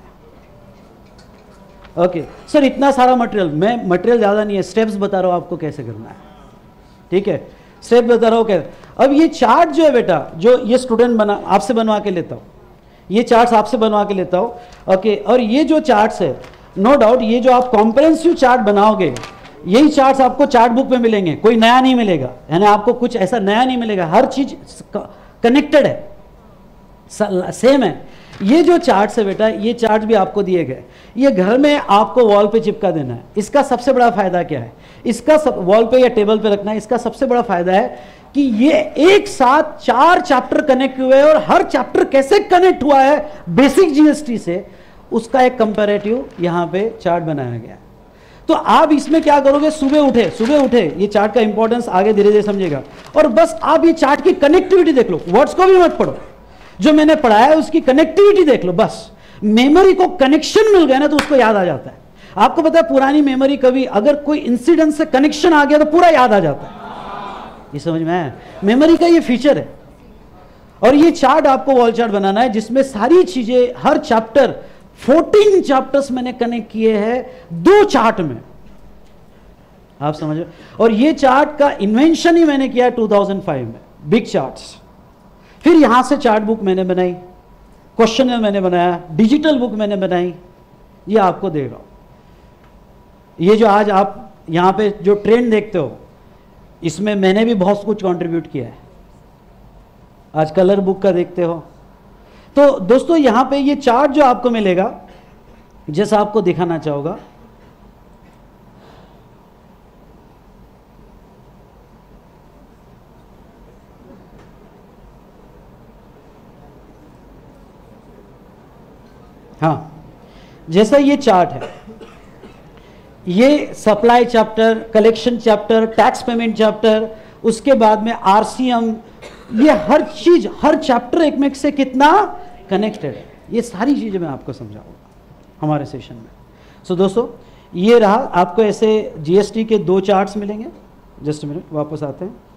ओके सर, इतना सारा मटेरियल, मैं मटेरियल ज्यादा नहीं है, स्टेप्स बता रहा हूं आपको कैसे करना है। ठीक है, स्टेप बता रहा हूं कैसे। अब ये चार्ट जो है बेटा, जो ये स्टूडेंट बना आपसे बनवा के लेता हूं, ये चार्ट्स आपसे बनवा के लेता हूं। ओके, और ये जो चार्ट्स है, नो डाउट ये जो आप कॉम्प्रिहेंसिव चार्ट बनाओगे, यही चार्ट्स आपको चार्ट बुक में मिलेंगे, कोई नया नहीं मिलेगा, यानी आपको कुछ ऐसा नया नहीं मिलेगा, हर चीज कनेक्टेड है, सेम है। ये जो चार्ट्स है बेटा, ये चार्ट भी आपको दिए गए, ये घर में आपको वॉल पे चिपका देना है। इसका सबसे बड़ा फायदा क्या है, इसका सब वॉल पे या टेबल पे रखना है। इसका सबसे बड़ा फायदा है कि ये एक साथ चार चैप्टर कनेक्ट हुए और हर चैप्टर कैसे कनेक्ट हुआ है बेसिक जीएसटी से, उसका एक कंपैरेटिव यहां पे चार्ट बनाया गया। तो आप इसमें क्या करोगे, सुबह उठे सुबह उठे ये चार्ट का इंपॉर्टेंस आगे धीरे धीरे समझेगा, और बस आप ये चार्ट की कनेक्टिविटी देख लो, वर्ड्स को भी मत पढ़ो, जो मैंने पढ़ाया है उसकी कनेक्टिविटी देख लो। बस मेमोरी को कनेक्शन मिल गया ना तो उसको याद आ जाता है। आपको पता है पुरानी मेमोरी कभी अगर कोई इंसिडेंट से कनेक्शन आ गया तो पूरा याद आ जाता है। ये समझ में आया? मेमोरी का ये फीचर है। और ये चार्ट आपको वॉल चार्ट बनाना है जिसमें सारी चीजें, हर चैप्टर, फोर्टीन चैप्टर्स मैंने कनेक्ट किए हैं दो चार्ट में, आप समझो। और ये चार्ट का इन्वेंशन ही मैंने किया टू थाउजेंड फाइव में, बिग चार्ट्स। फिर यहां से चार्ट बुक मैंने बनाई, क्वेश्चनर मैंने बनाया, डिजिटल बुक मैंने बनाई, ये आपको दे रहा हूं। ये जो आज आप यहां पे जो ट्रेंड देखते हो, इसमें मैंने भी बहुत कुछ कंट्रीब्यूट किया है। आज कलर बुक का देखते हो। तो दोस्तों यहां पे ये चार्ट जो आपको मिलेगा, जैसा आपको दिखाना चाहूंगा, हाँ, जैसा ये चार्ट है, ये supply chapter, collection chapter, tax payment chapter, उसके बाद में आरसीएम, ये हर चीज, हर चैप्टर एक में से कितना कनेक्टेड है, ये सारी चीजें मैं आपको समझाऊंगा हमारे सेशन में। सो so, दोस्तों ये रहा, आपको ऐसे जीएसटी के दो चार्ट्स मिलेंगे। जस्ट मिनट, वापस आते हैं।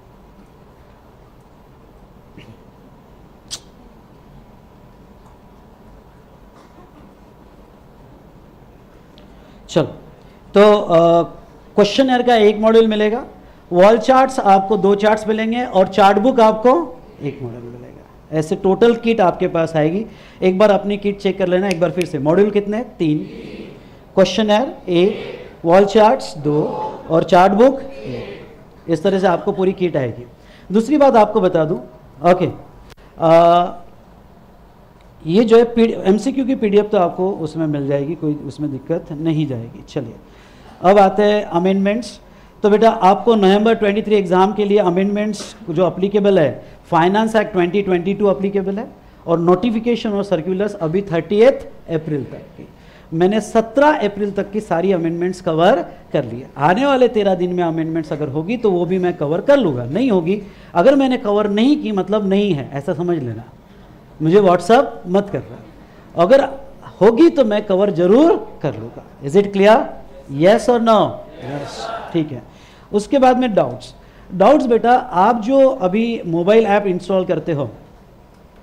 चलो, तो क्वेश्चनर का एक मॉड्यूल मिलेगा, वॉल चार्ट्स आपको दो चार्ट्स मिलेंगे, और चार्ट बुक आपको एक मॉड्यूल मिलेगा। ऐसे टोटल किट आपके पास आएगी। एक बार अपनी किट चेक कर लेना एक बार फिर से। मॉड्यूल कितने? तीन, क्वेश्चनर एक, वॉल चार्ट्स दो, और चार्ट बुक एक। इस तरह से आपको पूरी किट आएगी। दूसरी बात आपको बता दूं, ओके, आ, ये जो है एमसीक्यू की पीडीएफ तो आपको उसमें मिल जाएगी, कोई उसमें दिक्कत नहीं जाएगी। चलिए अब आते हैं अमेंडमेंट्स। तो बेटा आपको नवंबर तेईस एग्जाम के लिए अमेंडमेंट्स जो अप्लीकेबल है, finance act twenty twenty two applicable है, और नोटिफिकेशन और सर्कुलर्स अभी थर्टिएथ अप्रैल तक की। मैंने सत्रह अप्रैल तक की सारी अमेंडमेंट्स कवर कर लिया। आने वाले तेरह दिन में अमेंडमेंट्स अगर होगी तो वो भी मैं कवर कर लूँगा, नहीं होगी, अगर मैंने कवर नहीं की मतलब नहीं है, ऐसा समझ लेना। मुझे व्हाट्सअप मत कर रहा, अगर होगी तो मैं कवर जरूर कर लूँगा। Is it clear? यस और नो? यस, ठीक है। उसके बाद में डाउट्स। डाउट्स बेटा, आप जो अभी मोबाइल ऐप इंस्टॉल करते हो,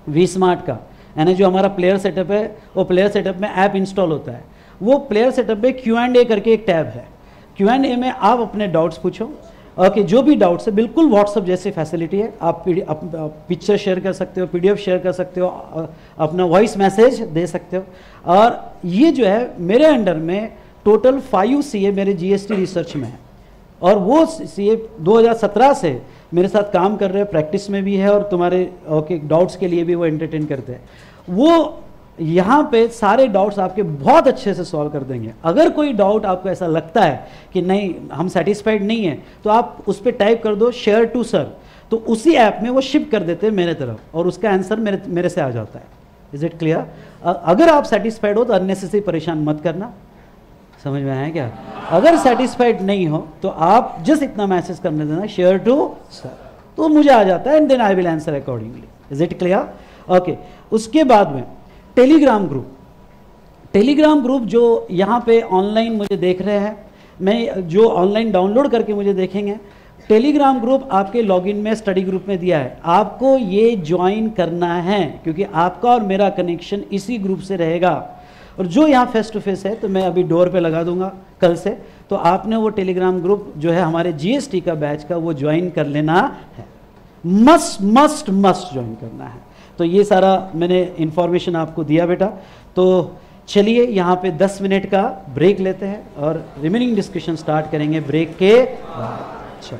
वी स्मार्ट का, यानी जो हमारा प्लेयर सेटअप है वो प्लेयर सेटअप में ऐप इंस्टॉल होता है। वो प्लेयर सेटअप में क्यू एंड ए करके एक टैब है। क्यू एंड ए में आप अपने डाउट्स पूछो, ओके, जो भी डाउट्स है, बिल्कुल व्हाट्सअप जैसी फैसिलिटी है। आप पिक्चर शेयर कर सकते हो, पीडीएफ शेयर कर सकते हो, अपना वॉइस मैसेज दे सकते हो। और ये जो है मेरे अंडर में टोटल फाइव सीए मेरे जीएसटी रिसर्च में है, और वो सीए दो हज़ार सत्रह से मेरे साथ काम कर रहे हैं, प्रैक्टिस में भी है, और तुम्हारे ओके डाउट्स के लिए भी वो एंटरटेन करते हैं। वो यहाँ पे सारे डाउट्स आपके बहुत अच्छे से सॉल्व कर देंगे। अगर कोई डाउट आपको ऐसा लगता है कि नहीं हम सेटिस्फाइड नहीं है, तो आप उस पर टाइप कर दो शेयर टू सर, तो उसी ऐप में वो शिप कर देते हैं मेरे तरफ, और उसका आंसर मेरे मेरे से आ जाता है। Is it clear? अगर आप सेटिस्फाइड हो तो अननेसेसरी परेशान मत करना। समझ में आया क्या? अगर सेटिस्फाइड नहीं हो तो आप जस्ट इतना मैसेज करने देना शेयर टू सर, तो मुझे आ जाता है, and then I will answer accordingly. Is it clear? Okay, उसके बाद में टेलीग्राम ग्रुप। टेलीग्राम ग्रुप जो यहाँ पे ऑनलाइन मुझे देख रहे हैं, मैं जो ऑनलाइन डाउनलोड करके मुझे देखेंगे, टेलीग्राम ग्रुप आपके लॉगिन में स्टडी ग्रुप में दिया है। आपको ये ज्वाइन करना है, क्योंकि आपका और मेरा कनेक्शन इसी ग्रुप से रहेगा। और जो यहाँ फेस टू फेस है तो मैं अभी डोर पे लगा दूंगा कल से, तो आपने वो टेलीग्राम ग्रुप जो है हमारे जीएसटी का बैच का, वो ज्वाइन कर लेना है। मस्ट मस्ट मस्ट ज्वाइन करना है। तो ये सारा मैंने इन्फॉर्मेशन आपको दिया बेटा। तो चलिए यहाँ पे दस मिनट का ब्रेक लेते हैं और रिमेनिंग डिस्कशन स्टार्ट करेंगे ब्रेक के बाद। चलो।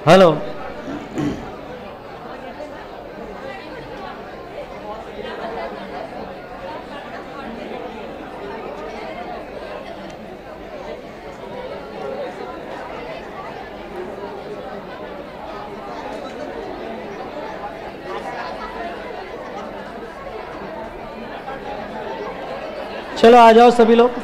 हेलो, चलो आ जाओ सभी लोग।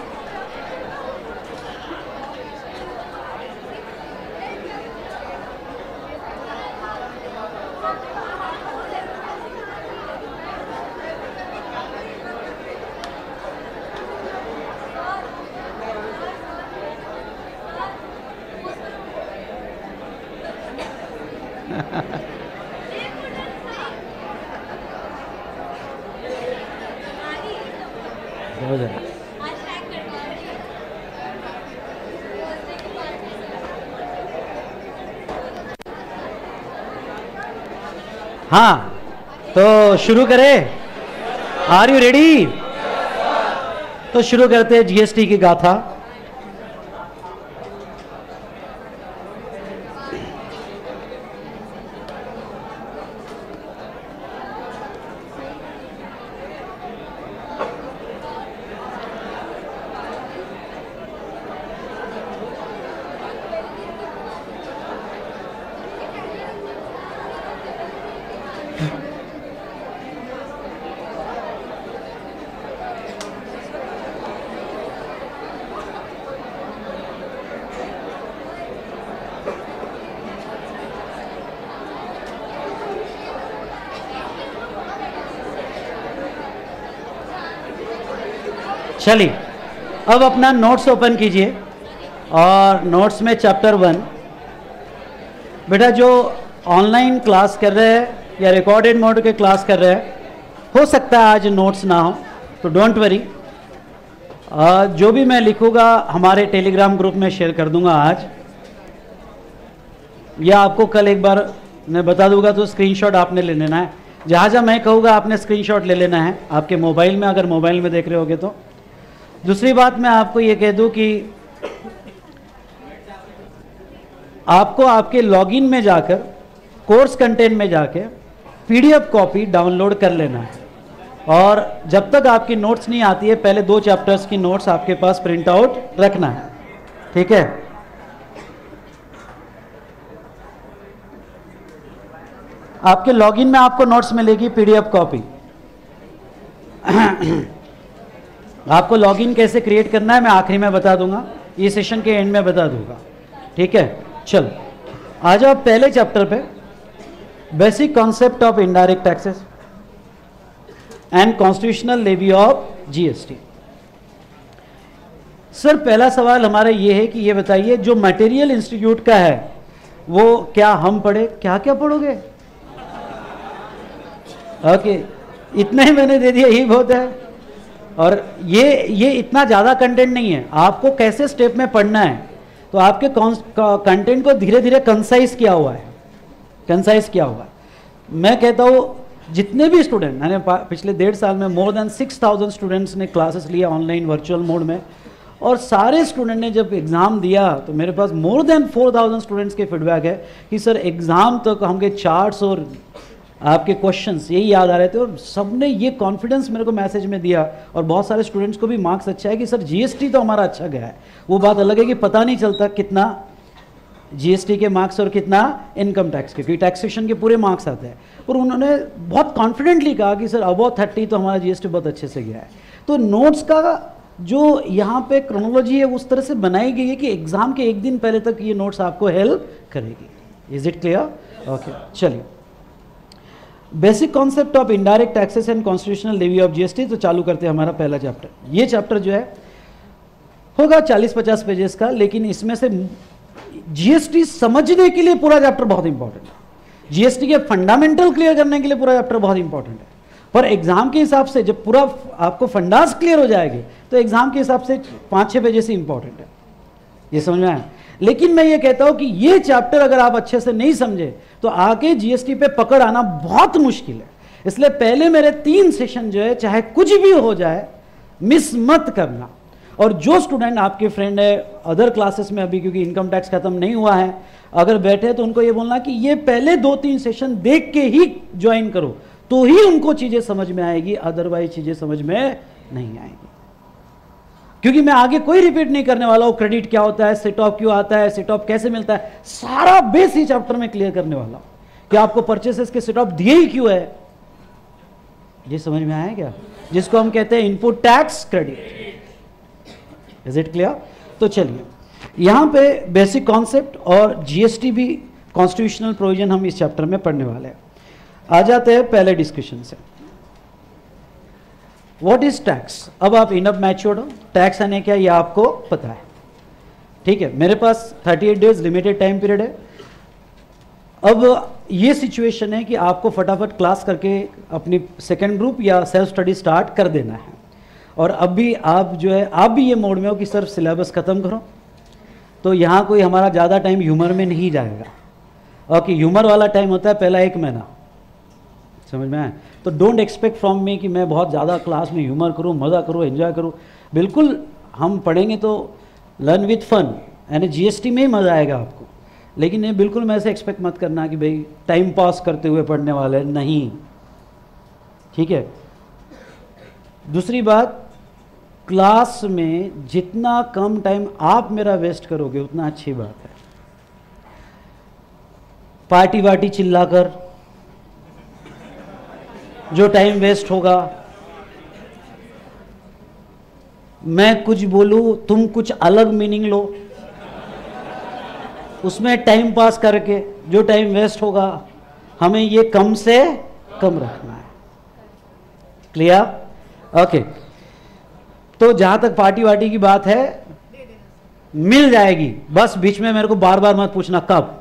हो जाए। हाँ, तो शुरू करें। Are you ready? तो शुरू करते हैं जीएसटी की गाथा। चलिए, अब अपना नोट्स ओपन कीजिए और नोट्स में चैप्टर वन। बेटा जो ऑनलाइन क्लास कर रहे हैं या रिकॉर्डेड मोड के क्लास कर रहे हैं, हो सकता है आज नोट्स ना हो, तो डोंट वरी। जो भी मैं लिखूंगा हमारे टेलीग्राम ग्रुप में शेयर कर दूंगा आज, या आपको कल एक बार मैं बता दूंगा, तो स्क्रीनशॉट आपने ले लेना है। जहाँ जहाँ मैं कहूँगा आपने स्क्रीनशॉट ले लेना है आपके मोबाइल में, अगर मोबाइल में देख रहे होगे तो। दूसरी बात मैं आपको ये कह दूं कि आपको आपके लॉगिन में जाकर कोर्स कंटेंट में जाके पीडीएफ कॉपी डाउनलोड कर लेना है, और जब तक आपकी नोट्स नहीं आती है पहले दो चैप्टर्स की नोट्स आपके पास प्रिंट आउट रखना है, ठीक है। आपके लॉगिन में आपको नोट्स मिलेगी पीडीएफ कॉपी। आपको लॉगिन कैसे क्रिएट करना है मैं आखिरी में बता दूंगा, ये सेशन के एंड में बता दूंगा, ठीक है। चलो आ जाओ पहले चैप्टर पे, basic concept of indirect taxes and constitutional levy of GST. Sir पहला सवाल हमारा ये है कि ये बताइए जो मटेरियल इंस्टीट्यूट का है वो क्या हम पढ़े? क्या क्या पढ़ोगे? ओके, इतना ही मैंने दे दिया, यही बहुत है। और ये ये इतना ज़्यादा कंटेंट नहीं है, आपको कैसे स्टेप में पढ़ना है, तो आपके कंटेंट को धीरे धीरे कंसाइज किया हुआ है, कंसाइज किया हुआ है। मैं कहता हूँ जितने भी स्टूडेंट, मैंने पिछले डेढ़ साल में more than six thousand students ने क्लासेस लिया ऑनलाइन वर्चुअल मोड में, और सारे स्टूडेंट ने जब एग्ज़ाम दिया तो मेरे पास more than four thousand students के फीडबैक है कि सर एग्ज़ाम तक तो हमके चार्ट्स और आपके क्वेश्चंस यही याद आ रहे थे, और सबने ये कॉन्फिडेंस मेरे को मैसेज में दिया, और बहुत सारे स्टूडेंट्स को भी मार्क्स अच्छा है कि सर जीएसटी तो हमारा अच्छा गया है। वो बात अलग है कि पता नहीं चलता कितना जीएसटी के मार्क्स और कितना इनकम टैक्स के, क्योंकि टैक्सेशन के पूरे मार्क्स आते हैं, पर उन्होंने बहुत कॉन्फिडेंटली कहा कि सर अबाउट थर्टी तो हमारा जीएसटी बहुत अच्छे से गया है। तो नोट्स का जो यहाँ पे क्रोनोलॉजी है उस तरह से बनाई गई है कि एग्जाम के एक दिन पहले तक ये नोट्स आपको हेल्प करेगी। Is it clear? ओके, चलिए basic concept of indirect taxes and constitutional levy of GST, तो चालू करते हैं हमारा पहला चैप्टर। ये चैप्टर जो है होगा चालीस पचास पेजेस का, लेकिन इसमें से जीएसटी समझने के लिए पूरा चैप्टर बहुत इंपॉर्टेंट है, जीएसटी के फंडामेंटल क्लियर करने के लिए पूरा चैप्टर बहुत इंपॉर्टेंट है। पर एग्जाम के हिसाब से जब पूरा आपको फंडास क्लियर हो जाएंगे तो एग्जाम के हिसाब से पाँच छः पेजेस ही इंपॉर्टेंट है, ये समझ में आया। लेकिन मैं ये कहता हूं कि ये चैप्टर अगर आप अच्छे से नहीं समझे तो आगे जीएसटी पे पकड़ आना बहुत मुश्किल है। इसलिए पहले मेरे तीन सेशन जो है चाहे कुछ भी हो जाए मिस मत करना। और जो स्टूडेंट आपके फ्रेंड है अदर क्लासेस में अभी, क्योंकि इनकम टैक्स खत्म नहीं हुआ है, अगर बैठे तो उनको ये बोलना कि ये पहले दो तीन सेशन देख के ही ज्वाइन करो, तो ही उनको चीज़ें समझ में आएगी, अदरवाइज चीज़ें समझ में नहीं आएगी। क्योंकि मैं आगे कोई रिपीट नहीं करने वाला हूँ, क्रेडिट क्या होता है, सेट ऑफ क्यों आता है, सेट ऑफ कैसे मिलता है, सारा बेस ही चैप्टर में क्लियर करने वाला हूँ कि आपको परचेसेस के सेट ऑफ दिए ही क्यों है। ये समझ में आया क्या, जिसको हम कहते हैं input tax credit. Is it clear? तो चलिए यहां पे बेसिक कॉन्सेप्ट और जीएसटी भी कॉन्स्टिट्यूशनल प्रोविजन हम इस चैप्टर में पढ़ने वाले हैं। आ जाते हैं पहले डिस्कशन से। What is tax? अब आप इनफ मैच्योर्ड हो, टैक्स आने क्या ये आपको पता है, ठीक है। मेरे पास अड़तीस डेज लिमिटेड टाइम पीरियड है। अब ये सिचुएशन है कि आपको फटाफट क्लास करके अपनी सेकेंड ग्रुप या सेल्फ स्टडी स्टार्ट कर देना है, और अब भी आप जो है आप भी ये मोड में हो कि सर सिलेबस ख़त्म करो, तो यहाँ कोई हमारा ज़्यादा टाइम ह्यूमर में नहीं जाएगा। और कि ह्यूमर वाला टाइम होता है पहला एक महीना, समझ में आए? तो डोंट एक्सपेक्ट फ्रॉम मी कि मैं बहुत ज़्यादा क्लास में ह्यूमर करूँ, मज़ा करूँ, एंजॉय करूँ। बिल्कुल हम पढ़ेंगे तो लर्न विथ फन, यानी जीएसटी में ही मज़ा आएगा आपको। लेकिन ये बिल्कुल मैं ऐसे एक्सपेक्ट मत करना कि भाई टाइम पास करते हुए पढ़ने वाले, नहीं, ठीक है। दूसरी बात, क्लास में जितना कम टाइम आप मेरा वेस्ट करोगे उतना अच्छी बात है। पार्टी वार्टी चिल्लाकर जो टाइम वेस्ट होगा, मैं कुछ बोलूं तुम कुछ अलग मीनिंग लो, उसमें टाइम पास करके जो टाइम वेस्ट होगा, हमें ये कम से कम रखना है। क्लियर? ओके। तो जहां तक पार्टी वार्टी की बात है, मिल जाएगी, बस बीच में मेरे को बार बार मत पूछना कब।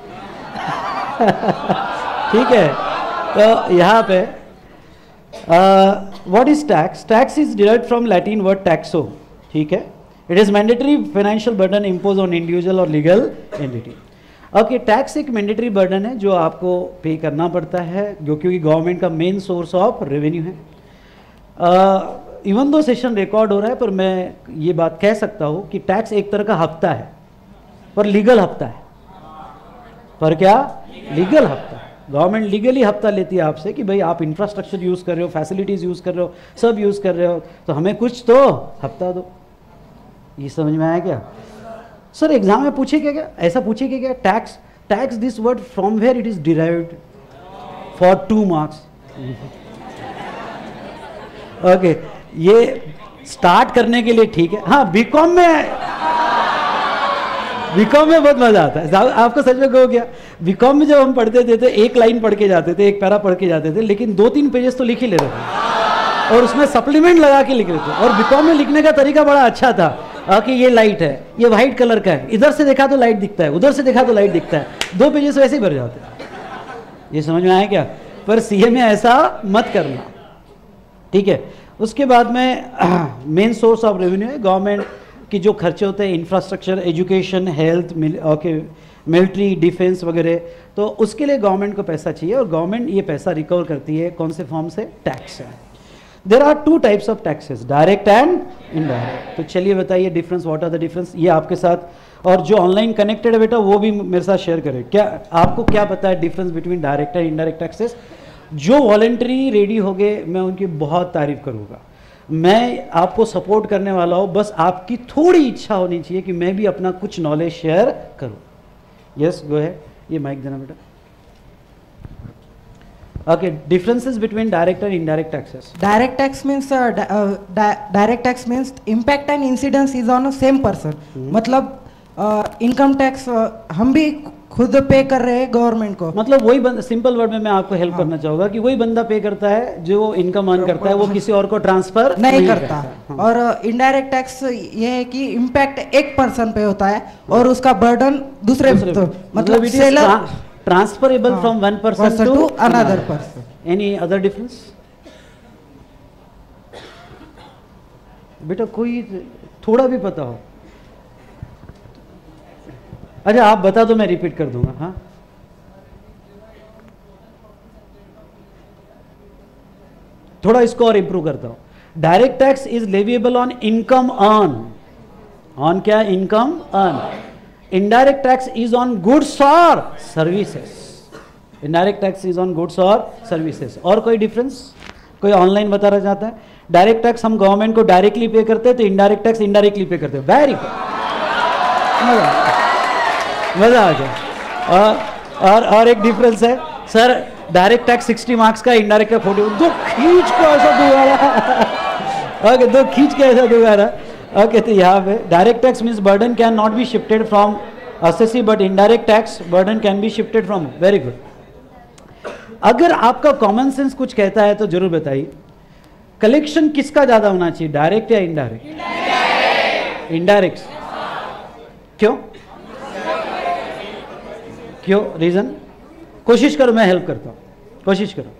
ठीक है। तो यहां पे what is tax? Tax is derived from Latin word taxo, ठीक है। It is mandatory financial burden impose on individual और लीगल एंटिटी। ओके, टैक्स एक मैंडेटरी बर्डन है जो आपको पे करना पड़ता है, जो क्योंकि गवर्नमेंट का मेन सोर्स ऑफ रेवेन्यू है। इवन दो सेशन रिकॉर्ड हो रहा है, पर मैं ये बात कह सकता हूँ कि टैक्स एक तरह का हफ्ता है, पर लीगल हफ्ता है। पर क्या? लीगल हफ्ता। गवर्नमेंट लीगली हफ्ता लेती है आपसे कि भाई आप इंफ्रास्ट्रक्चर यूज़ कर रहे हो, फैसिलिटीज़ यूज़ कर रहे हो, सब यूज़ कर रहे हो, तो हमें कुछ तो हफ्ता दो। ये समझ में आया क्या? सर एग्जाम में पूछेगा क्या, ऐसा पूछेगा क्या? Tax tax this word from where it is derived for two marks. Okay, ये स्टार्ट करने के लिए ठीक है। हाँ, बीकॉम में बीकॉम में बहुत मजा आता है। आपको सच में कहो क्या, बीकॉम में जब हम पढ़ते थे तो एक लाइन पढ़ के जाते थे, एक पैरा पढ़ के जाते थे, लेकिन दो तीन पेजेस तो लिख ही लेते थे और उसमें सप्लीमेंट लगा के लिख रहे थे। और बीकॉम में लिखने का तरीका बड़ा अच्छा था कि ये लाइट है, ये वाइट कलर का है, इधर से देखा तो लाइट दिखता है, उधर से देखा तो लाइट दिखता है, दो पेजेस वैसे ही भर जाते हैं। ये समझ में आया क्या? पर सीए में ऐसा मत करना, ठीक है। उसके बाद में मेन सोर्स ऑफ रेवेन्यू है गवर्नमेंट की जो खर्चे होते हैं, infrastructure, education, health, okay, military, defence वगैरह, तो उसके लिए गवर्नमेंट को पैसा चाहिए और गवर्नमेंट ये पैसा रिकवर करती है कौन से फॉर्म से? टैक्स है। There are two types of taxes, direct and indirect. तो चलिए बताइए difference, what are the difference, ये आपके साथ। और जो ऑनलाइन कनेक्टेड है बेटा वो भी मेरे साथ शेयर करें। क्या आपको क्या पता है difference between direct and indirect taxes? जो वॉलंटरी रेडी हो गए मैं उनकी बहुत तारीफ करूँगा। मैं आपको सपोर्ट करने वाला हूँ, बस आपकी थोड़ी इच्छा होनी चाहिए कि मैं भी अपना कुछ नॉलेज शेयर करूँ। यस, गो है, ये माइक देना बेटा। Okay, differences between direct and indirect taxes. Direct tax means uh, di uh, di direct tax means impact and incidence is on a same person. hmm. मतलब income uh, tax uh, हम भी खुद पे कर रहे हैं गवर्नमेंट को। मतलब वही बंदा, सिंपल वर्ड में मैं आपको हेल्प हाँ. करना चाहूँगा कि वही बंदा पे करता है जो इनकम अर्न करता है, वो किसी और को ट्रांसफर नहीं, नहीं करता, करता। हाँ. और इनडायरेक्ट uh, टैक्स ये है कि इम्पैक्ट एक पर्सन पे होता है और उसका बर्डन दूसरे, दूसरे तो, मतलब seller transferable uh, from one person, person to, to another person. Any other difference? बेटा कोई थोड़ा भी पता हो? अच्छा आप बता दो, मैं रिपीट कर दूंगा। हाँ, थोड़ा इसको और इंप्रूव करता हूं। Direct tax is leviable on income earn, on क्या? Income earn. Indirect tax is on goods और services, indirect tax is on goods और सर्विसेज। और कोई डिफरेंस कोई ऑनलाइन बताना चाहता है? डायरेक्ट टैक्स हम गवर्नमेंट को डायरेक्टली पे करते हैं, तो इनडायरेक्ट टैक्स इनडायरेक्टली पे करते हैं। वेरी गुड, मजा आ गया। और और और एक डिफरेंस है sir, direct tax sixty marks का, इनडायरेक्ट टैक्स फोर्टी। दो खींच को ऐसा दोबारा ओके दो खींच के ऐसा दोबारा ओके। तो यहाँ पे direct tax means burden can not be shifted from assessee, but indirect tax burden can be shifted from. Very good. अगर आपका कॉमन सेंस कुछ कहता है तो जरूर बताइए, कलेक्शन किसका ज्यादा होना चाहिए, डायरेक्ट या इनडायरेक्ट? इनडायरेक्ट। क्यों क्यों रीजन? कोशिश करो, मैं हेल्प करता हूं, कोशिश करो।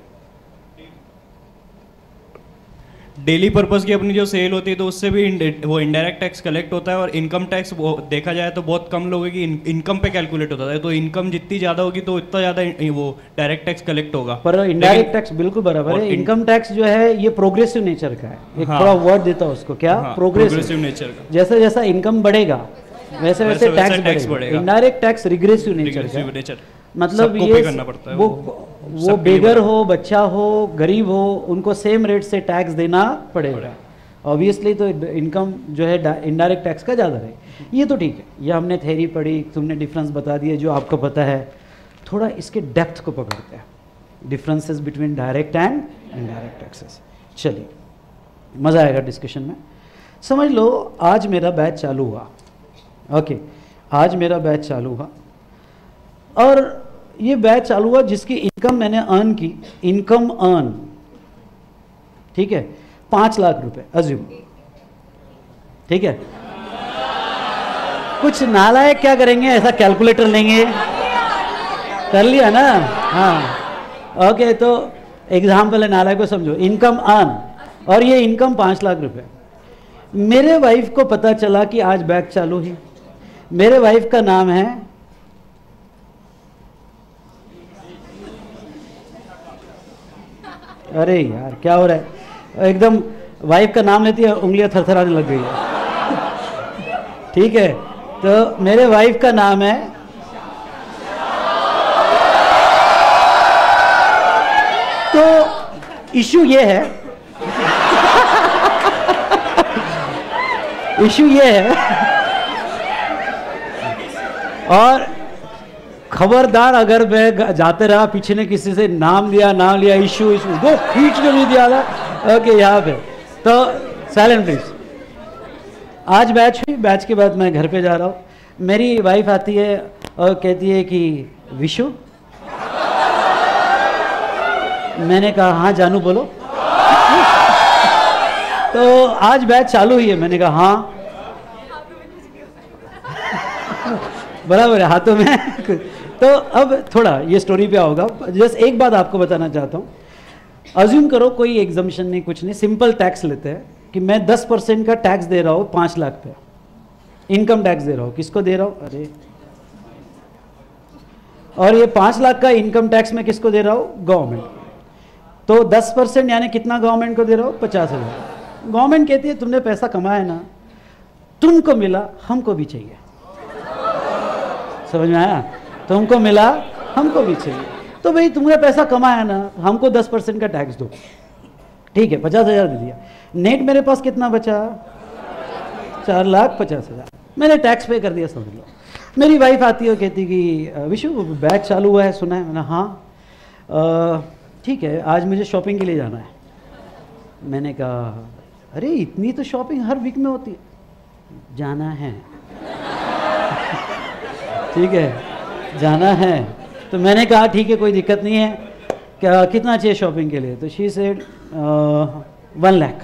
डेली पर्पस की अपनी जो सेल होती है तो उससे भी इंड- वो इनडायरेक्ट टैक्स कलेक्ट होता है, और इनकम टैक्स वो देखा जाए तो बहुत कम लोगों की इनकम पे कैलकुलेट होता है, तो इनकम जितनी ज़्यादा होगी तो उतना ज़्यादा वो डायरेक्ट टैक्स कलेक्ट होगा। पर इनडायरेक्ट टैक्स बिल्कुल बराबर है। इनकम टैक्स जो है ये प्रोग्रेसिव नेचर का है। एक हाँ, थोड़ा वर्ड देता हूँ उसको, क्या? हाँ, प्रोग्रेसिव progressive नेचर का। जैसे जैसा इनकम बढ़ेगा वैसे वैसे वैसे टैक्स टैक्स बढ़ेगा। बढ़ेगा। इनडायरेक्ट टैक्स रिग्रेसिव नेचर का Regressive है। nature। मतलब सबको ये pay करना पड़ता है, वो वो वो सबके लिए बेगर बराबर। हो, बच्चा हो, गरीब हो, उनको सेम रेट से टैक्स देना पड़ेगा। ऑब्वियसली तो इनकम जो है इनडायरेक्ट टैक्स का ज़्यादा है। ये तो ठीक है, ये हमने थ्योरी पढ़ी, तुमने डिफरेंस बता दिया जो आपको पता है। थोड़ा इसके डेप्थ को पकड़ते हैं, differences between direct and indirect taxes. चलिए मज़ा आएगा डिस्कशन में। समझ लो आज मेरा बैच चालू हुआ, ओके आज मेरा बैच चालू हुआ, और ये बैच चालू हुआ जिसकी इनकम मैंने अर्न की, इनकम अर्न, ठीक है, पाँच लाख रुपए अज्यूम, ठीक है। कुछ नालायक क्या करेंगे, ऐसा कैलकुलेटर लेंगे, कर लिया ना, हाँ ओके। तो एग्जाम्पल है, नालायक को समझो, इनकम अर्न, और ये इनकम पाँच लाख रुपए। मेरे वाइफ को पता चला कि आज बैच चालू है। मेरे वाइफ का नाम है अरे यार क्या हो रहा है, एकदम वाइफ का नाम लेती है उंगलियां थरथराने लग गई है, ठीक है। तो मेरे वाइफ का नाम है, तो इशू ये है इशू ये है और खबरदार अगर मैं जाते रहा पीछे ने किसी से नाम लिया नाम लिया इशू इशू दो खींच के भी दिया था ओके यहाँ पे, तो साइलेंट प्लीज। आज बैच हुई, बैच के बाद मैं घर पे जा रहा हूँ, मेरी वाइफ आती है और कहती है कि विशु, मैंने कहा हाँ जानू बोलो। तो आज बैच चालू हुई है, मैंने कहा हाँ बराबर है, हाथों में। तो अब थोड़ा ये स्टोरी पे आओगा, जस्ट एक बात आपको बताना चाहता हूँ। अज्यूम करो कोई एग्जामिशन नहीं, कुछ नहीं, सिंपल टैक्स लेते हैं कि मैं दस परसेंट का टैक्स दे रहा हूँ पाँच लाख पे, इनकम टैक्स दे रहा हूँ। किसको दे रहा हूँ? अरे, और ये पाँच लाख का इनकम टैक्स में किसको दे रहा हूँ? गवर्नमेंट। तो दस परसेंट यानी कितना गवर्नमेंट को दे रहा हूँ? पचास हजार। गवर्नमेंट कहती है तुमने पैसा कमाया ना, तुमको मिला हमको भी चाहिए। समझ में आया? तुमको मिला हमको भी चाहिए। तो भाई तुमने पैसा कमाया ना, हमको दस परसेंट का टैक्स दो, ठीक है, पचास हजार दे दिया। नेट मेरे पास कितना बचा? चार लाख पचास हजार मैंने टैक्स पे कर दिया, समझ लो। मेरी वाइफ आती है और कहती कि विशु बैच चालू हुआ है, सुना है? मैंने हाँ ठीक है, आज मुझे शॉपिंग के लिए जाना है। मैंने कहा अरे इतनी तो शॉपिंग हर वीक में होती है। जाना है ठीक है, जाना है। तो मैंने कहा ठीक है कोई दिक्कत नहीं है, क्या कितना चाहिए शॉपिंग के लिए? तो she said one lakh.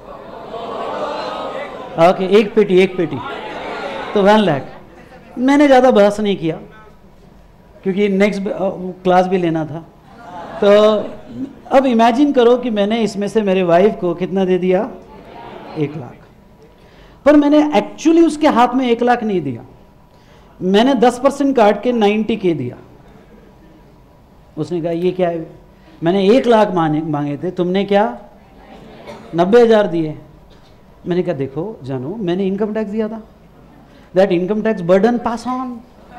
Okay, एक पेटी एक पेटी तो वन लाख। मैंने ज़्यादा बहस नहीं किया क्योंकि नेक्स्ट क्लास भी लेना था। तो अब इमेजिन करो कि मैंने इसमें से मेरे वाइफ को कितना दे दिया? एक लाख। पर मैंने एक्चुअली उसके हाथ में एक लाख नहीं दिया, मैंने दस परसेंट काट के नाइन्टी के दिया। उसने कहा ये क्या है? मैंने एक लाख मांगे मांगे थे, तुमने क्या नब्बे हजार दिए। मैंने कहा देखो जानो, मैंने इनकम टैक्स दिया था, that income tax burden pass on.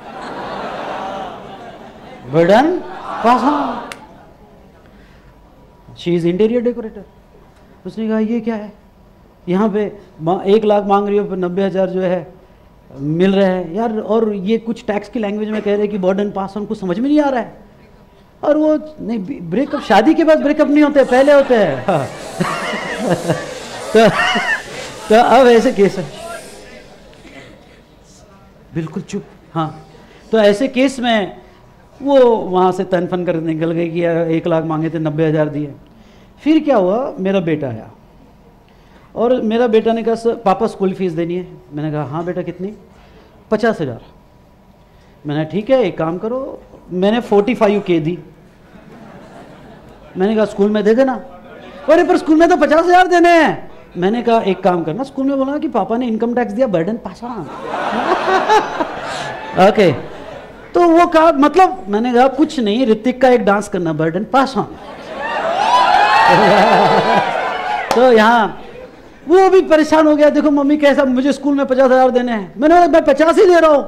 Burden pass on. She is interior decorator. उसने कहा ये क्या है, यहाँ पे एक लाख मांग रही हो, नब्बे हज़ार जो है मिल रहा है यार, और ये कुछ टैक्स की लैंग्वेज में कह रहे हैं कि बर्डन पास ऑन, कुछ समझ में नहीं आ रहा है। और वो नहीं, ब्रेकअप शादी के बाद ब्रेकअप नहीं होते, पहले होते हैं। हाँ। तो, तो अब ऐसे केस है, बिल्कुल चुप। हाँ, तो ऐसे केस में वो वहाँ से तन फन कर निकल गई कि यार एक लाख मांगे थे, नब्बे हज़ार दिए। फिर क्या हुआ, मेरा बेटा आया और मेरा बेटा ने कहा सर पापा स्कूल फीस देनी है। मैंने कहा हाँ बेटा कितनी? पचास हज़ार। मैंने ठीक है एक काम करो, मैंने फोर्टी फाइव के दी। मैंने कहा स्कूल में दे देना। अरे पर स्कूल में तो पचास हज़ार देने हैं। मैंने कहा एक काम करना, स्कूल में बोला कि पापा ने इनकम टैक्स दिया, बर्डन पास ऑन। ओके, तो वो कहा मतलब, मैंने कहा कुछ नहीं, ऋतिक का एक डांस करना, बर्डन पास ऑन। तो यहाँ वो भी परेशान हो गया, देखो मम्मी कैसा, मुझे स्कूल में पचास हजार देने हैं। मैंने बोला मैं पचास ही दे रहा हूं,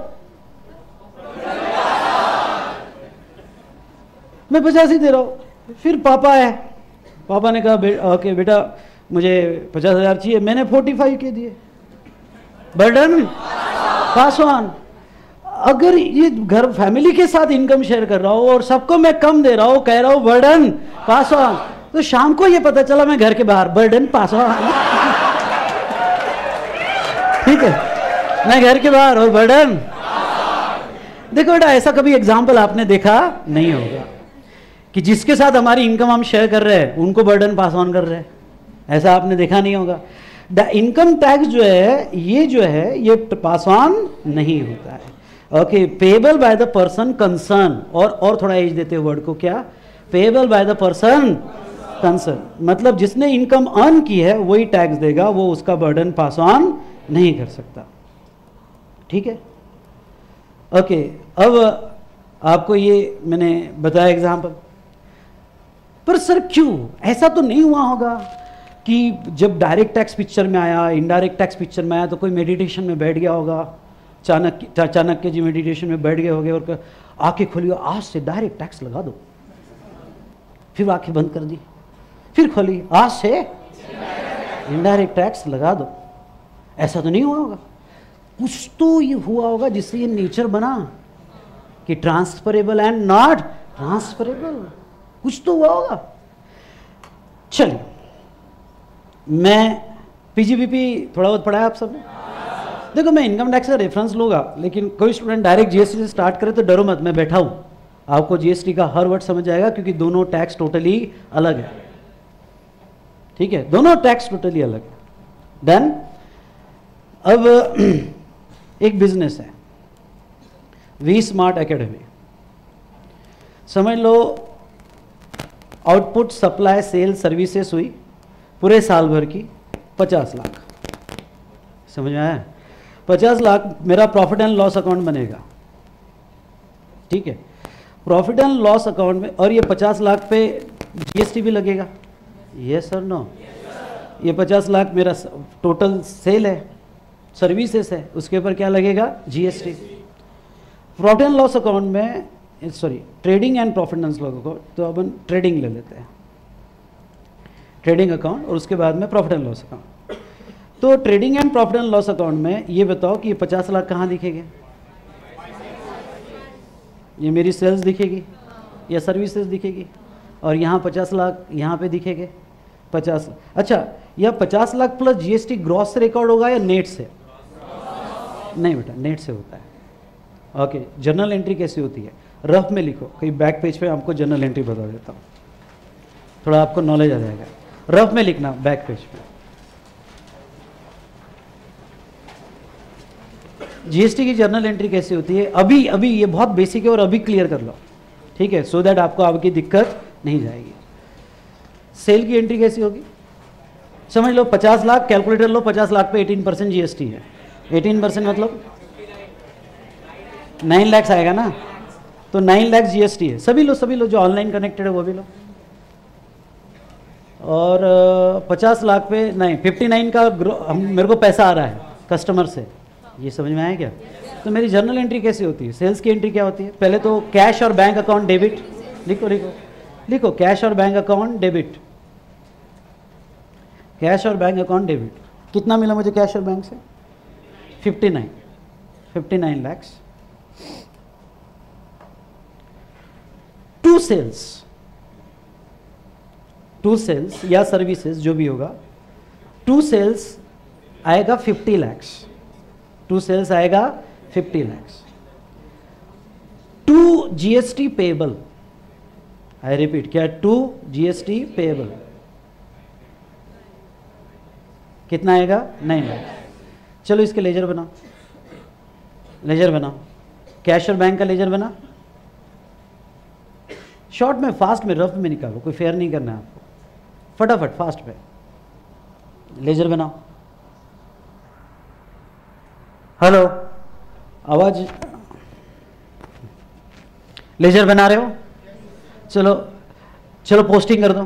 मैं पचास ही दे रहा हूं। फिर पापा है, पापा ने कहा बे, ओके बेटा मुझे पचास हजार चाहिए। मैंने फोर्टी फाइव के दिए, बर्डन पास ऑन। अगर ये घर फैमिली के साथ इनकम शेयर कर रहा हूं और सबको मैं कम दे रहा हूं, कह रहा हूं बर्डन पास ऑन, तो शाम को ये पता चला मैं घर के बाहर, बर्डन पास ऑन। ठीक है, मैं घर के बाहर और बर्डन। देखो बेटा, ऐसा कभी एग्जाम्पल आपने देखा नहीं होगा कि जिसके साथ हमारी इनकम हम शेयर कर रहे हैं उनको बर्डन पास ऑन कर रहे हैं, ऐसा आपने देखा नहीं होगा। द इनकम टैक्स जो है ये जो है ये पास ऑन नहीं होता है। Okay, payable by the person concern, और और थोड़ा एज देते हैं वर्ड को, क्या payable by the person concern, मतलब जिसने इनकम अर्न की है वही टैक्स देगा, वो उसका बर्डन पास ऑन नहीं कर सकता। ठीक है, ओके। अब आपको ये मैंने बताया एग्जाम्पल, पर सर क्यों ऐसा तो नहीं हुआ होगा कि जब डायरेक्ट टैक्स पिक्चर में आया, इनडायरेक्ट टैक्स पिक्चर में आया तो कोई मेडिटेशन में बैठ गया होगा, चाणक्य चाणक्य जी मेडिटेशन में बैठ गए होंगे और आंखें खोली, आज से डायरेक्ट टैक्स लगा दो, फिर आंखें बंद कर दी, फिर खोली, आज से इनडायरेक्ट टैक्स लगा दो। ऐसा तो नहीं हुआ होगा, कुछ तो ये हुआ होगा जिससे ये नेचर बना कि ट्रांसफरेबल एंड नॉट ट्रांसफरेबल, कुछ तो हुआ होगा। चलिए, मैं पीजीबीपी थोड़ा बहुत पढ़ा है आप सबने। देखो मैं इनकम टैक्स का रेफरेंस लूंगा, लेकिन कोई स्टूडेंट डायरेक्ट जीएसटी से स्टार्ट करे तो डरो मत, मैं बैठा हूं, आपको जीएसटी का हर वर्ड समझ आएगा क्योंकि दोनों टैक्स टोटली अलग है। ठीक है, दोनों टैक्स टोटली अलग है। डन। अब एक बिजनेस है वी स्मार्ट एकेडमी, समझ लो आउटपुट सप्लाई सेल सर्विसेज हुई पूरे साल भर की पचास लाख, समझ में आया? पचास लाख मेरा प्रॉफिट एंड लॉस अकाउंट बनेगा। ठीक है, प्रॉफिट एंड लॉस अकाउंट में, और ये पचास लाख पे जीएसटी भी लगेगा, यस और नो? ये पचास लाख मेरा टोटल सेल है, सर्विसेज है, उसके ऊपर क्या लगेगा? GST. Profit and loss account में, sorry trading and profit and loss account, तो अपन ट्रेडिंग ले लेते हैं, ट्रेडिंग अकाउंट, और उसके बाद में प्रॉफिट एंड लॉस अकाउंट। तो trading and profit and loss account में ये बताओ कि ये पचास लाख कहाँ दिखेंगे? ये मेरी सेल्स दिखेगी या सर्विसेज दिखेगी, और यहाँ पचास लाख यहाँ पे दिखेंगे पचास। अच्छा, यह पचास लाख प्लस जीएसटी ग्रॉस से रिकॉर्ड होगा या नेट से? नहीं बेटा, नेट से होता है। ओके, जर्नल एंट्री कैसी होती है? रफ में लिखो, कहीं बैक पेज पे आपको जर्नल एंट्री बता देता हूँ, थोड़ा आपको नॉलेज आ जाएगा। रफ में लिखना बैक पेज पे। जीएसटी की जर्नल एंट्री कैसी होती है? अभी अभी ये बहुत बेसिक है और अभी क्लियर कर लो, ठीक है, सो दैट आपको आपकी दिक्कत नहीं जाएगी। सेल की एंट्री कैसी होगी? समझ लो पचास लाख, कैलकुलेटर लो, पचास लाख पे अठारह परसेंट जीएसटी है, अठारह परसेंट मतलब नाइन लैक्स आएगा ना, तो नाइन लैक्स जीएसटी है। सभी लो सभी लो जो ऑनलाइन कनेक्टेड है वो भी लो। और पचास लाख पे नहीं, फिफ्टी नाइन का हम मेरे को पैसा आ रहा है कस्टमर से, ये समझ में आया क्या? तो मेरी जर्नल एंट्री कैसी होती है? सेल्स की एंट्री क्या होती है? पहले तो कैश और बैंक अकाउंट डेबिट, लिखो लिखो लिखो, कैश और बैंक अकाउंट डेबिट, कैश और बैंक अकाउंट डेबिट। कितना मिला मुझे कैश और बैंक से? Fifty nine fifty nine lakhs. To sales, to sales या सर्विसेज जो भी होगा, टू सेल्स आएगा फिफ्टी लैक्स, टू सेल्स आएगा fifty lakhs. To GST payable, I repeat, क्या? टू जीएसटी पेबल कितना आएगा? नाइन लैक्स। चलो इसके लेजर बनाओ, लेजर बनाओ, कैश और बैंक का लेजर बना। शॉर्ट में, फास्ट में, रफ में निकालो, कोई फेयर नहीं करना है आपको, फटाफट फास्ट पे लेजर बनाओ। हेलो, आवाज, लेजर बना रहे हो? चलो चलो पोस्टिंग कर दो।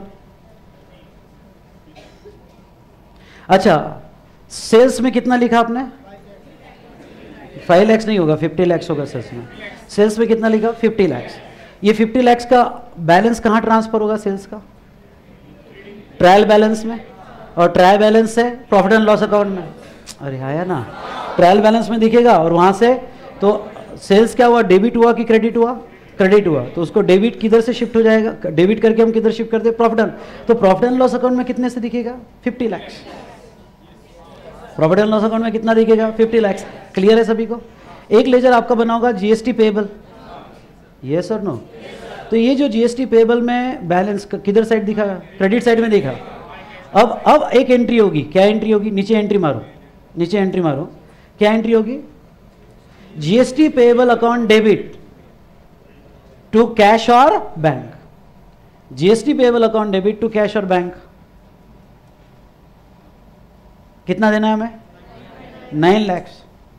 अच्छा, सेल्स में कितना लिखा आपने? फाइव लैक्स नहीं होगा, फिफ्टी लैक्स होगा सेल्स में। सेल्स में कितना लिखा? फिफ्टी लैक्स। ये फिफ्टी लैक्स का बैलेंस कहाँ ट्रांसफर होगा? सेल्स का ट्रायल बैलेंस में, और ट्रायल बैलेंस से प्रॉफिट एंड लॉस अकाउंट में। अरे आया ना, ट्रायल बैलेंस में दिखेगा, और वहां से तो सेल्स क्या हुआ? डेबिट हुआ कि क्रेडिट हुआ? क्रेडिट हुआ, तो उसको डेबिट किधर से शिफ्ट हो जाएगा? डेबिट करके हम किधर शिफ्ट करते हैं? प्रॉफिट एंड, तो प्रॉफिट एंड लॉस अकाउंट में कितने से दिखेगा? Fifty lakhs. Profit and loss account में कितना दिखेगा? फिफ्टी लैक्स। क्लियर है सभी को? एक लेजर आपका बना होगा जीएसटी पेबल, यस और नो? तो ये जो जीएसटी पेबल में बैलेंस किधर साइड दिखा? क्रेडिट साइड में दिखा। अब अब एक एंट्री होगी, क्या एंट्री होगी? नीचे एंट्री मारो, नीचे एंट्री मारो, क्या एंट्री होगी? GST payable account debit to cash और bank, GST payable account debit to cash और बैंक। कितना देना है हमें? नाइन लैक्स।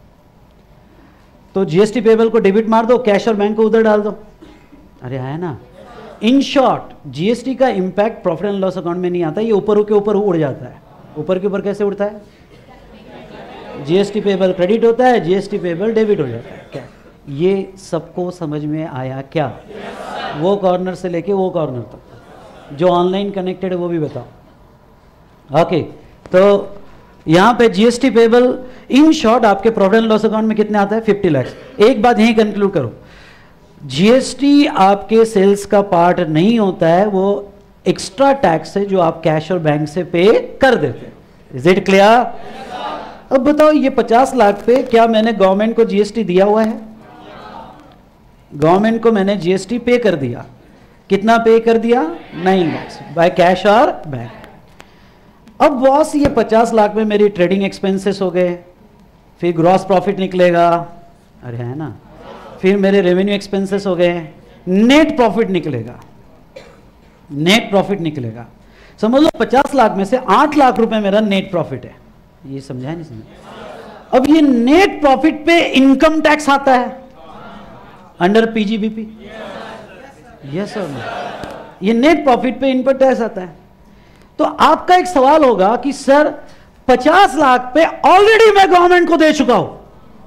तो जीएसटी पेबल को डेबिट मार दो, कैश और बैंक को उधर डाल दो। अरे आया ना? इन शॉर्ट, जीएसटी का impact profit and loss account में नहीं आता, ये ऊपर के ऊपर उड़ जाता है। ऊपर के ऊपर कैसे उड़ता है? जीएसटी पेबल क्रेडिट होता है, जीएसटी पेबल डेबिट हो जाता है। क्या ये सबको समझ में आया क्या? वो कॉर्नर से लेके वो कॉर्नर तक, जो ऑनलाइन कनेक्टेड है वो भी बताओ। ओके, तो यहाँ पे जीएसटी पेबल इन शॉर्ट आपके प्रॉफिट एंड लॉस अकाउंट में कितने आता है? फिफ्टी लैक्स। एक बात यहीं कंक्लूड करो, जीएसटी आपके सेल्स का पार्ट नहीं होता है, वो एक्स्ट्रा टैक्स है जो आप कैश और बैंक से पे कर देते हैं। Is it clear? अब बताओ, ये पचास लाख पे क्या मैंने गवर्नमेंट को जीएसटी दिया हुआ है? गवर्नमेंट को मैंने जीएसटी पे कर दिया। कितना पे कर दिया? नाइन लैक्स बाय कैश और बैंक। अब बॉस, ये पचास लाख में मेरी ट्रेडिंग एक्सपेंसेस हो गए, फिर ग्रॉस प्रॉफिट निकलेगा, अरे है ना, फिर मेरे रेवेन्यू एक्सपेंसेस हो गए, नेट प्रॉफिट निकलेगा, नेट प्रॉफिट निकलेगा। समझ लो पचास लाख में से आठ लाख रुपए मेरा नेट प्रॉफिट है। ये समझा नहीं समझा? अब ये नेट प्रॉफिट पे इनकम टैक्स आता है अंडर पीजीबीपी, यस और नो? ये नेट प्रॉफिट पे इनकम टैक्स आता है। तो आपका एक सवाल होगा कि सर पचास लाख पे ऑलरेडी मैं गवर्नमेंट को दे चुका हूं,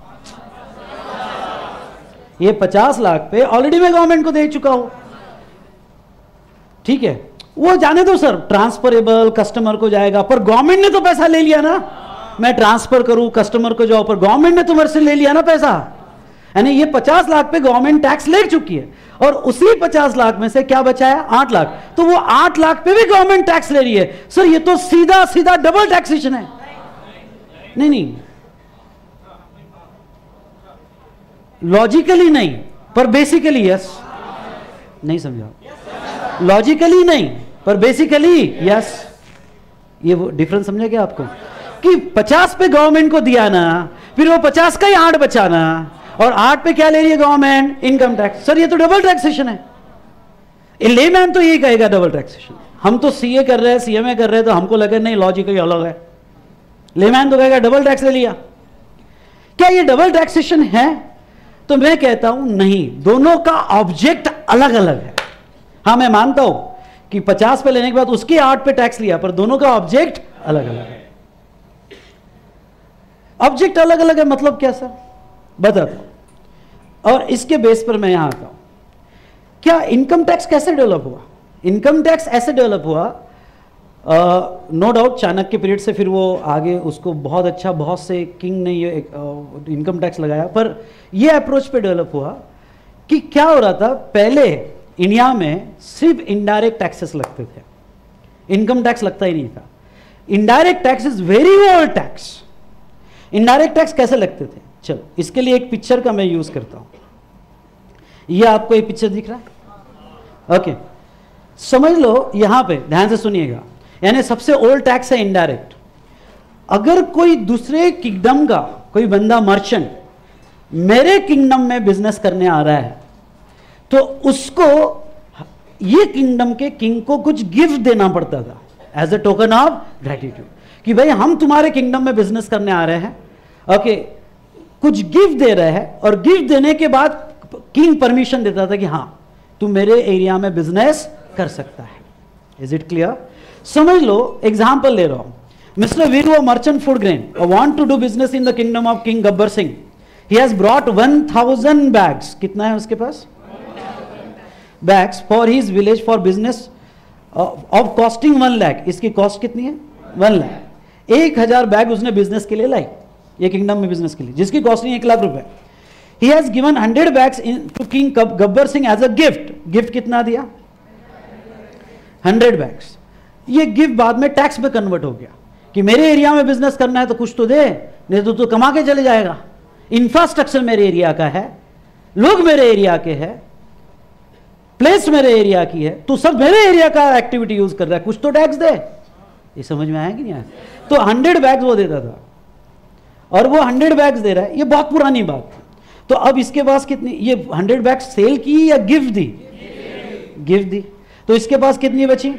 ये पचास लाख पे ऑलरेडी मैं गवर्नमेंट को दे चुका हूं, ठीक है, वो जाने दो सर, ट्रांसफरेबल कस्टमर को जाएगा, पर गवर्नमेंट ने तो पैसा ले लिया ना, मैं ट्रांसफर करूं कस्टमर को जाओ, पर गवर्नमेंट ने तो मेरे से ले लिया ना पैसा, यानी ये पचास लाख पे गवर्नमेंट टैक्स ले चुकी है, और उसी पचास लाख में से क्या बचा है? आठ लाख, तो वो आठ लाख पे भी गवर्नमेंट टैक्स ले रही है। सर ये तो सीधा सीधा डबल टैक्सेशन है। नहीं नहीं, लॉजिकली नहीं, पर बेसिकली यस। नहीं समझा? लॉजिकली नहीं, पर बेसिकली यस। ये वो डिफरेंस समझा क्या आपको? कि पचास पे गवर्नमेंट को दिया ना, फिर वो पचास का ही आठ बचाना, और आठ पे क्या ले रही है गवर्नमेंट? Income tax. सर ये तो डबल टैक्सेशन है। लेमैन तो यही कहेगा डबल टैक्सेशन। हम तो सीए कर रहे हैं, सीएमए कर रहे हैं, तो हमको लगे नहीं लॉजिकली अलग है। लेमैन तो कहेगा डबल टैक्स ले लिया। क्या ये डबल टैक्सेशन है? तो मैं कहता हूं नहीं, दोनों का ऑब्जेक्ट अलग अलग है। हाँ मैं मानता हूं कि पचास पे लेने के बाद उसके आठ पे टैक्स लिया, पर दोनों का ऑब्जेक्ट अलग अलग है। ऑब्जेक्ट अलग अलग है, मतलब क्या सर, बताता हूं। और इसके बेस पर मैं यहां आता हूं। क्या इनकम टैक्स कैसे डेवलप हुआ? इनकम टैक्स ऐसे डेवलप हुआ, नो डाउट चाणक्य पीरियड से फिर वो आगे उसको बहुत अच्छा, बहुत से किंग ने ये इनकम टैक्स लगाया, पर ये अप्रोच पे डेवलप हुआ कि क्या हो रहा था, पहले इंडिया में सिर्फ इनडायरेक्ट टैक्सेस लगते थे, इनकम टैक्स लगता ही नहीं था। Indirect tax is very old tax. Indirect tax कैसे लगते थे? चलो इसके लिए एक पिक्चर का मैं यूज करता हूं। ये आपको एक पिक्चर दिख रहा है, ओके, समझ लो, यहां पे ध्यान से सुनिएगा, यानी सबसे ओल्ड टैक्स है इनडायरेक्ट। अगर कोई दूसरे किंगडम का कोई बंदा मर्चेंट मेरे किंगडम में बिजनेस करने आ रहा है, तो उसको ये किंगडम के किंग को कुछ गिफ्ट देना पड़ता था as a token of gratitude, कि भाई हम तुम्हारे किंगडम में बिजनेस करने आ रहे हैं, ओके, कुछ गिफ्ट दे रहे हैं, और गिफ्ट देने के बाद किंग परमिशन देता था कि हां तू मेरे एरिया में बिजनेस कर सकता है। Is it clear? समझ लो, एग्जाम्पल ले रहा हूं, mister Veeru merchant food grain want to do business in the kingdom of king Gabbar Singh. He has brought one thousand bags, कितना है उसके पास bags, for his village for business of costing one lakh. इसकी कॉस्ट कितनी है? वन लाख। एक हजार बैग उसने बिजनेस के लिए लाई, ये किंगडम में बिजनेस के लिए, जिसकी कॉस्टिंग एक लाख रुपए। He has given hundred bags to king Gabbar Singh as a gift. Gift कितना दिया? Hundred bags. ये गिफ्ट बाद में टैक्स में कन्वर्ट हो गया कि मेरे एरिया में बिजनेस करना है तो कुछ तो दे, नहीं तो तू तो कमा के चले जाएगा। इंफ्रास्ट्रक्चर मेरे एरिया का है, लोग मेरे एरिया के हैं, प्लेस मेरे एरिया की है, तू सब मेरे एरिया का एक्टिविटी यूज कर रहा है, कुछ तो टैक्स दे। ये समझ में आया कि नहीं आया? तो हंड्रेड बैग्स वो देता था, और वो हंड्रेड बैग्स दे रहा है, ये बहुत पुरानी बात थी। तो अब इसके पास कितनी, ये हंड्रेड बैग्स सेल की या गिफ्ट दी? गिफ्ट दी। तो इसके पास कितनी बची?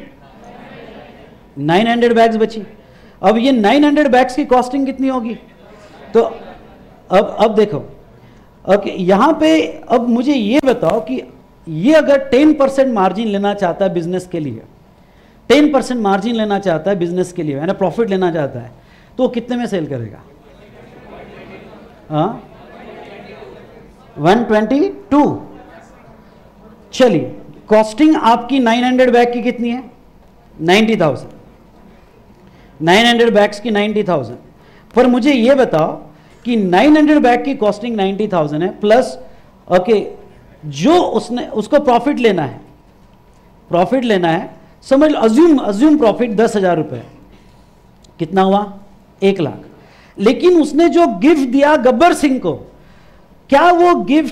नाइन हंड्रेड बैग्स बची। अब ये नाइन हंड्रेड बैग्स की कॉस्टिंग कितनी होगी? तो अब अब देखो, ओके, यहां पे अब मुझे ये बताओ कि ये अगर टेन परसेंट मार्जिन लेना चाहता है बिजनेस के लिए, टेन परसेंट मार्जिन लेना चाहता है बिजनेस के लिए, यानी प्रॉफिट लेना चाहता है, तो वो कितने में सेल करेगा? हाँ, वन ट्वेंटी टू। चलिए, कॉस्टिंग आपकी नाइन हंड्रेड बैग की कितनी है? Ninety thousand. Nine hundred bags की नाइन्टी थाउजेंड। पर मुझे ये बताओ कि नाइन हंड्रेड बैग की कॉस्टिंग नाइन्टी थाउजेंड है, प्लस ओके जो उसने उसको प्रॉफिट लेना है, प्रॉफिट लेना है, समझ लो, अज्यूम अज्यूम प्रॉफिट दस हजार रुपए, कितना हुआ? एक लाख। लेकिन उसने जो गिफ्ट दिया गब्बर सिंह को, क्या वो गिफ्ट,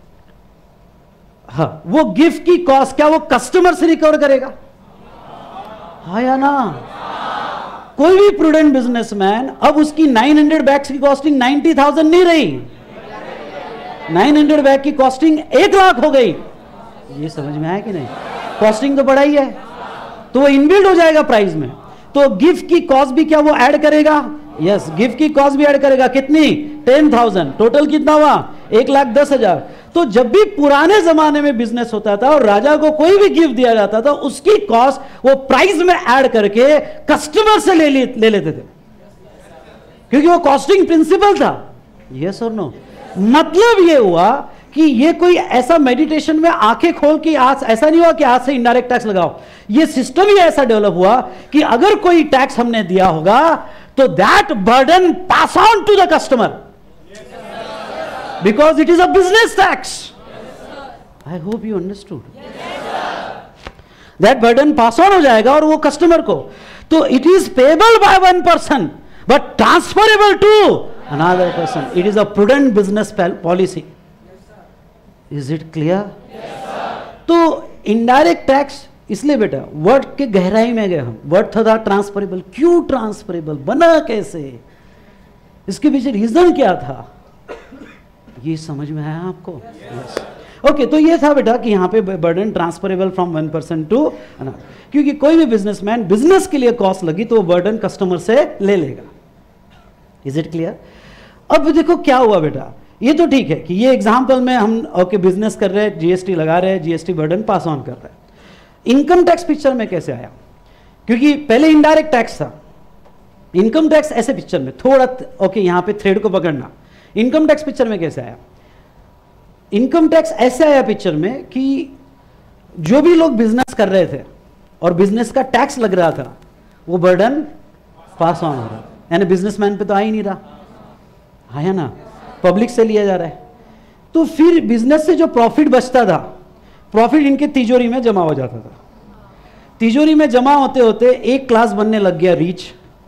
हाँ, वो गिफ्ट की कॉस्ट क्या वो कस्टमर से रिकवर करेगा? हाँ या ना? कोई भी प्रूडेंट बिजनेसमैन, अब उसकी नाइन हंड्रेड बैग्स की कॉस्टिंग नाइन्टी थाउजेंड नहीं रही, नाइन हंड्रेड बैग की कॉस्टिंग एक लाख हो गई। ये समझ में आया कि नहीं? कॉस्टिंग तो बढ़ाई है, तो वो इनबिल्ड हो जाएगा प्राइस में। तो गिफ्ट की कॉस्ट भी क्या वो ऐड करेगा? यस, गिफ्ट की कॉस्ट भी ऐड करेगा। कितनी? Ten thousand. टोटल कितना हुआ? एक लाख दस हजार। तो जब भी पुराने जमाने में बिजनेस होता था और राजा को कोई भी गिफ्ट दिया जाता था, उसकी कॉस्ट वो प्राइस में ऐड करके कस्टमर से ले, ले, ले लेते थे, क्योंकि वो कॉस्टिंग प्रिंसिपल था। यस और नो? मतलब ये हुआ कि ये कोई ऐसा मेडिटेशन में आंखें खोल के आज ऐसा नहीं हुआ कि आज से इनडायरेक्ट टैक्स लगाओ। ये सिस्टम ही ऐसा डेवलप हुआ कि अगर कोई टैक्स हमने दिया होगा तो that burden pass on to the customer, because it is a business tax. I hope you understood. That burden pass on हो जाएगा और वो कस्टमर को, तो it is payable by one person but transferable to another person. It is a prudent business policy. Is it clear? तो indirect tax, इसलिए बेटा word के गहराई में गए हम। वर्ड था ट्रांसफरेबल। क्यों ट्रांसफरेबल बना? कैसे? इसके पीछे रीजन क्या था? ये समझ में आया आपको? yes. ओके okay, तो ये था बेटा कि यहाँ पे burden transferable from one person to another, क्योंकि कोई भी बिजनेसमैन बिजनेस के लिए कॉस्ट लगी तो वो बर्डन कस्टमर से ले लेगा। Is it clear? अब देखो क्या हुआ बेटा, ये तो ठीक है कि ये एग्जाम्पल में हम ओके बिजनेस कर रहे हैं, जीएसटी लगा रहे हैं, जीएसटी बर्डन पास ऑन कर रहे हैं। इनकम टैक्स पिक्चर में कैसे आया? क्योंकि पहले इनडायरेक्ट टैक्स था, इनकम टैक्स ऐसे पिक्चर में थोड़ा, ओके यहाँ पे थ्रेड को पकड़ना, इनकम टैक्स पिक्चर में कैसे आया? इनकम टैक्स ऐसे आया पिक्चर में कि जो भी लोग बिजनेस कर रहे थे और बिजनेस का टैक्स लग रहा था, वो बर्डन पास ऑन हो रहा, यानी बिजनेसमैन पे तो आ ही नहीं रहा, आया ना, पब्लिक से लिया जा रहा है। तो फिर बिजनेस से जो प्रॉफिट बचता था, प्रॉफिट इनके तिजोरी में जमा हो जाता था। तिजोरी में जमा होते होते एक क्लास बनने लग गया रिच,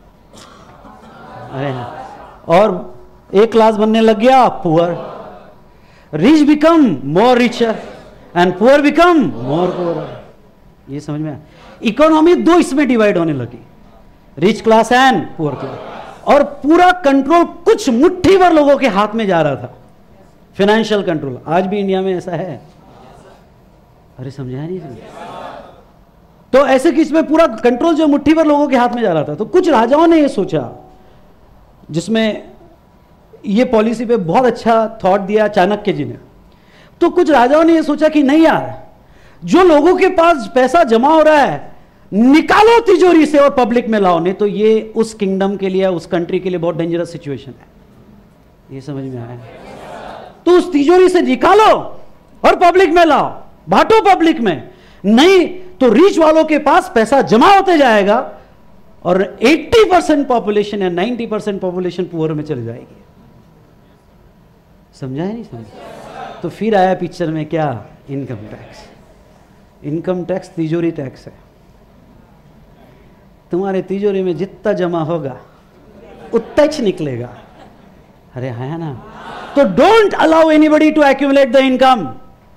अरे और एक क्लास बनने लग गया poor. Rich become more richer and poor become more poor. ये समझ में आया? इकोनॉमी दो इसमें डिवाइड होने लगी, rich class and poor class, और पूरा कंट्रोल कुछ मुट्ठी भर लोगों के हाथ में जा रहा था, फाइनेंशियल कंट्रोल। आज भी इंडिया में ऐसा है, अरे समझा नहीं समझा? तो ऐसे कि इसमें पूरा कंट्रोल जो मुट्ठी भर लोगों के हाथ में जा रहा था। तो कुछ राजाओं ने ये सोचा, जिसमें ये पॉलिसी पे बहुत अच्छा थॉट दिया चाणक्य जी ने। तो कुछ राजाओं ने ये सोचा कि नहीं यार, जो लोगों के पास पैसा जमा हो रहा है निकालो तिजोरी से और पब्लिक में लाओ, नहीं तो ये उस किंगडम के लिए, उस कंट्री के लिए बहुत डेंजरस सिचुएशन है। ये समझ में आया? तो उस तिजोरी से निकालो और पब्लिक में लाओ, बांटो पब्लिक में, नहीं तो रिच वालों के पास पैसा जमा होते जाएगा और अस्सी परसेंट पॉपुलेशन या नब्बे परसेंट पॉपुलेशन पुअर में चली जाएगी। समझा है नहीं समझा? तो फिर आया पिक्चर में क्या? Income tax. इनकम टैक्स तिजोरी टैक्स है। तुम्हारे तिजोरी में जितना जमा होगा उतना ही निकलेगा, अरे है ना? तो don't allow anybody to accumulate the income,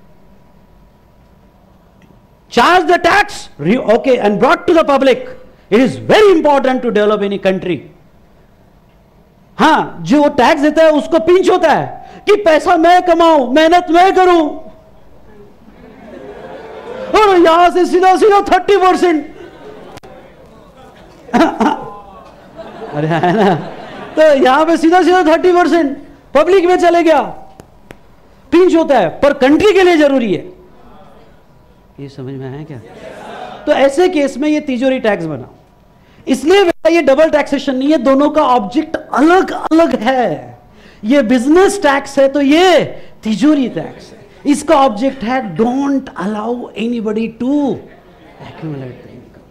charge the tax, okay, and brought to the public. It is very important to develop any country. हाँ, जो टैक्स देता है उसको पिंच होता है कि पैसा मैं कमाऊं, मेहनत मैं करूं, और यहां से सीधा सीधा थर्टी परसेंट, अरे है ना? तो यहां पे सीधा सीधा थर्टी परसेंट पब्लिक में चले गया, पिंच होता है, पर कंट्री के लिए जरूरी है। ये समझ में आया क्या? तो ऐसे केस में ये तिजोरी टैक्स बना। इसलिए ये डबल टैक्सेशन नहीं है, दोनों का ऑब्जेक्ट अलग अलग है। ये बिजनेस टैक्स है तो ये तिजोरी टैक्स है। इसका ऑब्जेक्ट है don't allow anybody to accumulate the income.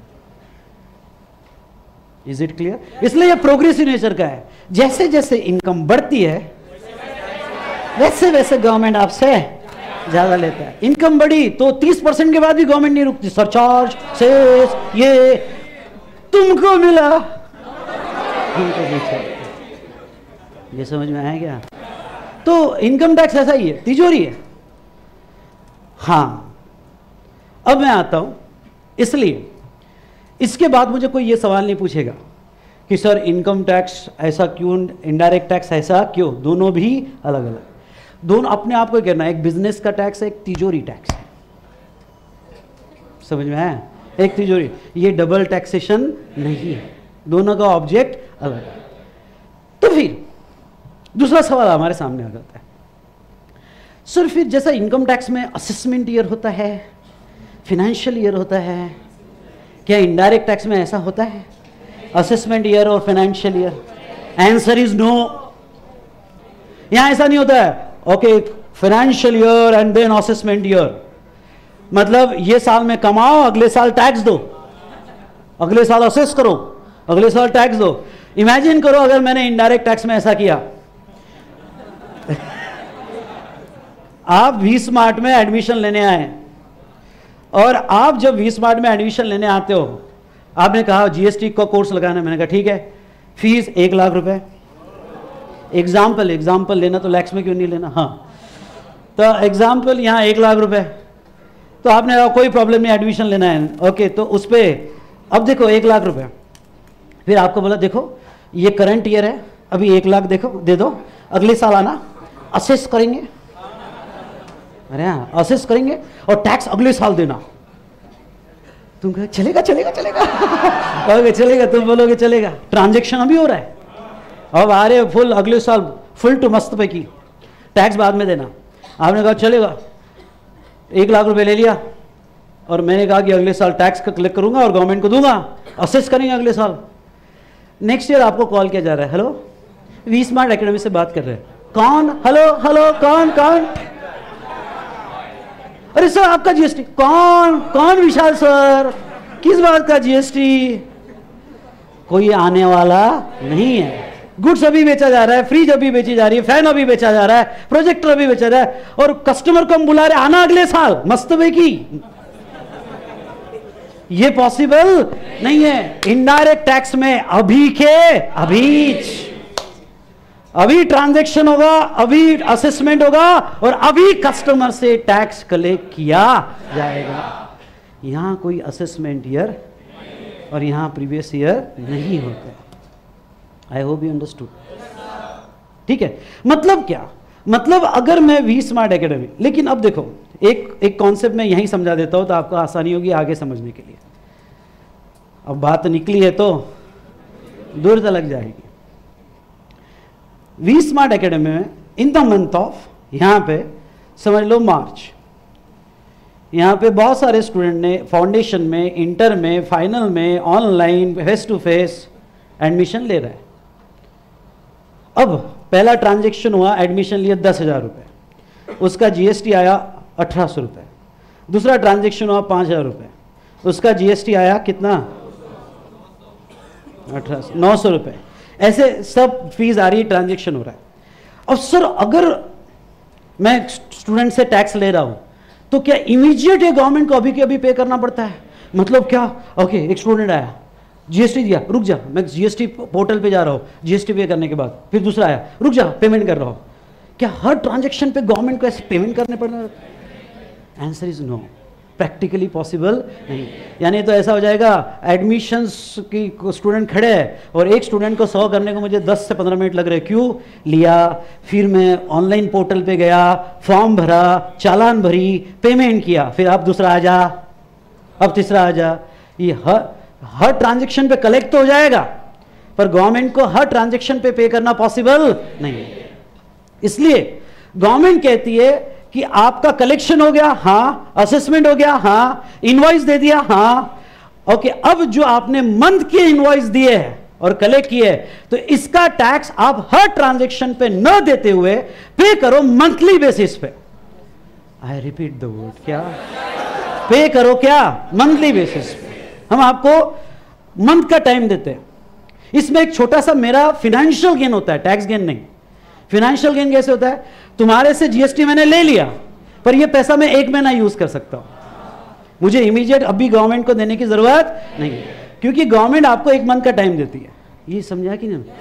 Is it clear? इसलिए ये प्रोग्रेसिव नेचर का है। जैसे जैसे इनकम बढ़ती है वैसे वैसे गवर्नमेंट आपसे ज्यादा लेता है। इनकम बढ़ी तो तीस परसेंट के बाद भी गवर्नमेंट नहीं रुकती, सरचार्ज, सेस, ये तुमको मिला, तुमको ये समझ में आया क्या? तो इनकम टैक्स ऐसा ही है, तिजोरी है। हाँ, अब मैं आता हूं, इसलिए इसके बाद मुझे कोई ये सवाल नहीं पूछेगा कि सर इनकम टैक्स ऐसा क्यों, इनडायरेक्ट टैक्स ऐसा क्यों, दोनों भी अलग अलग। दोनों अपने आप को कहना है, एक बिजनेस का टैक्स है, एक तिजोरी टैक्स है। समझ में आया? एक तिजोरी, ये डबल टैक्सेशन नहीं है, दोनों का ऑब्जेक्ट अलग है। तो फिर दूसरा सवाल हमारे सामने आ जाता है, सर फिर जैसा इनकम टैक्स में असेसमेंट ईयर होता है, फाइनेंशियल ईयर होता है, क्या इनडायरेक्ट टैक्स में ऐसा होता है, असेसमेंट ईयर और financial year? Answer is no. यहां ऐसा नहीं होता है, okay financial year and then assessment year, मतलब ये साल में कमाओ, अगले साल टैक्स दो, अगले साल असेस करो, अगले साल टैक्स दो। इमेजिन करो अगर मैंने इनडायरेक्ट टैक्स में ऐसा किया। आप वी स्मार्ट में एडमिशन लेने आए, और आप जब वी स्मार्ट में एडमिशन लेने आते हो, आपने कहा जीएसटी का कोर्स लगाना है, मैंने कहा ठीक है, फीस एक लाख रुपए। एग्जाम्पल एग्जाम्पल लेना तो लैक्स में क्यों नहीं लेना? हाँ, तो एग्जाम्पल यहाँ एक लाख रुपए, तो आपने कहा कोई प्रॉब्लम नहीं, एडमिशन लेना है, ओके, तो उस पर अब देखो एक लाख रुपए, फिर आपको बोला देखो ये करंट ईयर है, अभी एक लाख देखो दे दो, अगले साल आना असेस करेंगे, अरे हाँ असेस करेंगे और टैक्स अगले साल देना। तुम कहे चलेगा चलेगा चलेगा ओके चलेगा, तुम बोलोगे चलेगा, ट्रांजेक्शन अभी हो रहा है, अब आ रहे फुल अगले साल फुल टू मस्त पे की, टैक्स बाद में देना। आपने कहा चलेगा, एक लाख रुपए ले लिया, और मैंने कहा कि अगले साल टैक्स का कलेक्ट करूंगा और गवर्नमेंट को दूंगा, असेस करेंगे अगले साल। नेक्स्ट ईयर आपको कॉल किया जा रहा है, हेलो वी स्मार्ट एकेडमी से बात कर रहे हैं, कौन, हेलो हेलो कौन कौन, अरे सर आपका जीएसटी, कौन कौन विशाल सर, किस बात का जीएसटी, कोई आने वाला नहीं है, गुड्स अभी बेचा जा रहा है, फ्रिज अभी बेची जा रही है, फैन अभी बेचा जा रहा है, प्रोजेक्टर अभी बेचा जा रहा है, और कस्टमर को हम बुला रहे आना अगले साल, मस्त की ये पॉसिबल नहीं है। इनडायरेक्ट टैक्स में अभी के अभी अभी ट्रांजैक्शन होगा, अभी असेसमेंट होगा और अभी कस्टमर से टैक्स कलेक्ट किया जाएगा। यहां कोई असेसमेंट ईयर और यहां प्रीवियस ईयर नहीं होता। I hope you understood. ठीक है, मतलब क्या, मतलब अगर मैं वी स्मार्ट एकेडमी, लेकिन अब देखो एक एक कॉन्सेप्ट मैं यहीं समझा देता हूं तो आपको आसानी होगी आगे समझने के लिए। अब बात निकली है तो दूर तक लग जाएगी। वी स्मार्ट एकेडमी में इन द मंथ ऑफ, यहां पे समझ लो मार्च, यहाँ पे बहुत सारे स्टूडेंट ने फाउंडेशन में, इंटर में, फाइनल में, online, face to face admission ले रहे हैं। अब पहला ट्रांजैक्शन हुआ, एडमिशन लिया दस हजार रुपये, उसका जीएसटी आया अठारह सौ रुपये। दूसरा ट्रांजैक्शन हुआ पाँच हजार रुपये, उसका जीएसटी आया कितना, अठारह सौ नौ सौ रुपये। ऐसे सब फीस आ रही है, ट्रांजैक्शन हो रहा है। अब सर अगर मैं स्टूडेंट से टैक्स ले रहा हूँ तो क्या इमीडिएट ये गवर्नमेंट को अभी के अभी पे करना पड़ता है? मतलब क्या, ओके एक स्टूडेंट आया, जीएसटी दिया, रुक जा मैं जीएसटी पोर्टल पे जा रहा हूँ, जीएसटी पे करने के बाद फिर दूसरा आया, रुक जा पेमेंट कर रहा हूँ। क्या हर ट्रांजैक्शन पे गवर्नमेंट को ऐसे पेमेंट करने पड़ना? Answer is no, practically possible नहीं। यानी तो ऐसा हो जाएगा, एडमिशन्स की स्टूडेंट खड़े हैं और एक स्टूडेंट को सौ करने को मुझे दस से पंद्रह मिनट लग रहे, क्यों लिया, फिर मैं ऑनलाइन पोर्टल पे गया, फॉर्म भरा, चालान भरी, पेमेंट किया, फिर अब दूसरा आ जा, अब तीसरा आ जा। ये हर हर ट्रांजैक्शन पे कलेक्ट तो हो जाएगा, पर गवर्नमेंट को हर ट्रांजैक्शन पे पे करना पॉसिबल नहीं। इसलिए गवर्नमेंट कहती है कि आपका कलेक्शन हो गया, हाँ, असेसमेंट हो गया, हाँ, इनवॉइस दे दिया, हाँ, ओके, अब जो आपने मंथ के इनवॉइस दिए हैं और कलेक्ट किए, तो इसका टैक्स आप हर ट्रांजैक्शन पे न देते हुए पे करो मंथली बेसिस पे। आई रिपीट द वर्ड, क्या पे करो, क्या मंथली बेसिस पे। हम आपको मंथ का टाइम देते हैं। इसमें एक छोटा सा मेरा फिनेंशियल गेन होता है, टैक्स गेन नहीं। फिनेंशियल गेन कैसे होता है, तुम्हारे से जीएसटी मैंने ले लिया, पर ये पैसा मैं एक महीना यूज कर सकता हूं, मुझे इमीडिएट अभी गवर्नमेंट को देने की जरूरत नहीं है, क्योंकि गवर्नमेंट आपको एक मंथ का टाइम देती है। ये समझा कि नहीं?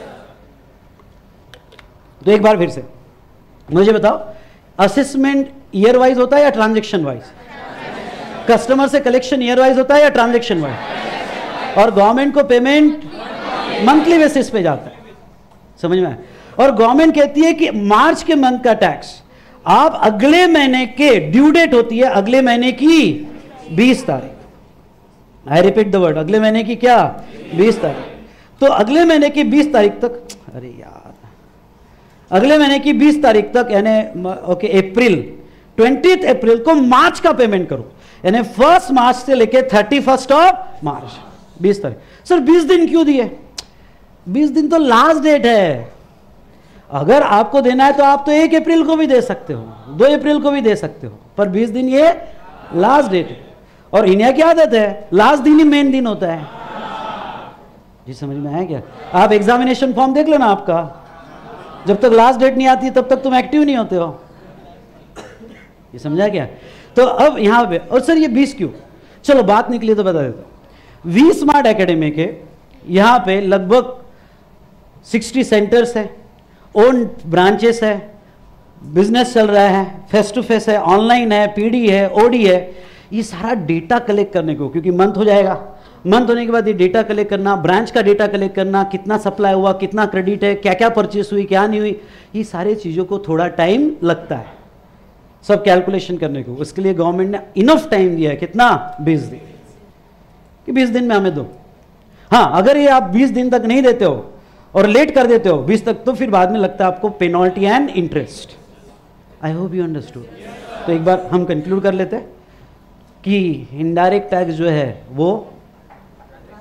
तो एक बार फिर से मुझे बताओ, असेसमेंट ईयर वाइज होता है या ट्रांजैक्शन वाइज? कस्टमर से कलेक्शन ईयर वाइज होता है या ट्रांजैक्शन वाइज? और गवर्नमेंट को पेमेंट मंथली बेसिस पे जाता है, समझ में आया? और गवर्नमेंट कहती है कि मार्च के मंथ का टैक्स आप अगले महीने के, ड्यू डेट होती है अगले महीने की बीस तारीख। आई रिपीट द वर्ड, अगले महीने की क्या, बीस तारीख। तो अगले महीने की बीस तारीख तक, अरे यार, अगले महीने की बीस तारीख तक, यानी ओके अप्रैल, ट्वेंटी अप्रैल को मार्च का पेमेंट करो, यानी फर्स्ट मार्च से लेके थर्टी फर्स्ट ऑफ मार्च, बीस तारीख। सर बीस दिन क्यों दिए? बीस दिन तो लास्ट डेट है। अगर आपको देना है तो आप तो एक अप्रैल को भी दे सकते हो, दो अप्रैल को भी दे सकते हो, पर बीस दिन ये लास्ट डेट है। और इंडिया की आदत है लास्ट दिन ही मेन दिन होता है। जी समझ में आया क्या? आप एग्जामिनेशन फॉर्म देख लो ना आपका, जब तक लास्ट डेट नहीं आती तब तक तुम एक्टिव नहीं होते हो। ये समझा क्या? तो अब यहां पे, और सर ये बीस क्यों, चलो बात निकली तो बता देता हूं। वी स्मार्ट एकेडमी के यहां पे लगभग साठ सेंटर्स है, ओन ब्रांचेस है, बिजनेस चल रहा है, फेस टू फेस है, ऑनलाइन है, पीडी है, ओडी है। ये सारा डेटा कलेक्ट करने को, क्योंकि मंथ हो जाएगा, मंथ होने के बाद ये डेटा कलेक्ट करना, ब्रांच का डेटा कलेक्ट करना, कितना सप्लाई हुआ, कितना क्रेडिट है, क्या क्या परचेस हुई, क्या नहीं हुई, ये सारी चीज़ों को थोड़ा टाइम लगता है सब कैलकुलेशन करने को। उसके लिए गवर्नमेंट ने इनफ टाइम दिया है, कितना, बीस दिन, कि बीस दिन में हमें दो। हाँ, अगर ये आप बीस दिन तक नहीं देते हो और लेट कर देते हो बीस तक, तो फिर बाद में लगता है आपको penalty and interest. I hope you understood. तो एक बार हम कंक्लूड कर लेते हैं कि इनडायरेक्ट टैक्स जो है वो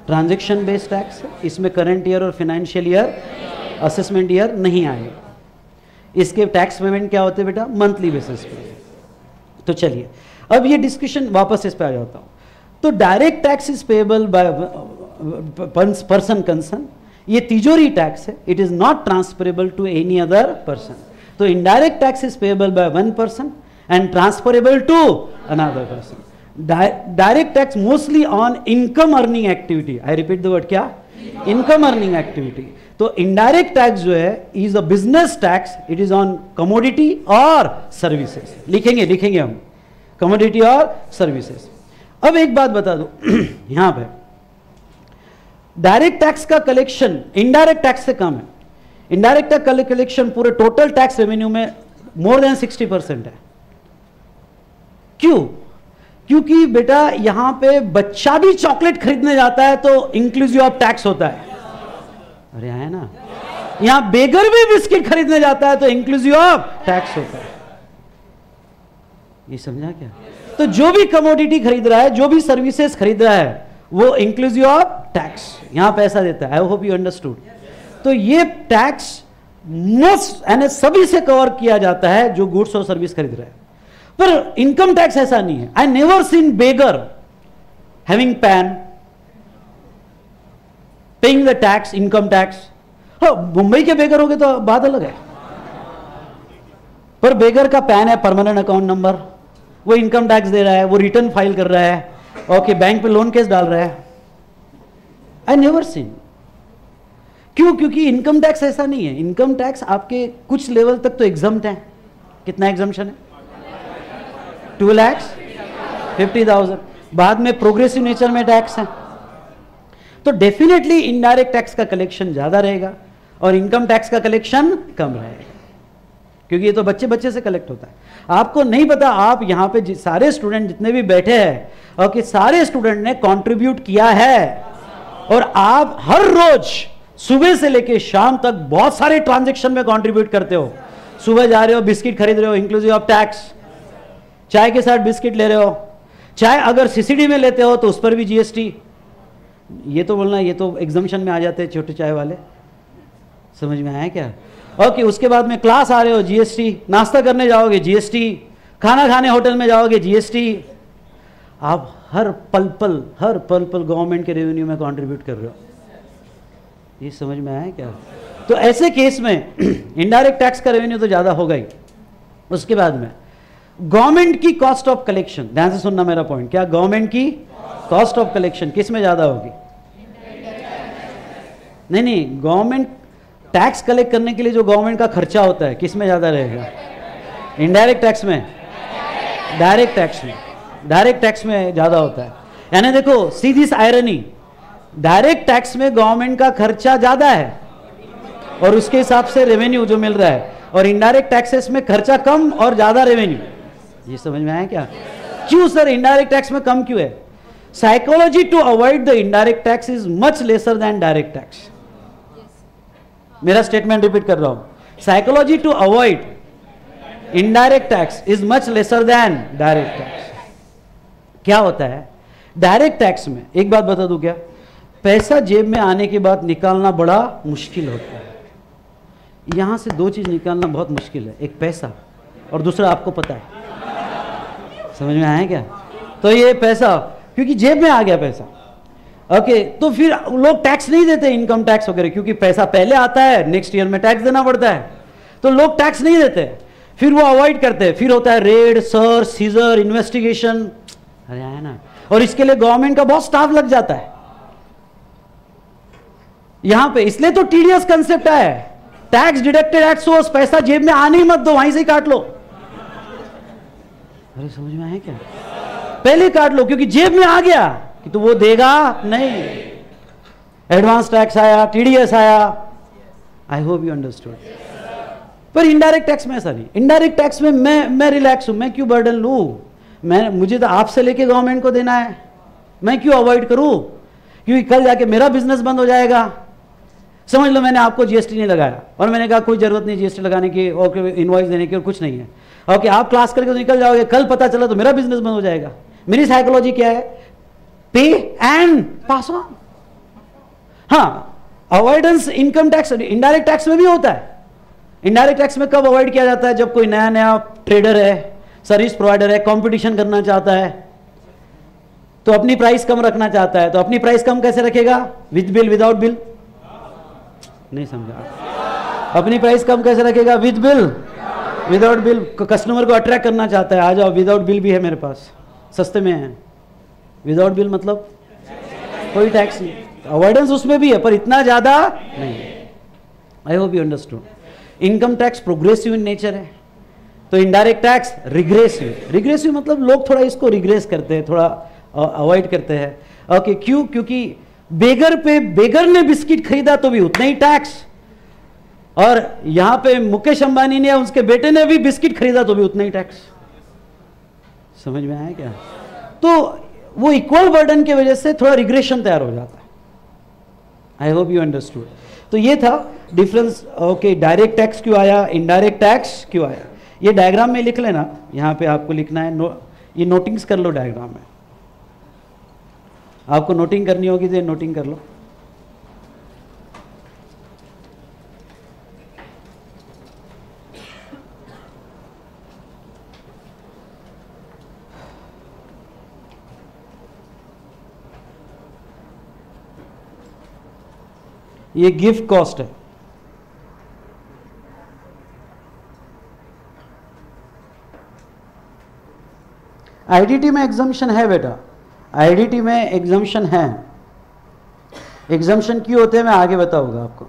ट्रांजैक्शन बेस्ड टैक्स है, इसमें करंट ईयर और फाइनेंशियल ईयर असेसमेंट ईयर नहीं आएगा। इसके टैक्स पेमेंट क्या होते हैं बेटा, मंथली बेसिस पे। तो चलिए अब ये डिस्कशन वापस इस पे आ जाता हूँ। तो direct tax is payable by person concern, ये तिजोरी टैक्स है, it is not transferable to any other person. तो indirect tax is payable by one person and transferable to another person. Direct tax mostly on income earning activity, I repeat the word, क्या, income earning activity. तो indirect tax जो है is a business tax, it is on commodity और services. लिखेंगे लिखेंगे हम commodity और services. अब एक बात बता दो यहां पे डायरेक्ट टैक्स का कलेक्शन इनडायरेक्ट टैक्स से कम है। इनडायरेक्ट टैक्स का कलेक्शन पूरे टोटल टैक्स रेवेन्यू में मोर देन सिक्सटी परसेंट है। क्यों? क्योंकि बेटा यहां पे बच्चा भी चॉकलेट खरीदने जाता है तो इंक्लूसिव ऑफ टैक्स होता है। अरे है ना, यहां बेगर भी बिस्किट खरीदने जाता है तो इंक्लूसिव ऑफ टैक्स होता है। ये समझा क्या? तो जो भी कमोडिटी खरीद रहा है, जो भी सर्विसेज खरीद रहा है, वो इंक्लूसिव ऑफ टैक्स यहां पैसा देता है। I hope you understood. तो ये टैक्स मोस्ट यानी सभी से कवर किया जाता है जो गुड्स और सर्विस खरीद रहा है। पर इनकम टैक्स ऐसा नहीं है। I never seen beggar having PAN paying the tax, income tax. हाँ, मुंबई के बेगर हो गए तो बात अलग है, पर बेगर का पैन है, परमानेंट अकाउंट नंबर, वो इनकम टैक्स दे रहा है, वो रिटर्न फाइल कर रहा है, ओके, बैंक पे लोन केस डाल रहा है। I never seen. क्यों? क्योंकि इनकम टैक्स ऐसा नहीं है। इनकम टैक्स आपके कुछ लेवल तक तो एग्जम्प्ट है। कितना एग्जम्पशन है? Two lakhs fifty thousand. बाद में प्रोग्रेसिव नेचर में टैक्स है, तो डेफिनेटली इनडायरेक्ट टैक्स का कलेक्शन ज्यादा रहेगा और इनकम टैक्स का कलेक्शन कम रहेगा, क्योंकि ये तो बच्चे बच्चे से कलेक्ट होता है। आपको नहीं पता, आप यहां पे सारे स्टूडेंट जितने भी बैठे हैं और कि सारे स्टूडेंट ने कंट्रीब्यूट किया है, और आप हर रोज सुबह से लेके शाम तक बहुत सारे ट्रांजैक्शन में कंट्रीब्यूट करते हो। सुबह जा रहे हो, बिस्किट खरीद रहे हो, इंक्लूसिव ऑफ टैक्स, चाय के साथ बिस्किट ले रहे हो, चाय अगर सीसीडी में लेते हो तो उस पर भी जीएसटी। ये तो बोलना, ये तो एग्जम्पशन में आ जाते हैं छोटे चाय वाले। समझ में आया क्या? ओके, उसके बाद में क्लास आ रहे हो, जीएसटी, नाश्ता करने जाओगे जीएसटी, खाना खाने होटल में जाओगे जीएसटी। आप हर पल पल हर पल पल गवर्नमेंट के रेवेन्यू में कंट्रीब्यूट कर रहे हो। ये समझ में आया क्या? तो ऐसे केस में इनडायरेक्ट टैक्स का रेवेन्यू तो ज्यादा होगा ही। उसके बाद में गवर्नमेंट की कॉस्ट ऑफ कलेक्शन, ध्यान से सुनना मेरा पॉइंट, क्या गवर्नमेंट की कॉस्ट ऑफ कलेक्शन किस में ज्यादा होगी? नहीं नहीं, गवर्नमेंट टैक्स कलेक्ट करने के लिए जो गवर्नमेंट का खर्चा होता है किस में ज्यादा रहेगा? इनडायरेक्ट टैक्स में, डायरेक्ट टैक्स में, डायरेक्ट टैक्स में ज्यादा होता है। यानी देखो, see this irony, direct tax में गवर्नमेंट का खर्चा ज्यादा है और उसके हिसाब से रेवेन्यू जो मिल रहा है, और इनडायरेक्ट टैक्सेस में खर्चा कम और ज्यादा रेवेन्यू। ये समझ में आया क्या? क्यों सर इनडायरेक्ट टैक्स में कम क्यों है? Psychology to avoid the indirect tax is much lesser than direct tax. मेरा स्टेटमेंट रिपीट कर रहा हूं, psychology to avoid indirect tax is much lesser than direct tax. क्या होता है डायरेक्ट टैक्स में? एक बात बता दूं क्या, पैसा जेब में आने के बाद निकालना बड़ा मुश्किल होता है। यहां से दो चीज निकालना बहुत मुश्किल है, एक पैसा और दूसरा आपको पता है। समझ में आया क्या? तो ये पैसा क्योंकि जेब में आ गया पैसा, ओके, तो फिर लोग टैक्स नहीं देते, इनकम टैक्स वगैरह, क्योंकि पैसा पहले आता है, नेक्स्ट ईयर में टैक्स देना पड़ता है, तो लोग टैक्स नहीं देते, फिर वो अवॉइड करते हैं। फिर होता है रेड, सर्च, सीजर, इन्वेस्टिगेशन, अरे आया ना, और इसके लिए गवर्नमेंट का बहुत स्टाफ लग जाता है यहां पे। इसलिए तो टीडीएस कंसेप्ट है, टैक्स डिडक्टेड एट सोर्स, पैसा जेब में आने ही मत दो, वहीं से काट लो। अरे समझ में आया क्या? पहले काट लो, क्योंकि जेब में आ गया कि तो वो देगा नहीं। एडवांस टैक्स आया, टीडीएस आया, आई होप यू अंडरस्टूड। पर इनडायरेक्ट टैक्स में ऐसा नहीं। इनडायरेक्ट टैक्स में मैं मैं रिलैक्स हूं, मैं क्यों बर्डन लूं? मैं मुझे तो आपसे लेके गवर्नमेंट को देना है, मैं क्यों अवॉइड करूं? क्योंकि कल जाके मेरा बिजनेस बंद हो जाएगा। समझ लो मैंने आपको जीएसटी नहीं लगाया और मैंने कहा कोई जरूरत नहीं जीएसटी लगाने की और इनवॉइस देने की और कुछ नहीं है, ओके, आप क्लास करके तो निकल जाओगे, कल पता चला तो मेरा बिजनेस बंद हो जाएगा। मेरी साइकोलॉजी क्या है? Pay and pass on. हाँ, avoidance income tax indirect tax में भी होता है। इनडायरेक्ट टैक्स में कब अवॉइड किया जाता है? जब कोई नया नया ट्रेडर है, सर्विस प्रोवाइडर है, कंपटीशन करना चाहता है, तो अपनी प्राइस कम रखना चाहता है। तो अपनी प्राइस कम कैसे रखेगा? With bill, without bill? नहीं समझा। अपनी प्राइस कम कैसे रखेगा? With bill, without bill. Customer को अट्रैक्ट करना चाहता है, आ जाओ, विदाउट बिल भी है मेरे पास, सस्ते में है। विदाउट बिल मतलब कोई टैक्स नहीं। अवॉइडेंस उसमें भी है पर इतना ज्यादा नहीं। I hope you understood. Income tax progressive in nature है, तो इनडायरेक्ट टैक्स रिग्रेसिव। रिग्रेसिव मतलब लोग थोड़ा इसको रिग्रेस करते हैं, थोड़ा अवॉइड करते हैं। ओके, क्यों? क्योंकि बेगर पे, बेगर ने बिस्किट खरीदा तो भी उतना ही टैक्स, और यहां पे मुकेश अंबानी ने, उसके बेटे ने भी बिस्किट खरीदा तो भी उतना ही टैक्स। समझ में आया क्या? तो वो इक्वल बर्डन की वजह से थोड़ा रिग्रेशन तैयार हो जाता है। I hope you understood. तो ये था डिफरेंस। ओके, डायरेक्ट टैक्स क्यों आया, इनडायरेक्ट टैक्स क्यों आया, ये डायग्राम में लिख लेना। यहां पे आपको लिखना है, नो, ये नोटिंग्स कर लो डायग्राम में। आपको नोटिंग करनी होगी तो नोटिंग कर लो। ये गिफ्ट कॉस्ट है। आईडीटी में एग्जम्पशन है बेटा, आईडीटी में एग्जम्पशन है। एग्जम्पशन क्यों होते हैं मैं आगे बताऊंगा आपको।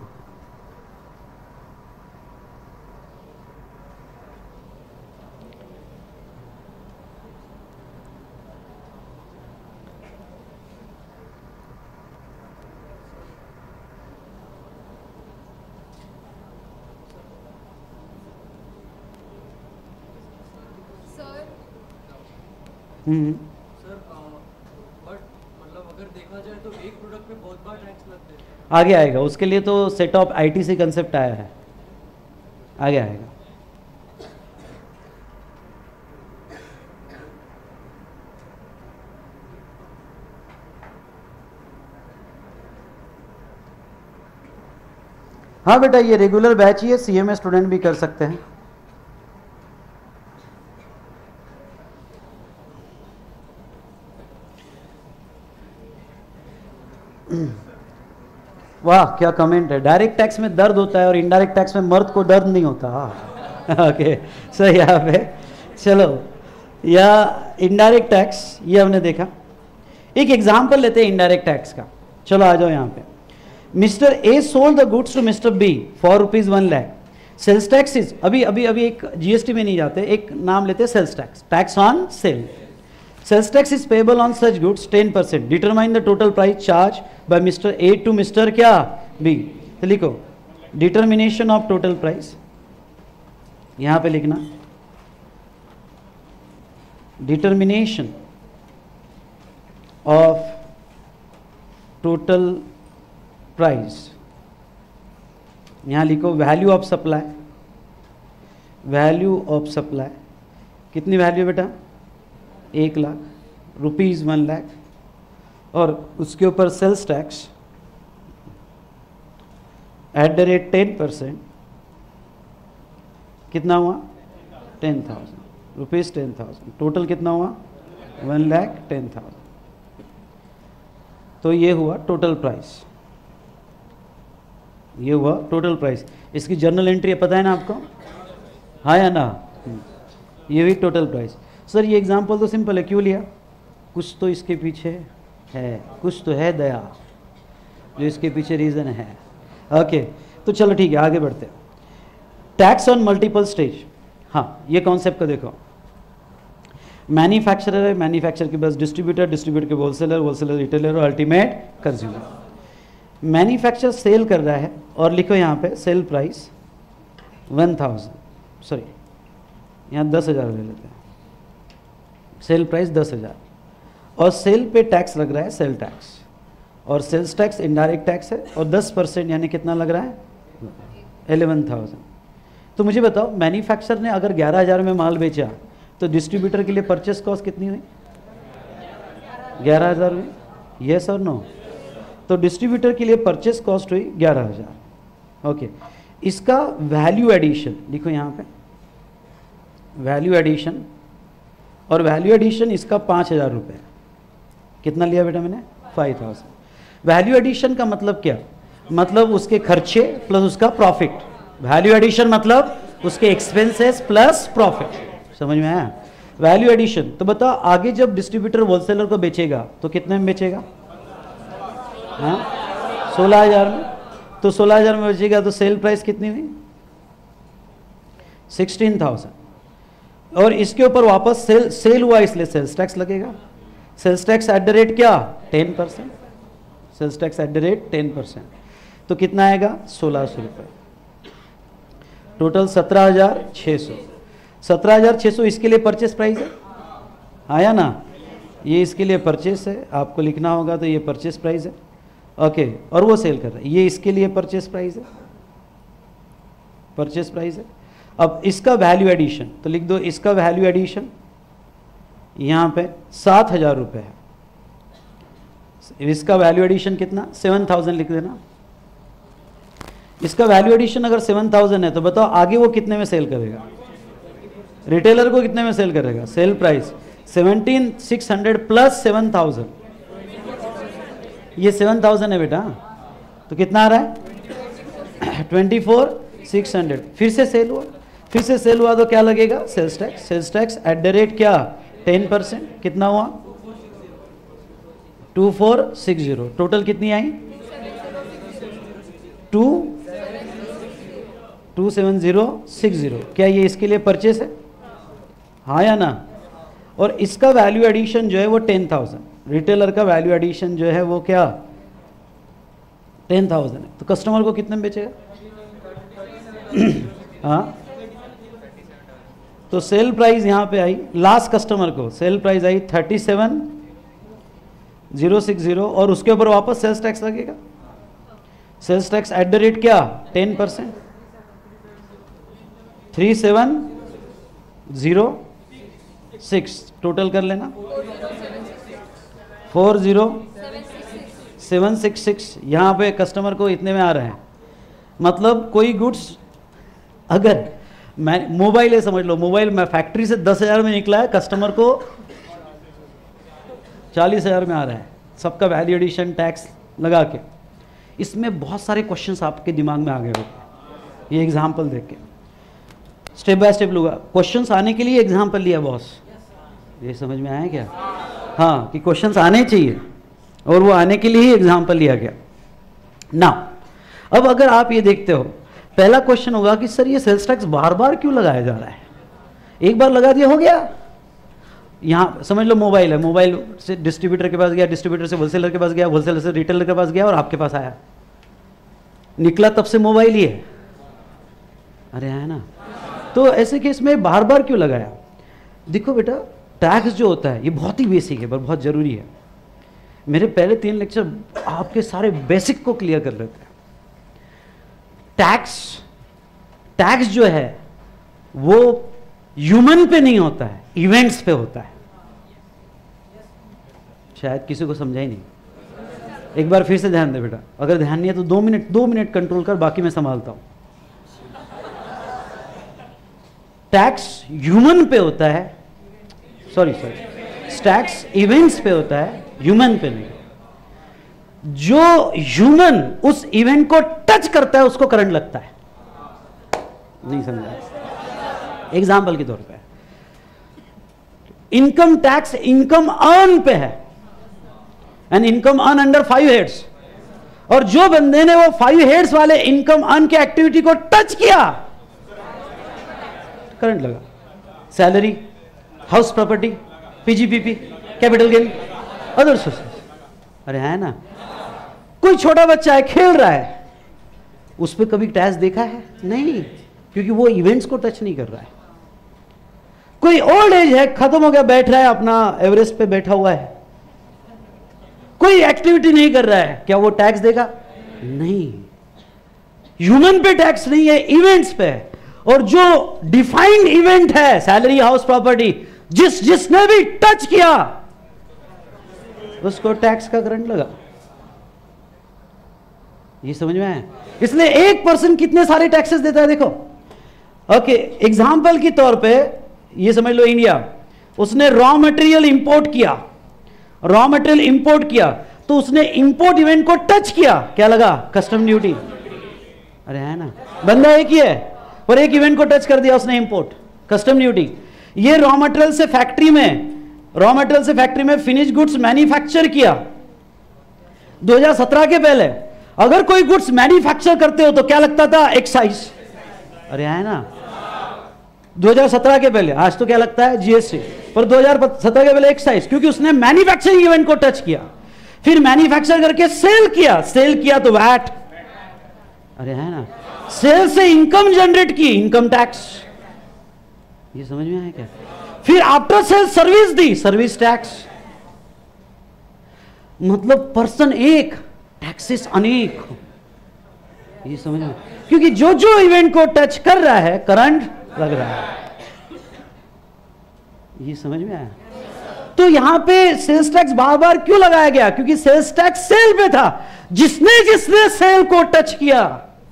हम्म सर, बट मतलब अगर देखा जाए तो एक प्रोडक्ट पे बहुत बार टैक्स लगते हैं। आगे आएगा, उसके लिए तो सेट ऑफ आईटीसी कंसेप्ट आया है, आगे आएगा। हाँ बेटा, ये रेगुलर बैच ही है, सीएमए स्टूडेंट भी कर सकते हैं। वाह क्या कमेंट है। डायरेक्ट टैक्स में दर्द होता है और इनडायरेक्ट टैक्स में मर्द को दर्द नहीं होता। ओके सही, यहाँ पे चलो, या इनडायरेक्ट टैक्स ये हमने देखा। एक एग्जांपल लेते हैं इनडायरेक्ट टैक्स का। चलो आ जाओ यहाँ पे। Mister A sold the goods to mister B for rupees one lakh. Sales tax is, अभी अभी अभी एक जीएसटी में नहीं जाते, एक नाम लेते हैं sales tax, tax on sale. Sales tax is payable on such goods ten percent. Determine the total price charged by Mister A to Mister क्या B। तो लिखो determination of total price, यहाँ पे लिखना determination of total price, यहाँ लिखो value of supply, value of supply कितनी value बेटा? एक लाख, रुपीज़ वन लाख, और उसके ऊपर sales tax at the rate ten percent, कितना हुआ? Ten thousand rupees, ten thousand total कितना हुआ? One lakh ten thousand. तो ये हुआ टोटल प्राइस, ये हुआ टोटल प्राइस। इसकी जर्नल एंट्री पता है ना आपको? हाँ या ना? ये भी टोटल प्राइस। सर ये एग्जाम्पल तो सिंपल है, क्यों लिया? कुछ तो इसके पीछे है, कुछ तो है दया जो इसके पीछे रीज़न है। ओके तो चलो ठीक है, आगे बढ़ते हैं। टैक्स ऑन मल्टीपल स्टेज, हाँ ये कॉन्सेप्ट को देखो। मैन्युफैक्चरर है, मैन्युफैक्चर के पास डिस्ट्रीब्यूटर, डिस्ट्रीब्यूटर के होलसेलर, होलसेलर रिटेलर और अल्टीमेट कंज्यूमर। मैन्युफैक्चर सेल कर रहा है और लिखो यहाँ पे sale price one thousand, sorry यहाँ दस हज़ार ले लेते हैं, सेल प्राइस दस हज़ार, और सेल पे टैक्स लग रहा है सेल टैक्स, और सेल्स टैक्स इनडायरेक्ट टैक्स है, और दस परसेंट यानी कितना लग रहा है? Eleven thousand. तो मुझे बताओ मैन्युफैक्चरर ने अगर ग्यारह हज़ार में माल बेचा तो डिस्ट्रीब्यूटर के लिए परचेस कॉस्ट कितनी हुई? ग्यारह हज़ार हुई, येस और नो? तो डिस्ट्रीब्यूटर के लिए परचेस कॉस्ट हुई ग्यारह हजार। ओके, इसका वैल्यू एडिशन लिखो यहाँ पे, वैल्यू एडिशन, और वैल्यू एडिशन इसका पाँच हजार रुपये। कितना लिया बेटा मैंने? Five thousand. वैल्यू एडिशन का मतलब क्या? मतलब उसके खर्चे प्लस उसका प्रॉफिट। वैल्यू एडिशन मतलब उसके एक्सपेंसेस प्लस प्रॉफिट। समझ में आया? Value addition. तो बताओ आगे जब डिस्ट्रीब्यूटर होलसेलर को बेचेगा तो कितने में बेचेगा? हाँ, सोलह हजार में। तो सोलह हजार में बेचेगा तो सेल प्राइस कितनी हुई? Sixteen thousand. और इसके ऊपर वापस सेल सेल हुआ इसलिए सेल्स टैक्स लगेगा। Sales tax at the rate क्या? Ten percent. Sales tax at the rate ten percent. तो कितना आएगा? सोलह सौ रुपये। टोटल सत्रह हजार छः सौ। सत्रह हजार छः सौ इसके लिए परचेस प्राइस है, आया ना? ये इसके लिए परचेस है, आपको लिखना होगा तो ये परचेस प्राइस है। ओके, और वो सेल कर रहा है, ये इसके लिए परचेस प्राइस है, परचेस प्राइस है। अब इसका वैल्यू एडिशन तो लिख दो, इसका वैल्यू एडिशन यहाँ पे सात हजार रुपये है। इसका वैल्यू एडिशन कितना? सेवन थाउजेंड लिख देना। इसका वैल्यू एडिशन अगर सेवन थाउजेंड है तो बताओ आगे वो कितने में सेल करेगा? रिटेलर को कितने में सेल करेगा? Sale price seventeen six hundred plus seven thousand, ये सेवन थाउजेंड है बेटा, तो कितना आ रहा है? Twenty four six hundred. फिर से सेल हुआ, फिर से सेल हुआ तो क्या लगेगा? Sales tax. Sales tax at the rate क्या? Ten percent. कितना हुआ? Two four six zero. Total कितनी आई? Two two seven zero six zero. क्या ये इसके लिए परचेस है? हाँ या ना? और इसका वैल्यू एडिशन जो है वो टेन थाउजेंड। रिटेलर का वैल्यू एडिशन जो है वो क्या? टेन थाउजेंड है। तो कस्टमर को कितने में बेचेगा? हाँ, तो सेल प्राइस यहाँ पे आई लास्ट कस्टमर को, सेल प्राइस आई thirty seven zero six zero, और उसके ऊपर वापस सेल्स टैक्स लगेगा। Sales tax at the rate क्या? Ten percent. Three seven zero six. Total कर लेना, four zero seven six six. यहाँ पे कस्टमर को इतने में आ रहे हैं। मतलब कोई गुड्स, अगर मैं मोबाइल है समझ लो, मोबाइल मैं फैक्ट्री से दस हजार में निकला है, कस्टमर को चालीस हजार में आ रहा है, सबका वैल्यू एडिशन टैक्स लगा के। इसमें बहुत सारे क्वेश्चंस आपके दिमाग में आ गए होते, ये एग्जाम्पल देख के स्टेप बाय स्टेप लूँगा। क्वेश्चंस आने के लिए एग्जाम्पल लिया बॉस, ये समझ में आया क्या? हाँ, कि क्वेश्चंस आने चाहिए और वो आने के लिए ही एग्जाम्पल लिया गया ना। अब अगर आप ये देखते हो, पहला क्वेश्चन होगा कि सर ये सेल्स टैक्स बार बार क्यों लगाया जा रहा है? एक बार लगा दिया हो गया। यहाँ समझ लो मोबाइल है, मोबाइल से डिस्ट्रीब्यूटर के पास गया, डिस्ट्रीब्यूटर से होलसेलर के पास गया, होलसेलर से रिटेलर के पास गया और आपके पास आया, निकला तब से मोबाइल ही है। अरे है ना? तो ऐसे केस में बार बार क्यों लगाया? देखो बेटा, टैक्स जो होता है ये बहुत ही बेसिक है पर बहुत जरूरी है। मेरे पहले तीन लेक्चर आपके सारे बेसिक को क्लियर कर लेते हैं। टैक्स टैक्स जो है वो ह्यूमन पे नहीं होता है, इवेंट्स पे होता है। शायद किसी को समझा ही नहीं। एक बार फिर से ध्यान दे बेटा, अगर ध्यान नहीं है तो दो मिनट दो मिनट कंट्रोल कर, बाकी मैं संभालता हूं। टैक्स ह्यूमन पे होता है, सॉरी सॉरी टैक्स इवेंट्स पे होता है, ह्यूमन पे नहीं। जो ह्यूमन उस इवेंट को टच करता है उसको करंट लगता है। नहीं समझा? एग्जाम्पल के तौर पे इनकम टैक्स इनकम अर्न पे है, and income earn under five heads, और जो बंदे ने वो फाइव हेड्स वाले इनकम अर्न के एक्टिविटी को टच किया, करंट लगा। Salary, house property, PGPP, capital gain, other sources. अरे है ना? कोई छोटा बच्चा है खेल रहा है, उस पर कभी टैक्स देखा है? नहीं, क्योंकि वो इवेंट्स को टच नहीं कर रहा है। कोई ओल्ड एज है, खत्म हो गया, बैठ रहा है अपना एवरेस्ट पे बैठा हुआ है, कोई एक्टिविटी नहीं कर रहा है, क्या वो टैक्स देगा? नहीं। ह्यूमन पे टैक्स नहीं है, इवेंट्स पे है। और जो डिफाइंड इवेंट है, सैलरी, हाउस प्रॉपर्टी, जिस जिसने भी टच किया उसको टैक्स का करंट लगा। ये समझ में आया? इसलिए एक पर्सन कितने सारे टैक्सेस देता है देखो। ओके, एग्जाम्पल के तौर पे ये समझ लो, इंडिया उसने रॉ मटेरियल इंपोर्ट किया, रॉ मटेरियल इंपोर्ट किया तो उसने इंपोर्ट इवेंट को टच किया, क्या लगा? Custom duty. अरे है ना, बंदा एक ही है पर एक इवेंट को टच कर दिया उसने, इंपोर्ट, कस्टम ड्यूटी। ये रॉ मटेरियल से फैक्ट्री में रॉ मटेरियल से फैक्ट्री में फिनिश गुड्स मैन्युफैक्चर किया दो हज़ार सत्रह के पहले। अगर कोई गुड्स मैन्युफैक्चर करते हो तो क्या लगता था? एक्साइज। अरे है ना, दो हज़ार सत्रह के पहले, आज तो क्या लगता है? जीएसटी। पर दो हज़ार सत्रह के पहले एक्साइज, क्योंकि उसने मैन्युफैक्चरिंग इवेंट को टच किया, फिर मैन्युफैक्चर करके सेल किया, सेल किया तो वैट। अरे है ना, सेल से इनकम जनरेट की, इनकम टैक्स। ये समझ में आया क्या? फिर आफ्टर सेल सर्विस दी, सर्विस टैक्स। मतलब पर्सन एक, टैक्सेस अनेक। ये समझ में, क्योंकि जो जो इवेंट को टच कर रहा है करंट लग रहा है। ये समझ में आया? तो यहां पे सेल्स टैक्स बार बार क्यों लगाया गया? क्योंकि सेल्स टैक्स सेल पे था, जिसने जिसने सेल को टच किया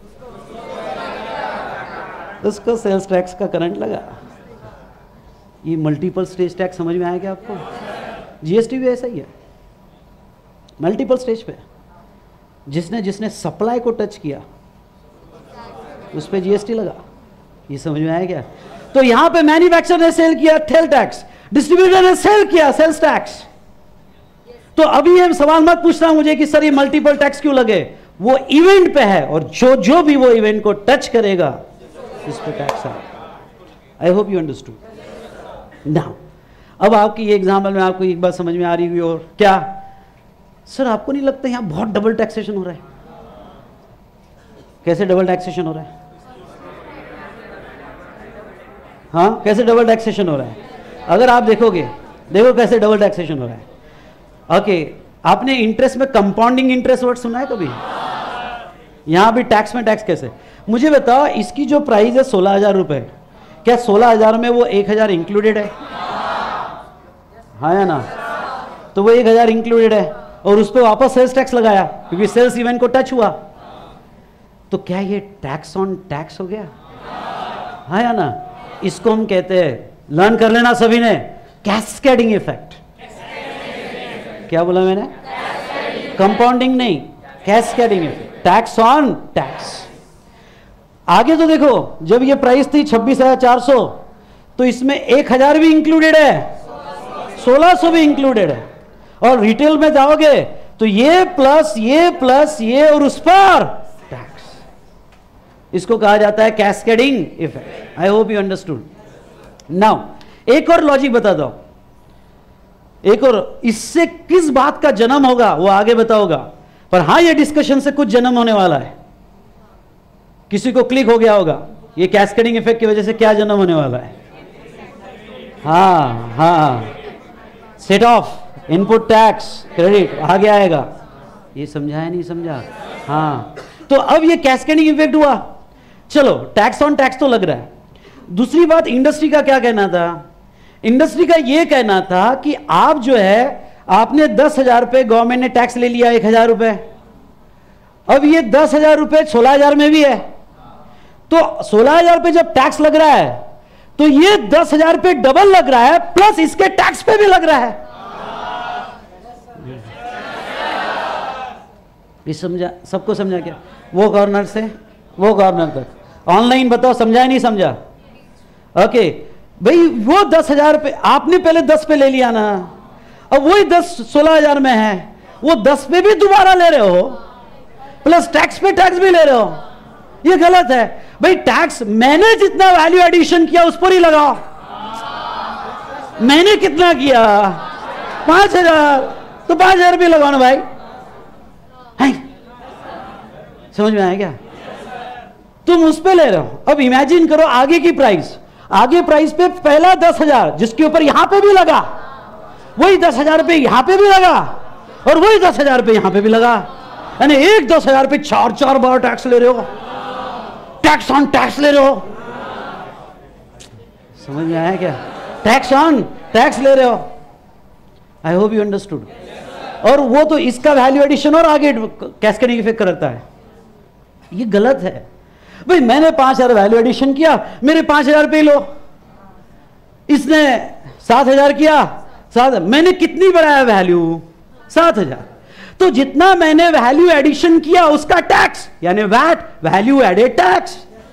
उसको सेल्स टैक्स का करंट लगा। ये मल्टीपल स्टेज टैक्स समझ में आया क्या आपको? जीएसटी भी ऐसा ही है, मल्टीपल स्टेज पे, जिसने जिसने सप्लाई को टच किया उस पे जीएसटी लगा। ये समझ में आया क्या? तो यहां पे मैन्युफैक्चरर ने सेल किया, सेल टैक्स, डिस्ट्रीब्यूटर ने सेल किया, सेल्स टैक्स। तो अभी ये सवाल मत पूछना मुझे कि सर ये मल्टीपल टैक्स क्यों लगे, वो इवेंट पे है और जो जो भी वो इवेंट को टच करेगा इस पे टैक्स है। I hope you understood now. अब आपकी ये एग्जाम्पल में आपको एक बात समझ में आ रही हुई, और क्या सर आपको नहीं लगता यहां बहुत डबल टैक्सेशन हो रहा है? कैसे डबल टैक्सेशन हो रहा है? हाँ, कैसे डबल टैक्सेशन हो रहा है? अगर आप देखोगे, देखो कैसे डबल टैक्सेशन हो रहा है। ओके, आपने इंटरेस्ट में कंपाउंडिंग इंटरेस्ट वर्ड सुना है कभी? यहां भी टैक्स में टैक्स कैसे? मुझे बताओ, इसकी जो प्राइस है सोलह हजार रुपए, क्या सोलह हजार में वो एक हजार इंक्लूडेड है? हाँ या ना? तो वो एक हजार इंक्लूडेड है और उस पर वापस सेल्स टैक्स लगाया क्योंकि सेल्स इवेंट को टच हुआ, तो क्या ये टैक्स ऑन टैक्स हो गया? हाँ या ना? इसको हम कहते हैं, लर्न कर लेना सभी ने, कैस्केडिंग इफेक्ट। क्या बोला मैंने? कंपाउंडिंग नहीं, cascading effect, tax on tax. आगे तो देखो, जब ये प्राइस थी छब्बीस हजार चार सौ, तो इसमें एक हजार भी इंक्लूडेड है, सोलह सौ भी इंक्लूडेड है। और रिटेल में जाओगे तो ये प्लस ये प्लस ये और उस पर टैक्स, इसको कहा जाता है cascading effect. I hope you understood now. एक और लॉजिक बता दो, एक और, इससे किस बात का जन्म होगा वो आगे बताओगा, पर हां ये डिस्कशन से कुछ जन्म होने वाला है। किसी को क्लिक हो गया होगा ये कैस्केडिंग इफेक्ट की वजह से क्या जन्म होने वाला है? हाँ हाँ, set off input tax credit आगे आएगा। ये समझा है नहीं समझा? हाँ, तो अब ये कैस्केडिंग इफेक्ट हुआ। चलो, टैक्स ऑन टैक्स तो लग रहा है। दूसरी बात, इंडस्ट्री का क्या कहना था? इंडस्ट्री का ये कहना था कि आप जो है, आपने दस हजार रुपए गवर्नमेंट ने टैक्स ले लिया, एक हजार रुपए, अब ये दस हजार रुपए सोलह हजार में भी है, तो सोलह हजार रुपए जब टैक्स लग रहा है तो ये दस हजार रुपए डबल लग रहा है, प्लस इसके टैक्स पे भी लग रहा है। ये समझा? सबको समझा क्या? वो कॉर्नर से वो कॉर्नर तक, ऑनलाइन बताओ समझा नहीं समझा? ओके भाई, वो दस हजार रुपए आपने पहले दस पे ले लिया ना, अब वही दस सोलह हजार में है, वो दस पे भी दोबारा ले रहे हो, प्लस टैक्स पे टैक्स भी ले रहे हो। ये गलत है भाई। टैक्स मैंने जितना वैल्यू एडिशन किया उस पर ही लगाओ। मैंने कितना किया? पांच हजार, तो पांच हजार भी लगाओ ना भाई। है? समझ में आया क्या? तुम उस पे ले रहे हो। अब इमेजिन करो आगे की प्राइस, आगे प्राइस पे पहला दस हजार जिसके ऊपर यहां पे भी लगा, वही दस हजार पे यहां पे भी लगा और वही दस हजार पे यहां पे भी लगा, यानी एक दस हजार पे चार चार बार टैक्स ले रहे हो, टैक्स ऑन टैक्स ले रहे हो। समझ में आया क्या? टैक्स ऑन टैक्स ले रहे हो। I hope you understood. और वो तो इसका वैल्यू एडिशन और आगे कैस्केडिंग इफेक्ट करता है। ये गलत है भाई। मैंने पांच हजार वैल्यू एडिशन किया, मेरे पांच हजार रुपये लो, इसने सात हजार किया, सात, मैंने कितनी बढ़ाया वैल्यू? सात हजार। तो जितना मैंने वैल्यू एडिशन किया उसका टैक्स यानी वैट, वैल्यू एडेड टैक्स।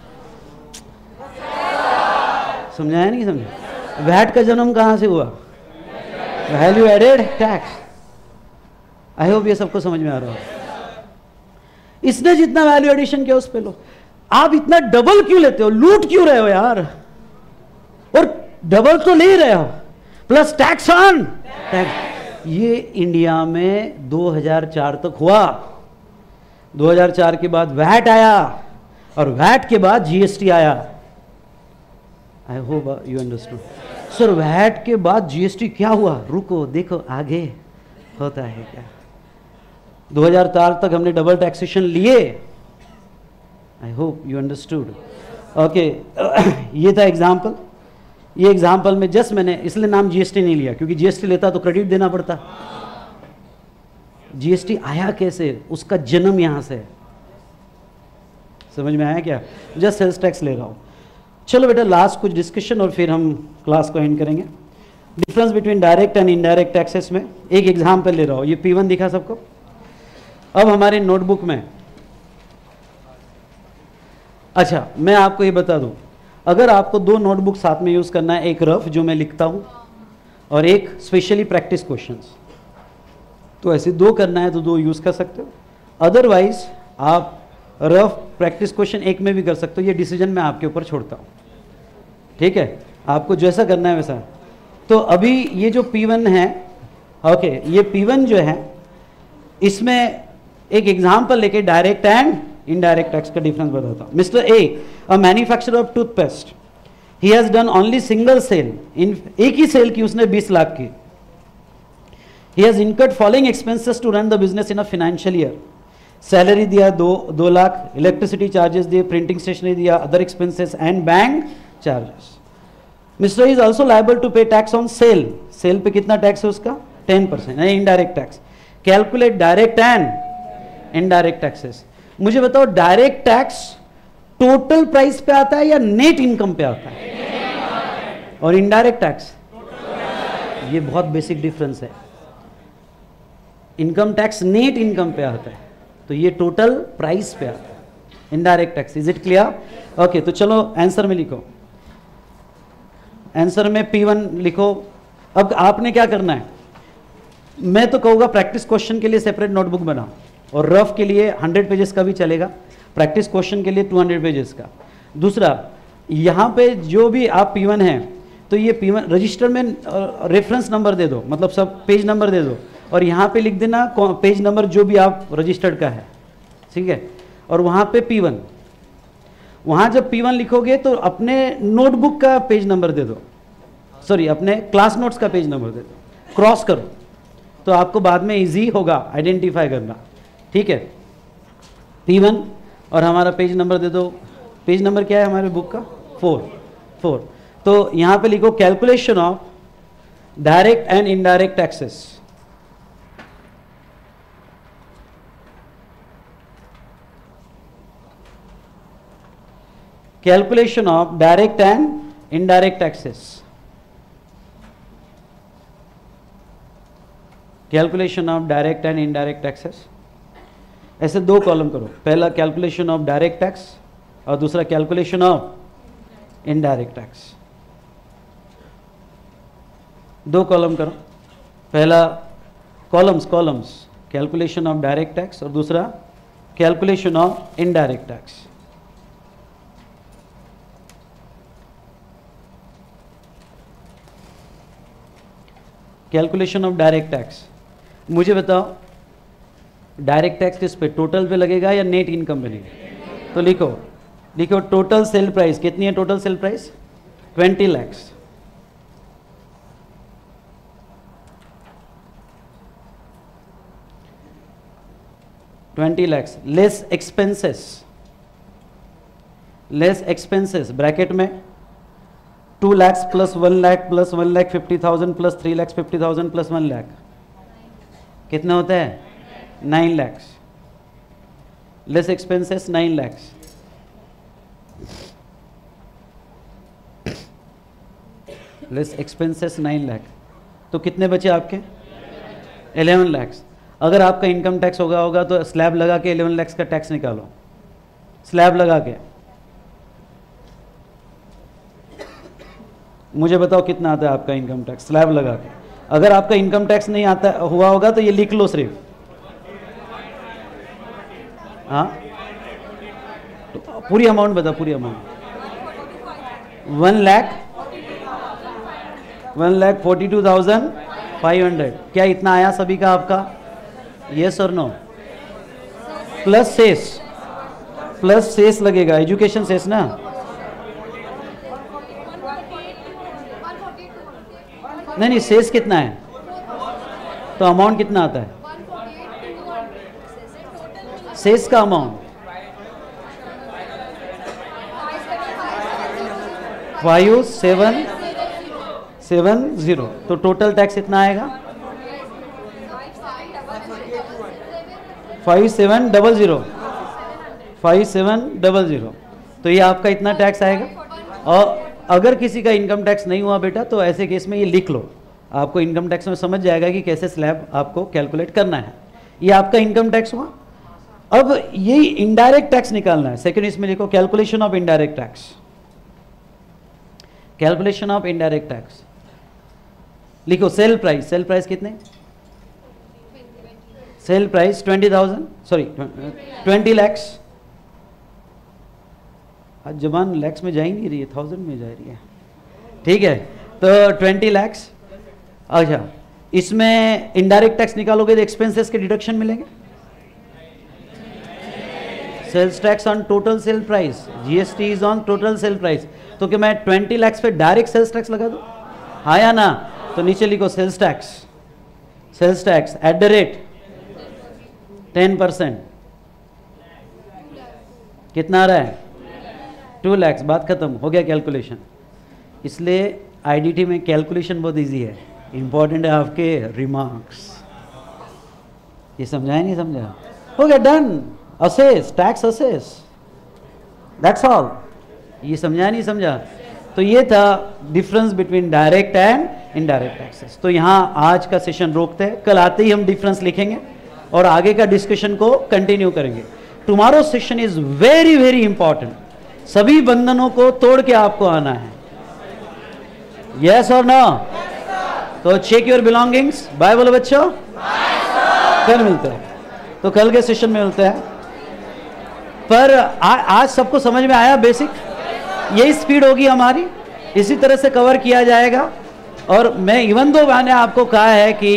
समझाया नहीं समझा? वैट का जन्म कहां से हुआ? Value added tax. I hope ये सबको समझ में आ रहा है। इसने जितना वैल्यू एडिशन किया उस पे लो। आप इतना डबल क्यों लेते हो? लूट क्यों रहे हो यार? और डबल तो ले रहे हो, प्लस टैक्स ऑन टैक्स। ये इंडिया में दो हज़ार चार तक हुआ। दो हज़ार चार के बाद वैट आया और वैट के बाद जीएसटी आया। I hope you understood. Sir VAT के बाद जीएसटी क्या हुआ? रुको देखो आगे होता है क्या। दो हज़ार चार तक हमने डबल टैक्सेशन लिए। I hope you understood. Okay, ये था एग्जाम्पल। ये एग्जाम्पल में जस्ट मैंने इसलिए नाम जीएसटी नहीं लिया क्योंकि जीएसटी लेता तो क्रेडिट देना पड़ता। जीएसटी आया कैसे? उसका जन्म यहां से। समझ में आया क्या? जस्ट सेल्स टैक्स ले रहा हूं। चलो बेटा लास्ट कुछ डिस्कशन और फिर हम क्लास को एंड करेंगे। Difference between direct and indirect taxes में एक एग्जाम्पल ले रहा हूं। ये पी वन दिखा सबको। अब हमारे नोटबुक में, अच्छा मैं आपको ये बता दूं, अगर आपको दो नोटबुक साथ में यूज करना है, एक रफ जो मैं लिखता हूं और एक स्पेशली प्रैक्टिस क्वेश्चंस, तो ऐसे दो करना है तो दो यूज कर सकते हो। अदरवाइज आप रफ प्रैक्टिस क्वेश्चन एक में भी कर सकते हो। ये डिसीजन मैं आपके ऊपर छोड़ता हूं, ठीक है? आपको जैसा करना है वैसा। तो अभी ये जो पी वन है, ओके, ये पी वन जो है इसमें एक एग्जाम्पल लेके डायरेक्ट एंड इनडायरेक्ट टैक्स का डिफरेंस बताता हूं। Mister A, a manufacturer of toothpaste, he has done only single sale in, एक ही सेल की उसने बीस लाख की। He has incurred following expenses to run the business in a financial year. Salary दिया दो दो लाख, इलेक्ट्रिसिटी चार्जेस दिए, प्रिंटिंग स्टेशनरी दिया, other expenses and bank charges. Mister is also liable to pay tax on sale. Sale पे कितना टैक्स है उसका? Ten percent indirect tax. Calculate direct and indirect taxes. मुझे बताओ डायरेक्ट टैक्स टोटल प्राइस पे आता है या नेट इनकम पे आता है? और इनडायरेक्ट टैक्स, ये बहुत बेसिक डिफरेंस है। इनकम टैक्स नेट इनकम पे आता है, तो ये टोटल प्राइस पे आता है। Indirect tax, is it clear? Okay, तो चलो आंसर में लिखो। आंसर में पी वन लिखो। अब आपने क्या करना है, मैं तो कहूँगा प्रैक्टिस क्वेश्चन के लिए सेपरेट नोटबुक बनाओ और रफ के लिए हंड्रेड पेजेस का भी चलेगा, प्रैक्टिस क्वेश्चन के लिए टू हंड्रेड पेजेस का। दूसरा, यहाँ पे जो भी आप पी वन है तो ये पी वन रजिस्टर में रेफरेंस नंबर दे दो, मतलब सब पेज नंबर दे दो और यहाँ पे लिख देना पेज नंबर जो भी आप रजिस्टर्ड का है, ठीक है? और वहाँ पे पी वन, वहाँ जब पी वन लिखोगे तो अपने नोटबुक का पेज नंबर दे दो, सॉरी अपने क्लास नोट्स का पेज नंबर दे दो, क्रॉस करो तो आपको बाद में इजी होगा आइडेंटिफाई करना, ठीक है? पी वन और हमारा पेज नंबर दे दो। पेज नंबर क्या है हमारे बुक का? Four four. तो यहाँ पे लिखो calculation of direct and indirect taxes. Calculation of direct and indirect taxes. Calculation of direct and indirect taxes. ऐसे दो कॉलम करो, पहला कैलकुलेशन ऑफ डायरेक्ट टैक्स और दूसरा कैलकुलेशन ऑफ इनडायरेक्ट टैक्स। दो कॉलम करो, पहला columns columns calculation of direct tax और दूसरा calculation of indirect tax. Calculation of direct tax, मुझे बताओ डायरेक्ट टैक्स किस पे, टोटल पे लगेगा या नेट इनकम पे लगेगा? तो लिखो लिखो टोटल सेल प्राइस कितनी है? Total sale price twenty lakhs. Twenty lakhs less expenses, less expenses bracket में two lakhs plus one lakh plus one lakh fifty thousand plus three lakhs fifty thousand plus one lakh, कितना होता है? Nine lakhs. Less expenses nine lakhs, less expenses nine lakh, तो कितने बचे आपके? इलेवन लैक्स। अगर आपका इनकम टैक्स होगा होगा तो स्लैब लगा के इलेवन लैक्स का टैक्स निकालो, स्लैब लगा के। मुझे बताओ कितना आता है आपका इनकम टैक्स स्लैब लगा के। अगर आपका इनकम टैक्स नहीं आता हुआ होगा तो ये लिख लो सिर्फ, हाँ तो पूरी अमाउंट बता, पूरी amount one lakh one lakh forty two thousand five hundred. क्या इतना आया सभी का आपका? यस और no? Plus cess, plus cess लगेगा, एजुकेशन सेस ना। नहीं नहीं, सेस कितना है तो अमाउंट कितना आता है? सेस का amount five seven seven zero, तो टोटल टैक्स इतना आएगा five seven double zero, five seven double zero. तो ये आपका इतना टैक्स आएगा। और अगर किसी का इनकम टैक्स नहीं हुआ बेटा तो ऐसे केस में ये लिख लो, आपको इनकम टैक्स में समझ जाएगा कि कैसे स्लैब आपको कैलकुलेट करना है। ये आपका इनकम टैक्स हुआ। अब यही इनडायरेक्ट टैक्स निकालना है। सेकंड इसमें लिखो calculation of indirect tax, calculation of indirect tax लिखो। सेल प्राइस, सेल प्राइस कितने? Sale price twenty thousand sorry twenty lakhs. आज जबान लैक्स में जा ही नहीं रही है, थाउजेंड में जा रही है, ठीक है। तो ट्वेंटी लैक्स। अच्छा, इसमें इनडायरेक्ट टैक्स निकालोगे तो एक्सपेंसेस के डिडक्शन मिलेंगे। Sales tax on total sale price, GST is on total sale price. तो क्या मैं ट्वेंटी लैक्स पे डायरेक्ट सेल्स टैक्स लगा दूं? हाँ या ना? तो नीचे लिखो sales tax, sales tax at the rate ten percent. कितना आ रहा है? टू लैक्स। बात खत्म, हो गया कैलकुलेशन। इसलिए आईडीटी में कैलकुलेशन बहुत इजी है, इंपॉर्टेंट है आपके रिमार्क्स। ये समझाया नहीं समझा? हो गया, done. Assess, tax assess, that's all. ये समझा नहीं समझा? तो ये था difference between direct and indirect taxes. तो यहाँ आज का सेशन रोकते हैं, कल आते ही हम डिफरेंस लिखेंगे और आगे का डिस्कशन को कंटिन्यू करेंगे। Tomorrow session is very very important. सभी बंधनों को तोड़ के आपको आना है। यस और नो? तो चेक योर बिलोंगिंग्स। बाय बोलो बच्चों। कल मिलते हैं, तो कल के सेशन में मिलते हैं। पर आ, आज सबको समझ में आया बेसिक? यही स्पीड होगी हमारी, इसी तरह से कवर किया जाएगा। और मैं इवन दो मैंने आपको कहा है कि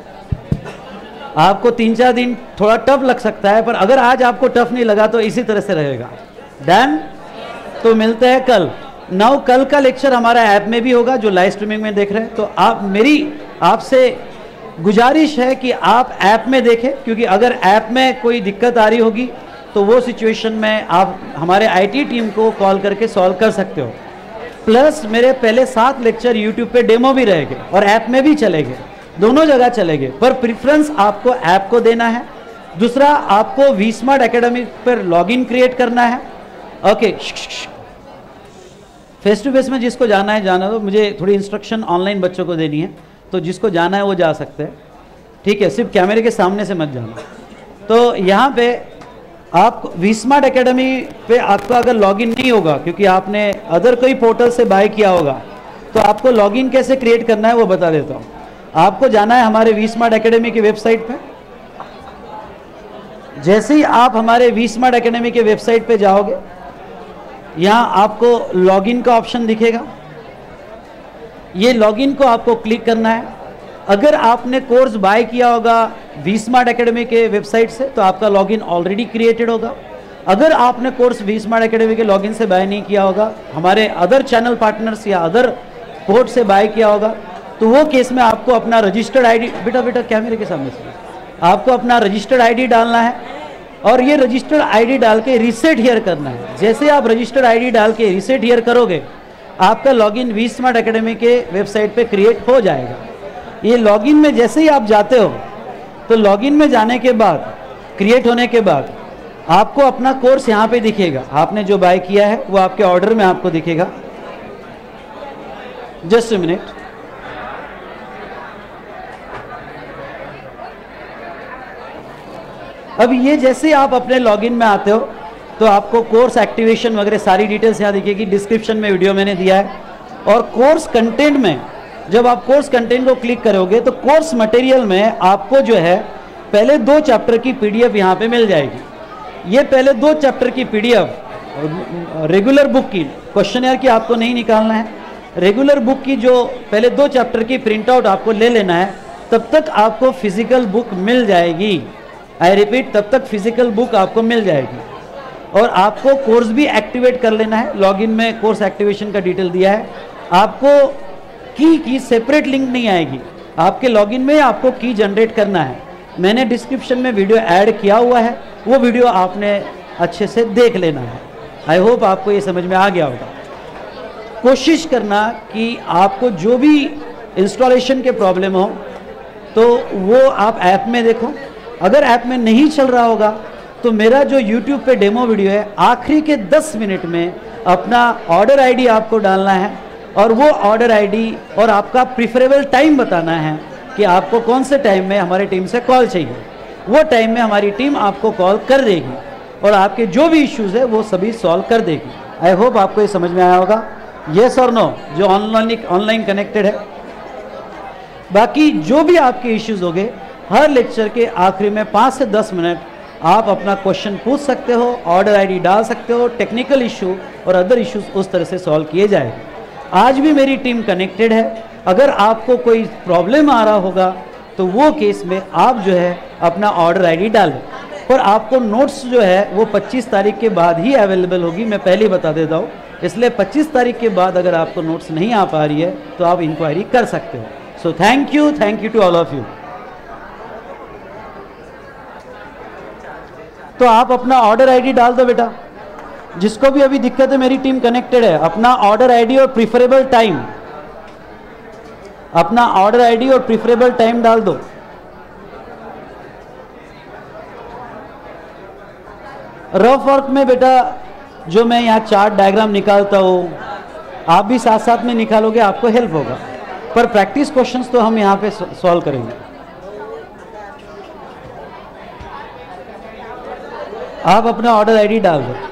आपको तीन चार दिन थोड़ा टफ लग सकता है, पर अगर आज आपको टफ नहीं लगा तो इसी तरह से रहेगा। डन? तो मिलते हैं कल। नाउ कल का लेक्चर हमारा ऐप में भी होगा, जो लाइव स्ट्रीमिंग में देख रहे हैं। तो आप, मेरी आपसे गुजारिश है कि आप ऐप में देखें, क्योंकि अगर ऐप में कोई दिक्कत आ रही होगी तो वो सिचुएशन में आप हमारे आईटी टीम को कॉल करके सॉल्व कर सकते हो। प्लस मेरे पहले सात लेक्चर यूट्यूब पे डेमो भी रहेंगे और ऐप में भी चलेंगे, दोनों जगह चलेंगे। पर प्रेफरेंस आपको ऐप को देना है। दूसरा, आपको वी स्मार्ट एकेडमी पर लॉगिन क्रिएट करना है। ओके, फेस टू फेस में जिसको जाना है जाना दो, मुझे थोड़ी इंस्ट्रक्शन ऑनलाइन बच्चों को देनी है, तो जिसको जाना है वो जा सकते हैं, ठीक है। सिर्फ कैमरे के सामने से मत जाना। तो यहाँ पे आप वी स्मार्ट एकेडमी पे आपका अगर लॉगिन नहीं होगा, क्योंकि आपने अदर कोई पोर्टल से बाय किया होगा, तो आपको लॉगिन कैसे क्रिएट करना है वो बता देता हूँ। आपको जाना है हमारे वी स्मार्ट एकेडमी की वेबसाइट पे। जैसे ही आप हमारे वी स्मार्ट एकेडमी के वेबसाइट पे जाओगे, यहाँ आपको लॉगिन का ऑप्शन दिखेगा। ये लॉगिन को आपको क्लिक करना है। अगर आपने कोर्स बाय किया होगा वी स्मार्ट एकेडमी के वेबसाइट से, तो आपका लॉगिन ऑलरेडी क्रिएटेड होगा। अगर आपने कोर्स वी स्मार्ट एकेडमी के लॉगिन से बाय नहीं किया होगा, हमारे अदर चैनल पार्टनर्स या अदर पोर्ट से बाय किया होगा, तो वो केस में आपको अपना रजिस्टर्ड आईडी, बेटा बेटा कैमरे के सामने से, आपको अपना रजिस्टर्ड आईडी डालना है और ये रजिस्टर्ड आईडी डाल के रीसेट हियर करना है। जैसे आप रजिस्टर्ड आईडी डाल के रीसेट हियर करोगे, आपका लॉगिन वी स्मार्ट एकेडमी के वेबसाइट पे क्रिएट हो जाएगा। ये लॉगिन में जैसे ही आप जाते हो, तो लॉगिन में जाने के बाद, क्रिएट होने के बाद आपको अपना कोर्स यहाँ पे दिखेगा, आपने जो बाय किया है वो आपके ऑर्डर में आपको दिखेगा। Just a minute. अब ये जैसे आप अपने लॉगिन में आते हो तो आपको कोर्स एक्टिवेशन वगैरह सारी डिटेल्स यहाँ दिखेगी। डिस्क्रिप्शन में वीडियो मैंने दिया है। और कोर्स कंटेंट में जब आप कोर्स कंटेंट को क्लिक करोगे तो कोर्स मटेरियल में आपको जो है पहले दो चैप्टर की पीडीएफ यहाँ पे मिल जाएगी। ये पहले दो चैप्टर की पीडीएफ रेगुलर बुक की, क्वेश्चन की आपको नहीं निकालना है, रेगुलर बुक की जो पहले दो चैप्टर की प्रिंट आउट आपको ले लेना है। तब तक आपको फिजिकल बुक मिल जाएगी। आई रिपीट, तब तक फिजिकल बुक आपको मिल जाएगी। और आपको कोर्स भी एक्टिवेट कर लेना है। लॉगिन में कोर्स एक्टिवेशन का डिटेल दिया है। आपको की की सेपरेट लिंक नहीं आएगी, आपके लॉगिन में आपको की जनरेट करना है। मैंने डिस्क्रिप्शन में वीडियो ऐड किया हुआ है, वो वीडियो आपने अच्छे से देख लेना है। आई होप आपको ये समझ में आ गया होगा। कोशिश करना कि आपको जो भी इंस्टॉलेशन के प्रॉब्लम हो तो वो आप ऐप में देखो। अगर ऐप में नहीं चल रहा होगा तो मेरा जो यूट्यूब पे डेमो वीडियो है, आखिरी के दस मिनट में अपना ऑर्डर आईडी आपको डालना है और वो ऑर्डर आईडी और आपका प्रिफरेबल टाइम बताना है कि आपको कौन से टाइम में हमारी टीम से कॉल चाहिए। वो टाइम में हमारी टीम आपको कॉल कर देगी और आपके जो भी इश्यूज़ है वो सभी सॉल्व कर देगी। आई होप आपको ये समझ में आया होगा। येस और नो जो ऑनलाइन ऑनलाइन कनेक्टेड है। बाकी जो भी आपके इश्यूज़ होंगे, हर लेक्चर के आखिरी में पाँच से दस मिनट आप अपना क्वेश्चन पूछ सकते हो, ऑर्डर आईडी डाल सकते हो, टेक्निकल इशू और अदर इश्यूज उस तरह से सॉल्व किए जाएंगे। आज भी मेरी टीम कनेक्टेड है। अगर आपको कोई प्रॉब्लम आ रहा होगा तो वो केस में आप जो है अपना ऑर्डर आईडी डालें। और आपको नोट्स जो है वो पच्चीस तारीख के बाद ही अवेलेबल होगी, मैं पहले ही बता देता हूँ। इसलिए पच्चीस तारीख के बाद अगर आपको नोट्स नहीं आ पा रही है तो आप इंक्वायरी कर सकते हो। So thank you, thank you to all of you. तो आप अपना ऑर्डर आईडी डाल दो बेटा। जिसको भी अभी दिक्कत है, मेरी टीम कनेक्टेड है। अपना ऑर्डर आईडी और प्रिफरेबल टाइम, अपना ऑर्डर आईडी और प्रिफरेबल टाइम डाल दो। रफ वर्क में बेटा जो मैं यहाँ चार्ट डायग्राम निकालता हूँ, आप भी साथ साथ में निकालोगे, आपको हेल्प होगा। पर प्रैक्टिस क्वेश्चंस तो हम यहाँ पे सॉल्व करेंगे। आप अपना ऑर्डर आईडी डाल दो।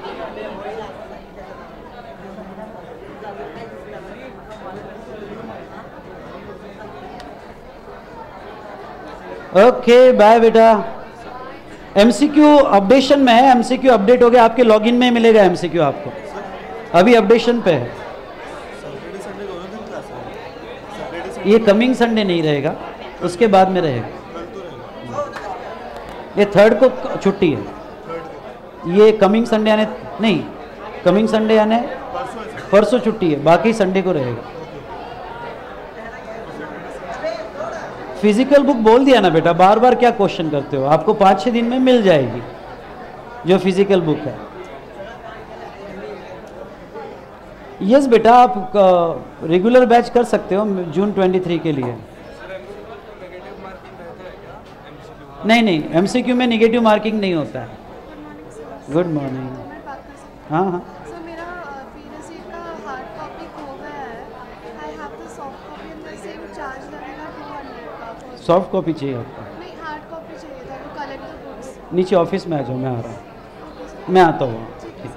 ओके बाय बेटा। एमसीक्यू अपडेशन में है, एमसीक्यू अपडेट हो गया, आपके लॉगिन में मिलेगा एमसीक्यू आपको। अभी अपडेशन पे है। ये कमिंग संडे नहीं रहेगा, उसके बाद में रहेगा। ये थर्ड को छुट्टी है। ये कमिंग संडे आने नहीं, कमिंग संडे आने परसों छुट्टी है, बाकी संडे को रहेगा। फिजिकल बुक बोल दिया ना बेटा, बार बार क्या क्वेश्चन करते हो। आपको पाँच छः दिन में मिल जाएगी जो फिजिकल बुक है। यस बेटा, आप रेगुलर बैच कर सकते हो जून तेईस के लिए। नहीं नहीं, एमसीक्यू में नेगेटिव मार्किंग नहीं होता है। Good morning. हाँ हाँ सर, मेरा पीएनसी का हार्ड कॉपी खो गया है। I have the soft copy and the same charge लगेगा दो सौ का। सॉफ्ट कॉपी चाहिए आपको? नहीं, हार्ड कॉपी चाहिए था टू कलेक्ट द बुक्स। नीचे ऑफिस में आ जाओ, मैं आ रहा हूँ। मैं आता हूँ।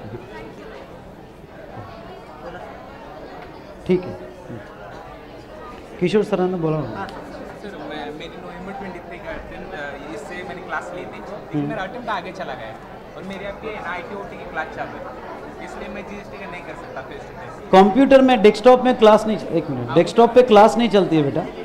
ठीक है। किशोर सर ने बोला होगा। सर, मैं मेरी नवंबर तेईस का अटेम्प्ट, इससे मैंने क्लास ली थी, लेकिन मेरा अटेम्प्ट आगे चला गया और मेरी आपकी आईटी ओटी की क्लास चालू है, इसलिए मैं जीएसटी का नहीं कर सकता फेस टू फेस। कंप्यूटर में डेस्कटॉप में क्लास नहीं, एक मिनट, डेस्कटॉप पे क्लास नहीं चलती है बेटा।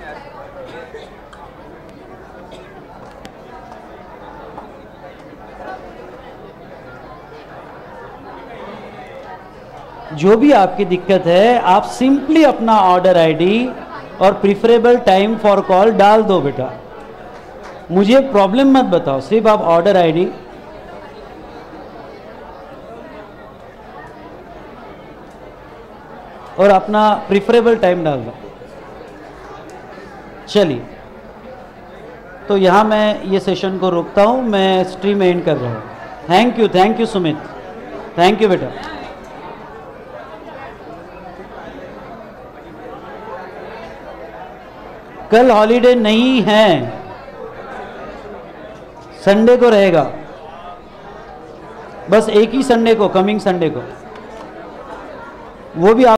जो भी आपकी दिक्कत है, आप सिंपली अपना ऑर्डर आईडी और प्रिफरेबल टाइम फॉर कॉल डाल दो बेटा। मुझे प्रॉब्लम मत बताओ, सिर्फ आप ऑर्डर आईडी और अपना प्रिफरेबल टाइम डाल दो। चलिए, तो यहाँ मैं ये सेशन को रोकता हूँ, मैं स्ट्रीम एंड कर रहा हूँ। Thank you thank you Sumit, thank you बेटा। कल हॉलीडे नहीं है, संडे को रहेगा, बस एक ही संडे को, कमिंग संडे को, वो भी आप